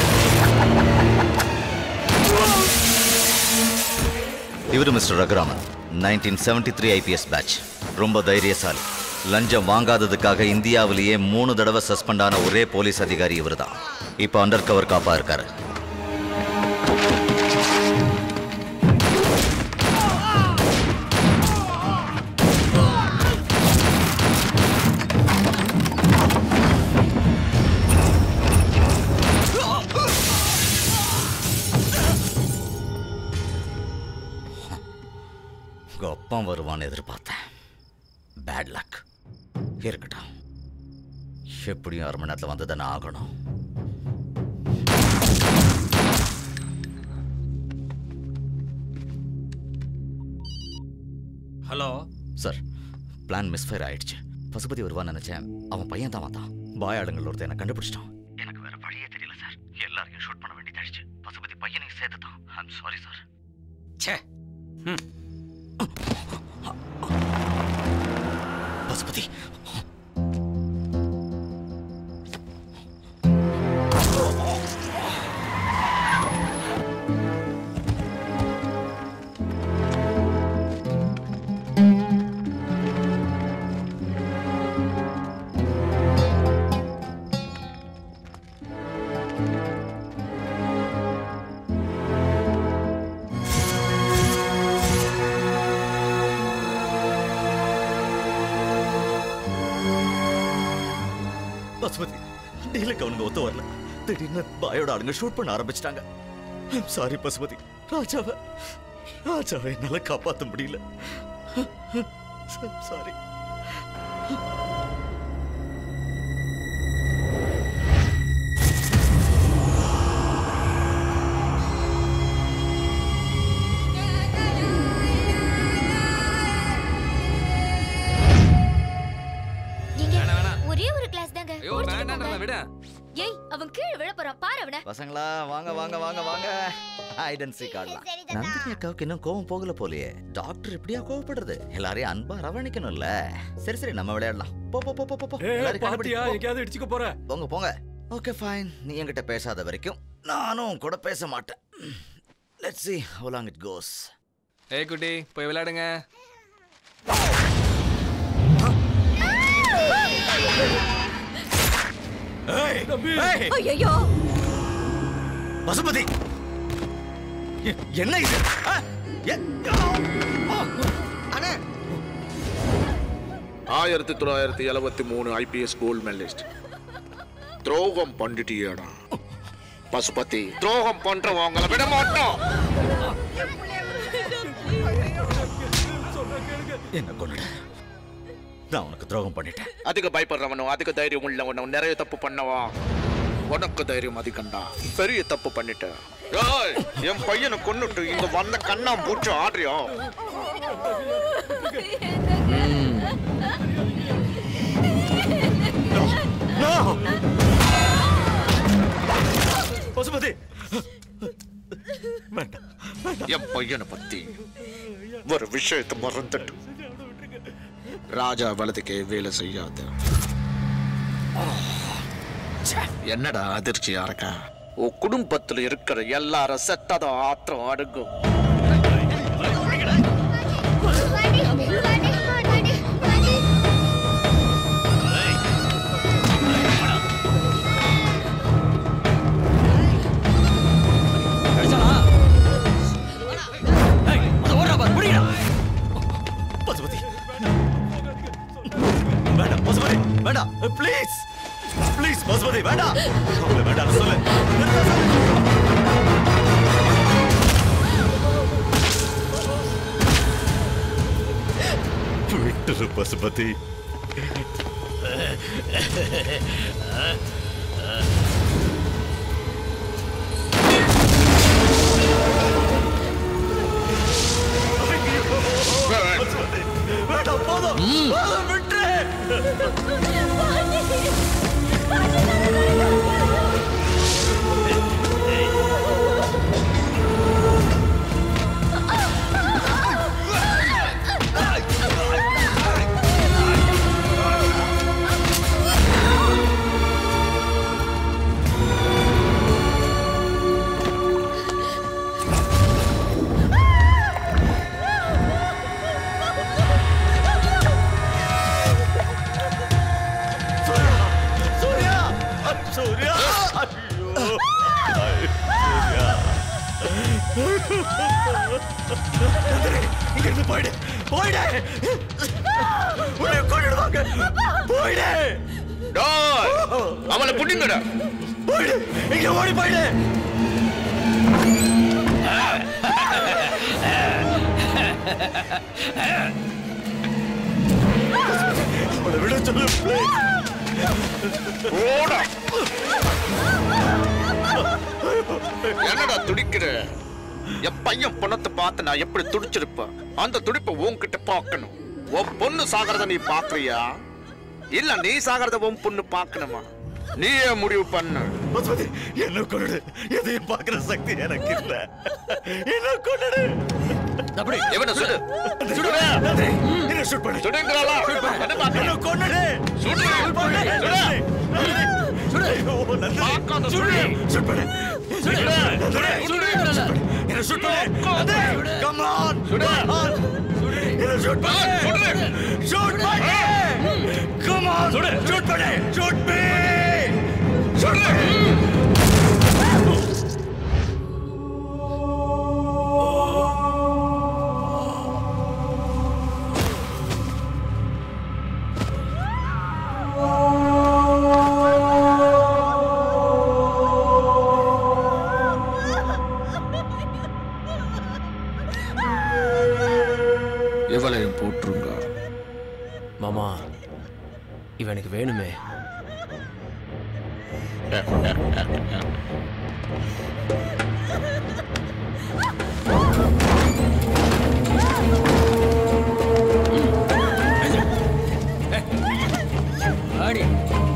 இவரு மிஸ்டர் ரகுராமன், 1973 ஐபிஎஸ் பேட்ச். ரொம்ப தைரியசாலி. லஞ்சம் வாங்காததுக்காக இந்தியாவிலேயே 3 தடவை சஸ்பெண்ட் ஆன ஒரே போலீஸ் அதிகாரி இவர் தான். இப்போ அண்டர் கவர் காப்பா இருக்காரு. அப்பா வருவான்னு எதிர்பார்த்தேன். Bad luck. இருக்கட்டும், எப்படியும் 1/2 மணி நேரத்தில் வந்து தானே ஆகணும். ஹலோ சார், பிளான் மிஸ்ஃபயர் ஆயிடுச்சு. பசுபதி வருவான்னு நினைச்சேன், அவன் பையன் தான் வந்தான். பாய் ஆளுங்கள் ஒருத்தர் என்ன கண்டுபிடிச்சிட்டான். எனக்கு வேற வழியே தெரியல சார். எல்லாரையும் ஷூட் பண்ண வேண்டியதாயிடுச்சு. பசுபதி பையனையும் சேர்த்து தான். I'm sorry sir. ச்சே. பசுபதி, பசுபதி, டீலுக்கு அவனுங்க ஒத்து வரல. திடீர்னு பாயோட ஆளுங்க ஷூட் பண்ண ஆரம்பிச்சிட்டாங்க. சாரி பசுபதி. ராஜாவை என்னால காப்பாற்ற முடியல. சாரி. ஒரே ஒரு கிளாஸ் தாங்க. ஐயோ வேண்டாம் விட. ஏய் அவன் கீழ விழ போறான் பாரு அவன. பசங்களா வாங்க வாங்க வாங்க வாங்க. ஹைட் அண்ட் சீக் ஆடலாம். நந்தினி அக்காவுக்கு இன்னும் கோவம் போகல போலயே. டாக்டர் இப்படியா கோவப்படுறது? எல்லாரையும் அன்பா அரவணைக்கணும்ல. சரி சரி நம்ம விளையாடலாம். போ போ போ போ போ. பாட்டியா எங்கயாவது இடிச்சுக்க போற? போங்க போங்க. Okay fine. நீ என்கிட்ட பேசாத வரைக்கும் நானும் கூட பேச மாட்டேன். Let's see how long it goes. ஏய் குட்டி போய் விளையாடுங்க. ஐயோ பசுபதி என்ன இது? அண்ணே 1973 IPS கோல்ட் மெடலிஸ்ட். துரோகம் பண்ணிட்டியேடா பசுபதி. துரோகம் பண்றவங்களை விட மாட்டோம். என்ன கொன்னுட. நான் உனக்கு துரோகம் பண்ணிட்டேன். அதுக்கு பயப்படுறவனும் அதுக்கு தைரியம் உள்ளவனும் நிறைய தப்பு பண்ணவா. உனக்கு தைரியம் அதிகண்டா. பெரிய தப்பு பண்ணிட்ட. என் பையனை கொன்னுட்டு இங்க வந்த கண்ணா பூச்சு ஆடுறியோ? பசுபதி என் பையனை பத்தி ஒரு விஷயத்தை மறந்துட்டு ராஜா வலதுக்கே வேலை செய்யாத. என்னடா அதிர்ச்சியா இருக்க? உன் குடும்பத்துல இருக்கிற எல்லாரும் செத்ததும் ஆத்திரம் அடுங்கும். பசுபதி வேண்டாம். பசுபதி வேண்டாம். ப்ளீஸ் ப்ளீஸ் பசுபதி வேண்டாம். வேண்டாம் சொல்லு. விட்டுரு பசுபதி. வேண்டாம் போதும் விட்டு. இங்கிருந்து போயிடு போயிடு. உன்னை கொன்னுடுவாங்க. போயிடு. அவளை புடிங்கடா. போயிடு. இங்க ஓடி போயிடு. அவளை விட சொல்லு ப்ளீஸ். ஓடா. என்னடா துடிக்கிற? என் பையன் பணத்தை பார்த்து நான் எப்படி துடிச்சிருப்பேன்? அந்த துடிப்பை உன்கிட்ட பார்க்கணும். உன் பொண்ணு சாகிறத நீ பாக்குறியா இல்ல நீ சாகிறத உன் பொண்ணு பார்க்கணுமா? நீயே முடிவு பண்ணு. என்ன கொண்டு எதையும் பார்க்கிற சக்தி எனக்கு இல்ல. என்ன கொண்டு அப்படி எவன சுடு சுடுடா. என்ன ஷூட் பண்ணு. சுடுங்கறாளா? என்ன பாக்க? என்ன கொண்டு சுடு பண்ணு. சுடு ஓ நன்றி. பாக்காத சுடு ஷூட் பண்ணு. சுடு சுடுங்கறாளா? என்ன ஷூட் பண்ணு. கம் ஆன் சுடு. என்ன ஷூட் பண்ணு. ஷூட் பண்ணு. கம் ஆன் ஷூட் பண்ணு. Shoot me. சுடு. இவளையும் போட்டுருங்க. மாமா இவனுக்கு வேணுமே. ஆடி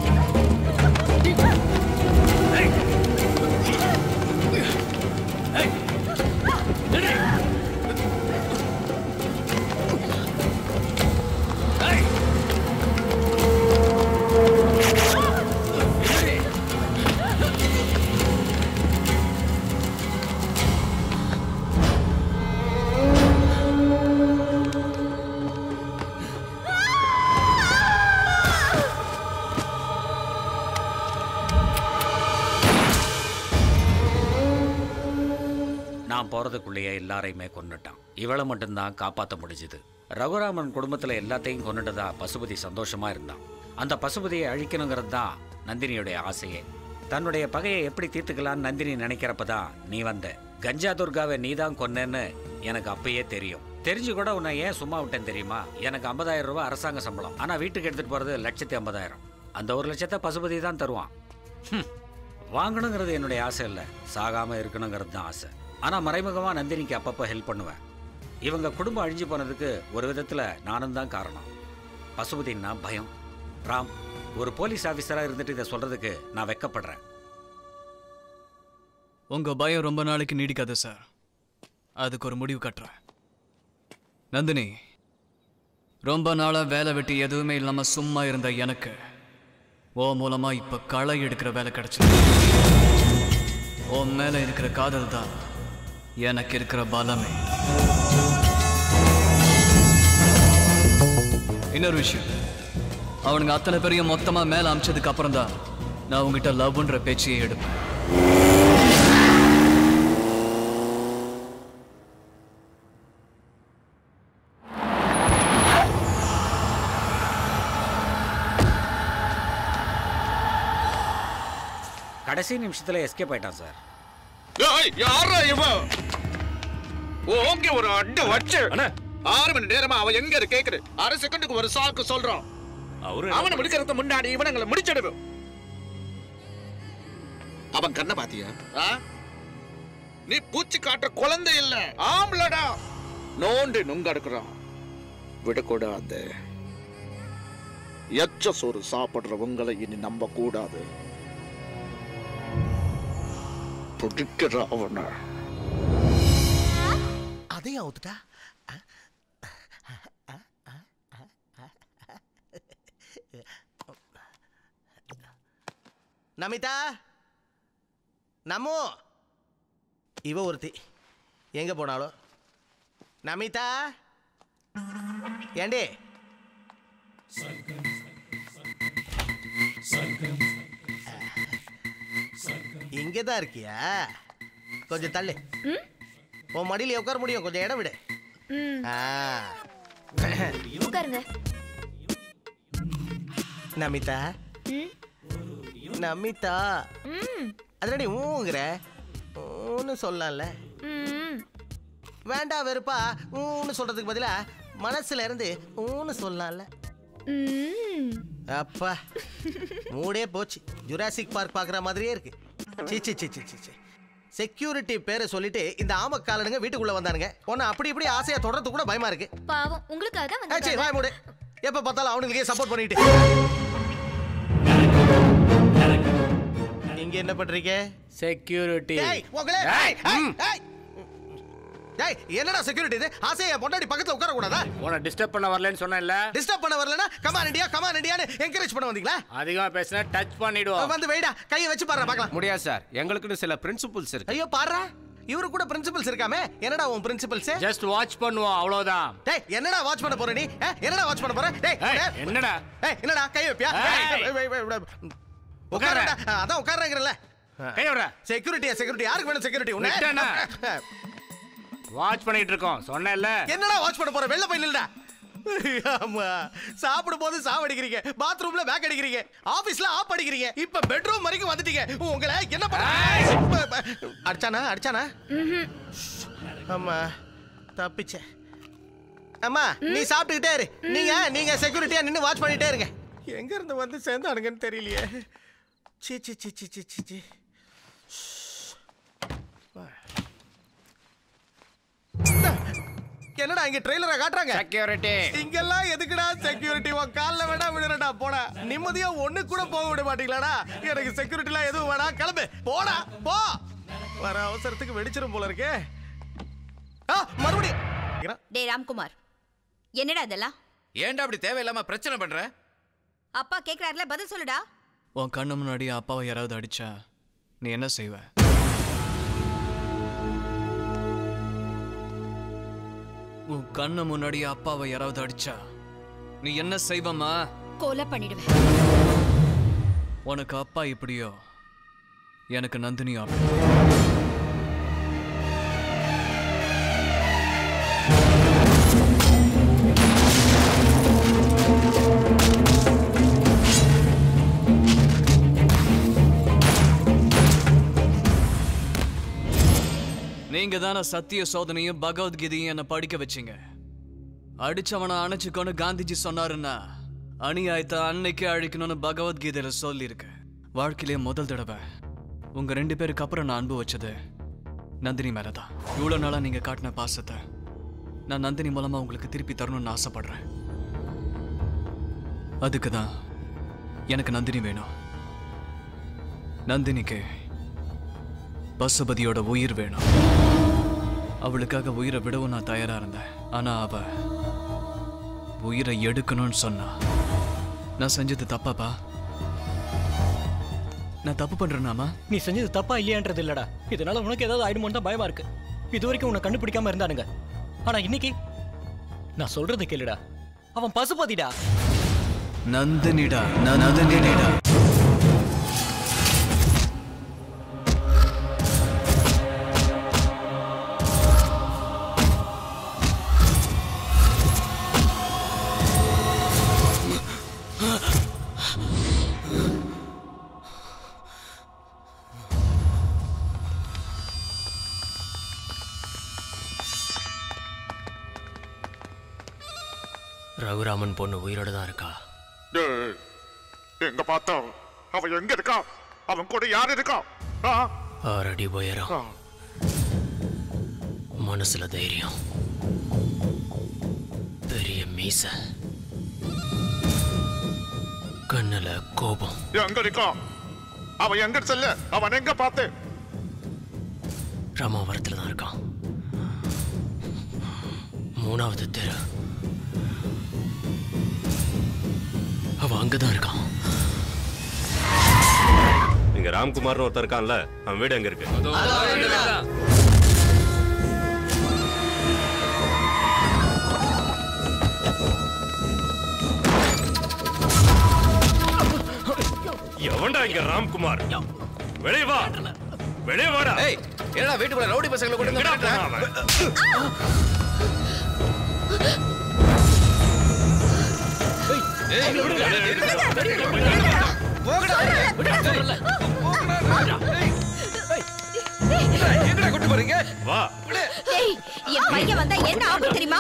நான் போறதுக்குள்ளேயே எல்லாரையுமே கொன்னுட்டான். இவளை மட்டும்தான் காப்பாற்ற முடிஞ்சுது. ரகுராமன் குடும்பத்துல எல்லாத்தையும் கொன்னுட்டதா பசுபதி சந்தோஷமா இருந்தான். அந்த பசுபதியை அழிக்கணுங்கிறது தான் நந்தினியுடைய ஆசையே. தன்னுடைய பகையை எப்படி தீர்த்துக்கலான்னு நந்தினி நினைக்கிறப்பதான் நீ வந்த. கஞ்சா துர்காவை நீதான் கொன்னேன்னு எனக்கு அப்பயே தெரியும். தெரிஞ்சு கூட உன்னை ஏன் சும்மா விட்டேன் தெரியுமா? எனக்கு 50,000 ரூபாய் அரசாங்க சம்பளம். ஆனா வீட்டுக்கு எடுத்துட்டு போறது 1,50,000. அந்த 1,00,000 பசுபதி தான் தருவான். வாங்கணுங்கிறது என்னுடைய ஆசை இல்லை, சாகாம இருக்கணுங்கிறது தான் ஆசை. ஆனா மறைமுகமா நந்தினிக்கு அப்பப்போ ஹெல்ப் பண்ணுவேன். இவங்க குடும்பம் அழிஞ்சு போனதுக்கு ஒரு விதத்துல நானும் தான் காரணம். பசுபதினா பயம். ராம், ஒரு போலீஸ் ஆபீசரா இருந்துட்டு இதை சொல்றதுக்கு நான் வெக்கப்படுறேன். உங்க பயம் ரொம்ப நாளைக்கு நீடிக்காது சார். அதுக்கு ஒரு முடிவு கட்டுறேன். நந்தினி, ரொம்ப நாளா வேலை வெட்டி எதுவுமே இல்லாம சும்மா இருந்த எனக்கு ஓ மூலமா இப்ப களை எடுக்கிற வேலை கிடைச்சது. உன் மேல இருக்கிற காதல் தான் எனக்கு இருக்கிற பலமே. இன்னொரு விஷயம், அவனுங்க அத்தனை பேரையும் மொத்தமா மேல அமிச்சதுக்கு அப்புறம் தான் நான் உங்ககிட்ட லவ்ன்ற பேச்சையே எடுப்பேன். கடைசி நிமிஷத்துல எஸ்கேப் ஆயிட்டான் சார். யாரா இவன்? ஓகே, ஒரு அடி வச்சு 6 மணி நேரமா அவன் எங்க இருக்கு கேக்குது. 1/2 செகண்டுக்கு ஒரு சாக்கு சொல்றான். அவனை முடிக்கிறதுக்கு முன்னாடி இவனங்களை முடிச்சிடுவோம். அவன் கண்ணை பாத்தியா? நீ பூச்சி காட்டுற குழந்தை இல்ல, ஆம்பளடா. நோண்டி நுங்க எடுக்கிறான். விடக்கூடாது. எச்ச சோறு சாப்பிடுற உங்களை இனி நம்ப கூடாது. பிடிக்கிற அவன அதையும் அவுத்துட்டா. நமிதா, நமோ. இவ ஒருத்தி எங்க போனாலும். நமிதா, ஏண்டே இங்கதான் இருக்கியா? கொஞ்சம் தள்ளு. உன் மடியில உட்கார முடியும், கொஞ்சம் இடம் விடு. உட்காருங்க. நமிதா, நமிதா, அதனடி ஊங்குற ஊன்னு சொல்லலாம்ல. வேண்டாம் வெறுப்பா ஊன்னு சொல்றதுக்கு பதிலா மனசுல இருந்து ஊன்னு சொல்லலாம்ல. அப்பா மூடே போச்சு. ஜுராசிக் பார்க் பாக்குற மாதிரியே இருக்கு. சி சி சி சி. செக்யூரிட்டி பேரை சொல்லிட்டு இந்த ஆமக்காலனுங்க வீட்டுக்குள்ள வந்தானுங்க. உன்னை அப்படி இப்படி ஆசையா தொடர்றது கூட பயமா இருக்கு. பாவம், உங்களுக்காக தான் வந்தாங்க. சரி, வாய் மூடு. எப்ப பார்த்தாலும் அவனுங்களுக்கே சப்போர்ட் பண்ணிட்டு நீங்க என்ன பண்றீங்க? செக்யூரிட்டி. என்னடா செக்யூரிட்டி இது? ஆசையா பொண்டாடி பக்கத்துல உட்கார கூடாதா? உன்னை டிஸ்டர்ப் பண்ண வரலன்னு சொன்னேன்ல. டிஸ்டர்ப் பண்ண வரலனா கமான் இண்டியான்னு என்கரேஜ் பண்ண வந்தீங்களா? அதிகமா பேசினா டச் பண்ணிடுவோம். வந்து வெயிடா, கையை வச்சு பாருடா பார்க்கலாம். முடியாது சார், எங்களுக்குன்னு சில பிரின்சிபல்ஸ் இருக்கு. ஐயோ பாருடா, இவரு கூட பிரின்சிபல்ஸ் இருக்காமே. என்னடா உன் பிரின்சிபல்ஸ்? ஜஸ்ட் வாட்ச் பண்ணுவோம், அவ்வளவுதான். டேய், என்னடா வாட்ச் பண்ண போற நீ? என்னடா வாட்ச் பண்ண போற? டேய், என்னடா? என்னடா கை வைப்பியா? உட்காரடா. அதான் உட்காரங்கறல. கை விடுடா. செக்யூரிட்டி யாருக்கு வேணும் செக்யூரிட்டி? உன்னை வாட்ச் பண்ணிட்டு இருக்கோம் சொன்னேன்ல. என்னடா வாட்ச் பண்ண போற? வெள்ள போய் நில்லுடா. ஆமா, சாப்பிடும் போது சாவடிக்கிறீங்க, பாத்ரூம்ல பேக் அடிக்கிறீங்க, ஆபீஸ்ல ஆப் அடிக்கிறீங்க, இப்ப பெட்ரூம் வரைக்கும் வந்துட்டீங்க. உங்களை என்ன பண்ண? அடிச்சானா? ஆமா, தப்பிச்ச. அம்மா நீ சாப்பிட்டுக்கிட்டே இரு. நீங்க செக்யூரிட்டியா நின்னு வாட்ச் பண்ணிட்டே இருங்க. எங்க இருந்து வந்து சேர்ந்தானுங்கன்னு தெரியலையே. சீ சீ சீ சீ சீ சீ சீ. என்னடா இங்க ட்ரெய்லரை காட்டுறாங்க? செக்யூரிட்டி. இங்கெல்லாம் எதுக்குடா செக்யூரிட்டி? உன் கால்ல வேணா விடுறடா. போடா. நிம்மதியா ஒண்ணு கூட போக விட மாட்டீங்களாடா? எனக்கு செக்யூரிட்டிலாம் எதுவும் வேணா. கிளம்பு. போடா போ. வர அவசரத்துக்கு வெடிச்சிரும் போல இருக்கே. மறுபடியும் டேய் ராம்குமார், என்னடா இதெல்லாம்? ஏன்டா அப்படி தேவையில்லாம பிரச்சனை பண்ற? அப்பா கேக்குறாருல, பதில் சொல்லுடா. உன் கண்ணு முன்னாடி அப்பாவை யாராவது அடிச்சா நீ என்ன செய்வ? உன் கண்ணு முன்னாடி அப்பாவை யாராவது அடிச்சா நீ என்ன செய்வமா? கொலை பண்ணிடுவேன். உனக்கு அப்பா இப்படியோ, எனக்கு நந்தினியோ. நீங்க தானே சத்திய சோதனையும் பகவத்கீதையும் என்ன படிக்க வச்சீங்க. அடிச்சவனை அணைச்சுக்கொண்டு காந்திஜி சொன்னாருன்னா அநியாயத்தை அன்னைக்கு அழிக்கணும்னு பகவத்கீதையில சொல்லியிருக்கு. வாழ்க்கையிலே முதல் தடவை உங்க 2 பேருக்கு அப்புறம் நான் அன்பு வச்சது நந்தினி மேலதான். இவ்வளவு நாளா நீங்க காட்டின பாசத்தை நான் நந்தினி மூலமா உங்களுக்கு திருப்பி தரணும்னு ஆசைப்படுறேன். அதுக்கு தான் எனக்கு நந்தினி வேணும். நந்தினிக்கு பசுபதியோட உயிர் வேணும். அவளுக்காக உயிரை விடவும் நான் தயாரா இருந்தேன். ஆனா அவ உயிரை எடுக்கணும்னு சொன்னா. நான் செஞ்சது தப்பாப்பா? நான் தப்பு பண்றேனாமா? நீ செஞ்சது தப்பா இல்லையான்றது இல்லடா. இதனால உனக்கு ஏதாவது ஆயிடுமோன்னு தான் பயமா இருக்கு. இது வரைக்கும் உன்னை கண்டுபிடிக்காம இருந்தானுங்க. ஆனா இன்னைக்கு நான் சொல்றது கேளுடா, அவன் பசுபதிடா. நந்தினிடா, நான் நந்தினிடா. ரகுராமன் பொண்ணு உயிரோட தான் இருக்கா? எங்க பார்த்தோம்? அவன் எங்க இருக்கா? அவன் கூட யார் இருக்கா? 6 அடி உயரம், மனசுல தைரியம், பெரிய மீச, கண்ணுல கோபம். எங்க இருக்கா? அவன் எங்க செல்ல? அவன் எங்க பார்த்து? ராமாவரத்துல தான் இருக்கான். 3வது தெரு. அவன் அங்கதான் இருக்கான். இங்க ராம்குமார்னு ஒருத்தர் இருக்கான்ல, அவன் வீடு எங்க இருக்கு? எவன்டா இங்க ராம்குமார்? வெளியே வா, வெளியே வாடா. ஏய், என்னடா வீட்டுக்குள்ள ரவுடி பசங்களை கொண்டு கூட்டு போறீங்க? வா. என் பையன் வந்தா என்ன ஆகும் தெரியுமா?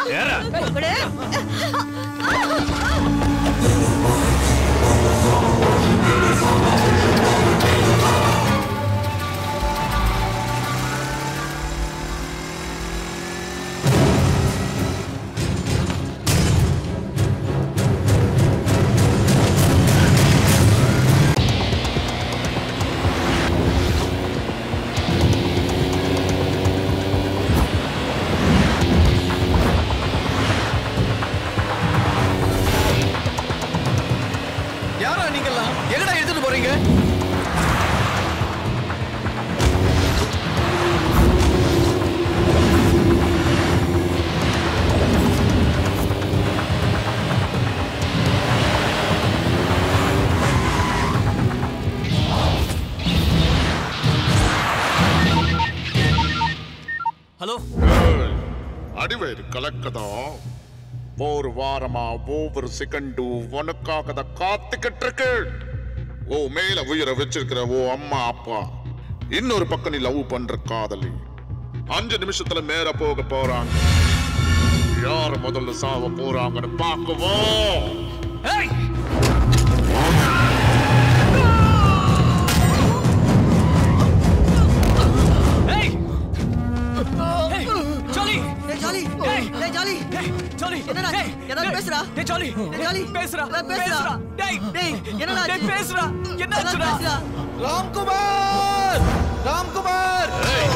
ஹலோ, அடிவயிறு கலக்கதா? ஒரு வாரமா ஒவ்வொரு செகண்டும் உனக்காக தான் காத்துக்கிட்டு இருக்கு. ஓ மேல உயிரை வச்சிருக்கிற ஓ அம்மா அப்பா, இன்னொரு பக்கம் நீ லவ் பண்ற காதலி 5 நிமிஷத்துல மேல போக போறாங்க. யார் முதல்ல சாவ போறாங்கன்னு பார்க்குவோம். ராம்குமார் ராம்குமார்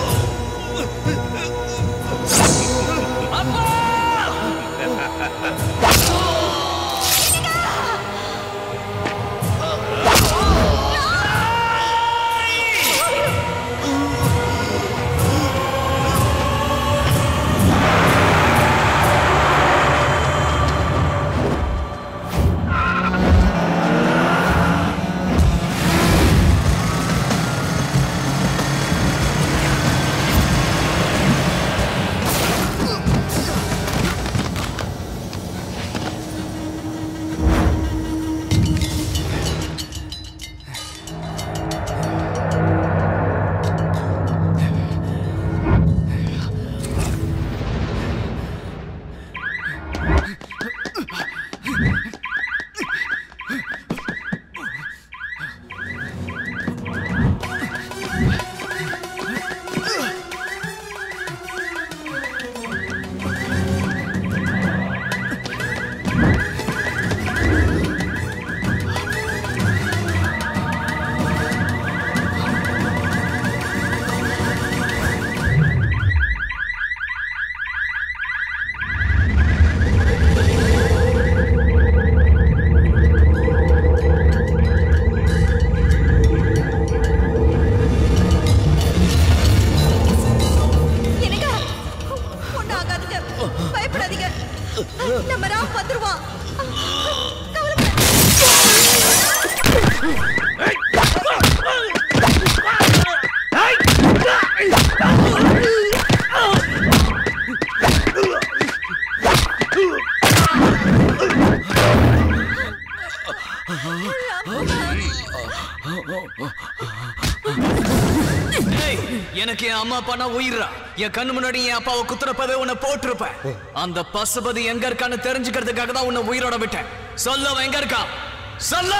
எனக்கு என் அம்மா அப்பா உயிரா என் கண்ணு முன்னாடி என் அப்பாவை குத்துறப்பவே உன்னை போட்டிருப்பேன். அந்த பசுபதி எங்க இருக்கான்னு தெரிஞ்சுக்கிறதுக்காக தான் உன்னை உயிரோட விட்டேன். சொல்ல அவன் எங்க இருக்கா? சொல்ல.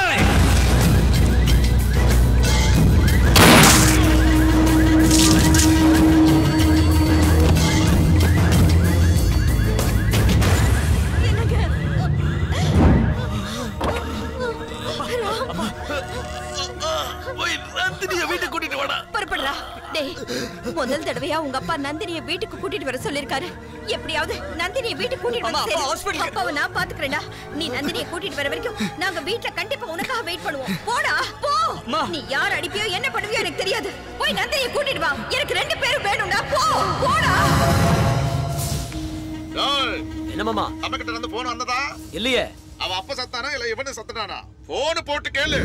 வீட்டுக்கு கூட்டிட்டு வாடா. புறப்படுறா. டேய், முதல் தடவையா உங்க அப்பா நந்தினிய வீட்டுக்கு கூட்டிட்டு வர சொல்லிருக்காரு. எப்படியாவது நந்தினிய வீட்டுக்கு கூட்டிட்டு வந்து அப்பாவை நான் பாத்துக்கிறேன்டா. நீ நந்தினிய கூட்டிட்டு வர வரைக்கும் நாங்க வீட்ல கண்டிப்பா உனக்காக வெயிட் பண்ணுவோம். போடா போ. நீ யார் அடிப்பியோ என்ன பண்ணுவியோ எனக்கு தெரியாது. போய் நந்தினிய கூட்டிட்டு வா. எனக்கு 2 பேரும் வேணும்டா. போ போடா. என்ன மாமா? நம்ம கிட்ட இருந்து போன் வந்ததா? இல்லையே. அவ அப்ப சத்தானா இல்ல இவனே சத்தனானா? போன் போட்டு கேளு.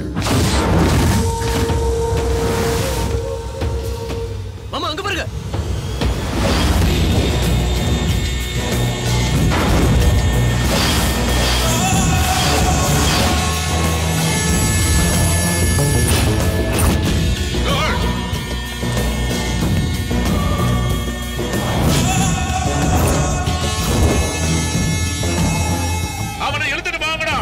மாமா அங்க பாருங்க. அவனை எழுத்துட்டு வாங்கடா.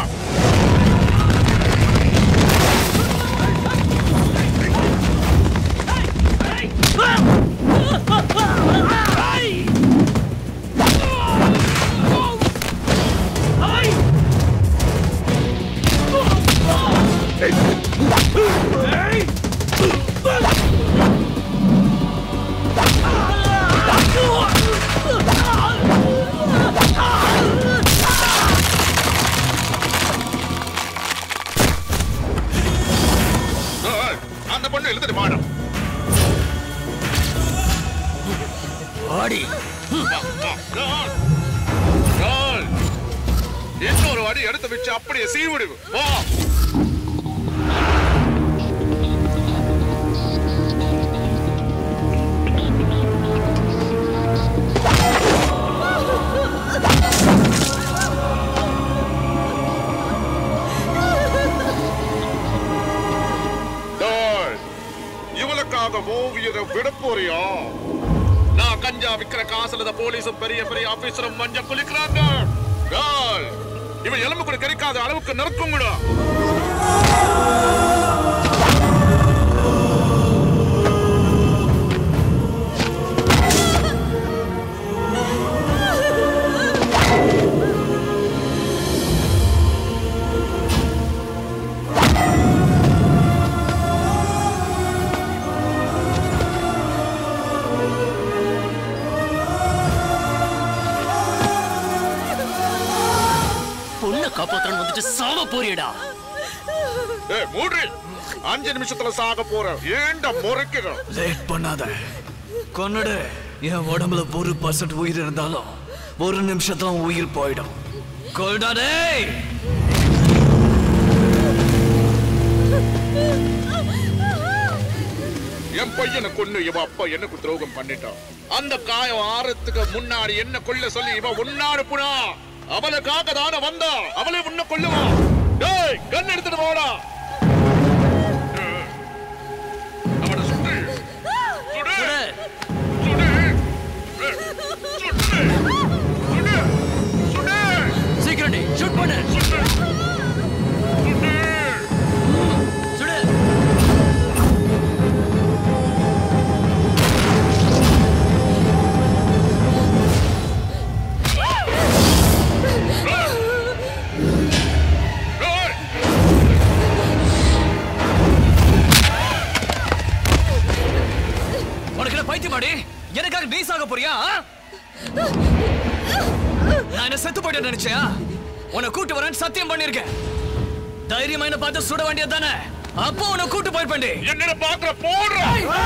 அந்த பொண்ணு எழுத்துட்டு வாடா. ஆடி இன்னொரு அடி எடுத்து வச்சு அப்படியே சீவிடு. வா. இவளுக்காக ஓவியரை விட போறியா? நான் கஞ்சா விக்கிற காசுல போலீஸும் பெரிய பெரிய ஆபீசரும் மஞ்ச குளிக்கிறாங்க. இவன் எலும்பு கூட கிடைக்காத அளவுக்கு நறுக்குங்கடா. காப்பாத்தறன்னு வந்துட்டு சாவ போறியடா. ஏய் மூடு. 5 நிமிஷத்துல சாக போற. ஏன்டா முறைக்கிற? லேட் பண்ணாத. கொன்னுடு. என் உடம்புல 1% உயிர் இருந்தாலும் 1 நிமிஷத்துல உயிர் போயிடும். கொல்டா டேய். என் பையனை கொன்னு இவ அப்பா எனக்கு துரோகம் பண்ணிட்டான். அந்த காயம் ஆறதுக்கு முன்னாடி என்ன கொல்ல சொல்லி இவ உன்னாடு புனா. அவளுக்காக தான வந்தா. அவளே உன்னை கொல்லுவா. டேய் கன் எடுத்துட்டு போடா. அவனை சுட்டு. சுடு. சுடு. சுடு. சுடு. சுடு. சீக்கிரம் ஷூட் பண்ணு. சுடு. சுடு. பைத்தியமாடி, எனக்காக நீ சாக போறியா? நான் என்ன செத்து போயிட்டேன்னு நினைச்சியா? உன்னை கூட்டு வரேன்னு சத்தியம் பண்ணிருக்கேன். தைரியமா என்ன பார்த்து சுட வேண்டியது தானே? அப்போ உன்னை கூட்டு போயிருப்பேன்டி. என்ன பாக்குற போடுற.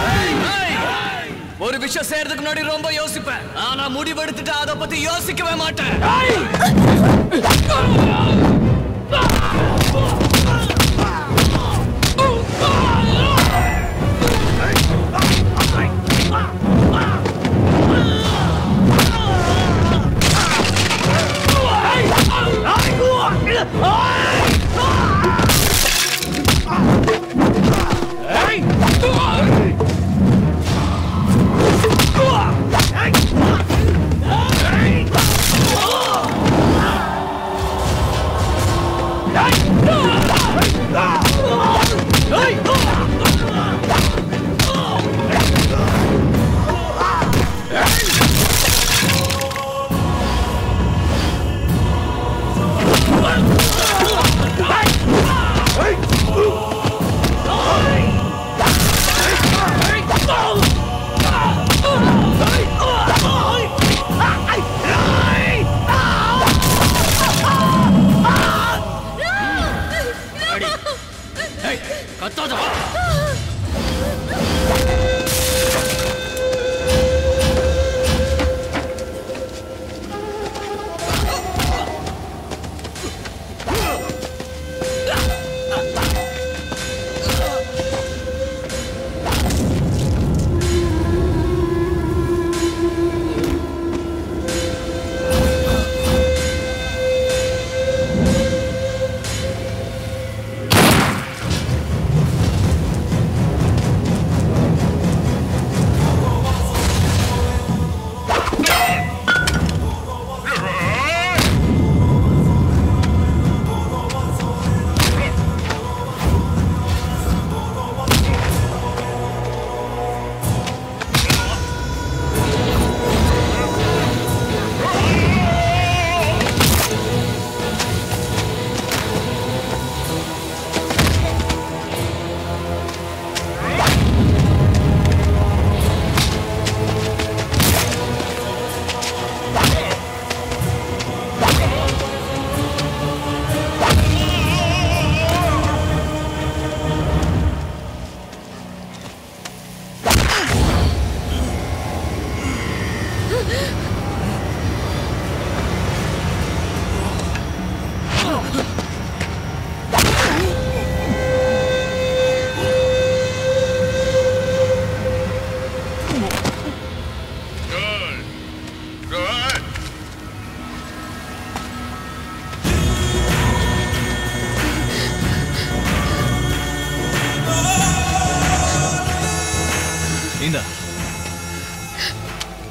ஒரு விஷயம் செய்யறதுக்கு முன்னாடி ரொம்ப யோசிப்பேன். ஆனா முடிவெடுத்துட்டு அதை பத்தி யோசிக்கவே மாட்டேன்.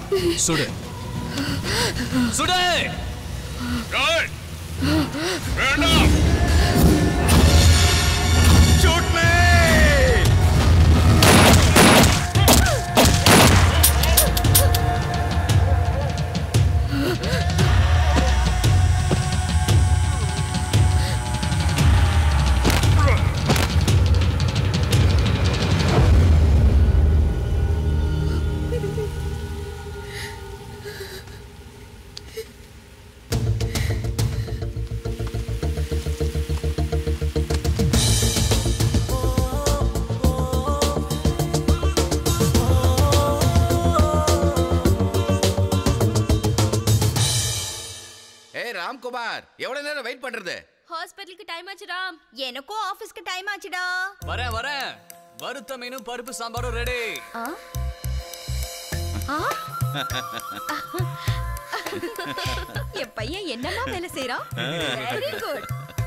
சுடு சுடு வேண்டாம் Shoot me! ராம்குமார் எவ்வளவு நேரம் வெயிட் பண்றது? ஹாஸ்பிடலுக்கு டைம் ஆச்சு ராம். எனக்கும் ஆபீஸ்க்கு டைம் ஆச்சுடா. வரேன். வறுத்த மீனும் பருப்பு சாம்பாரும் ரெடி. என் பையன் என்னமா வேலை செய்றான்? Very good.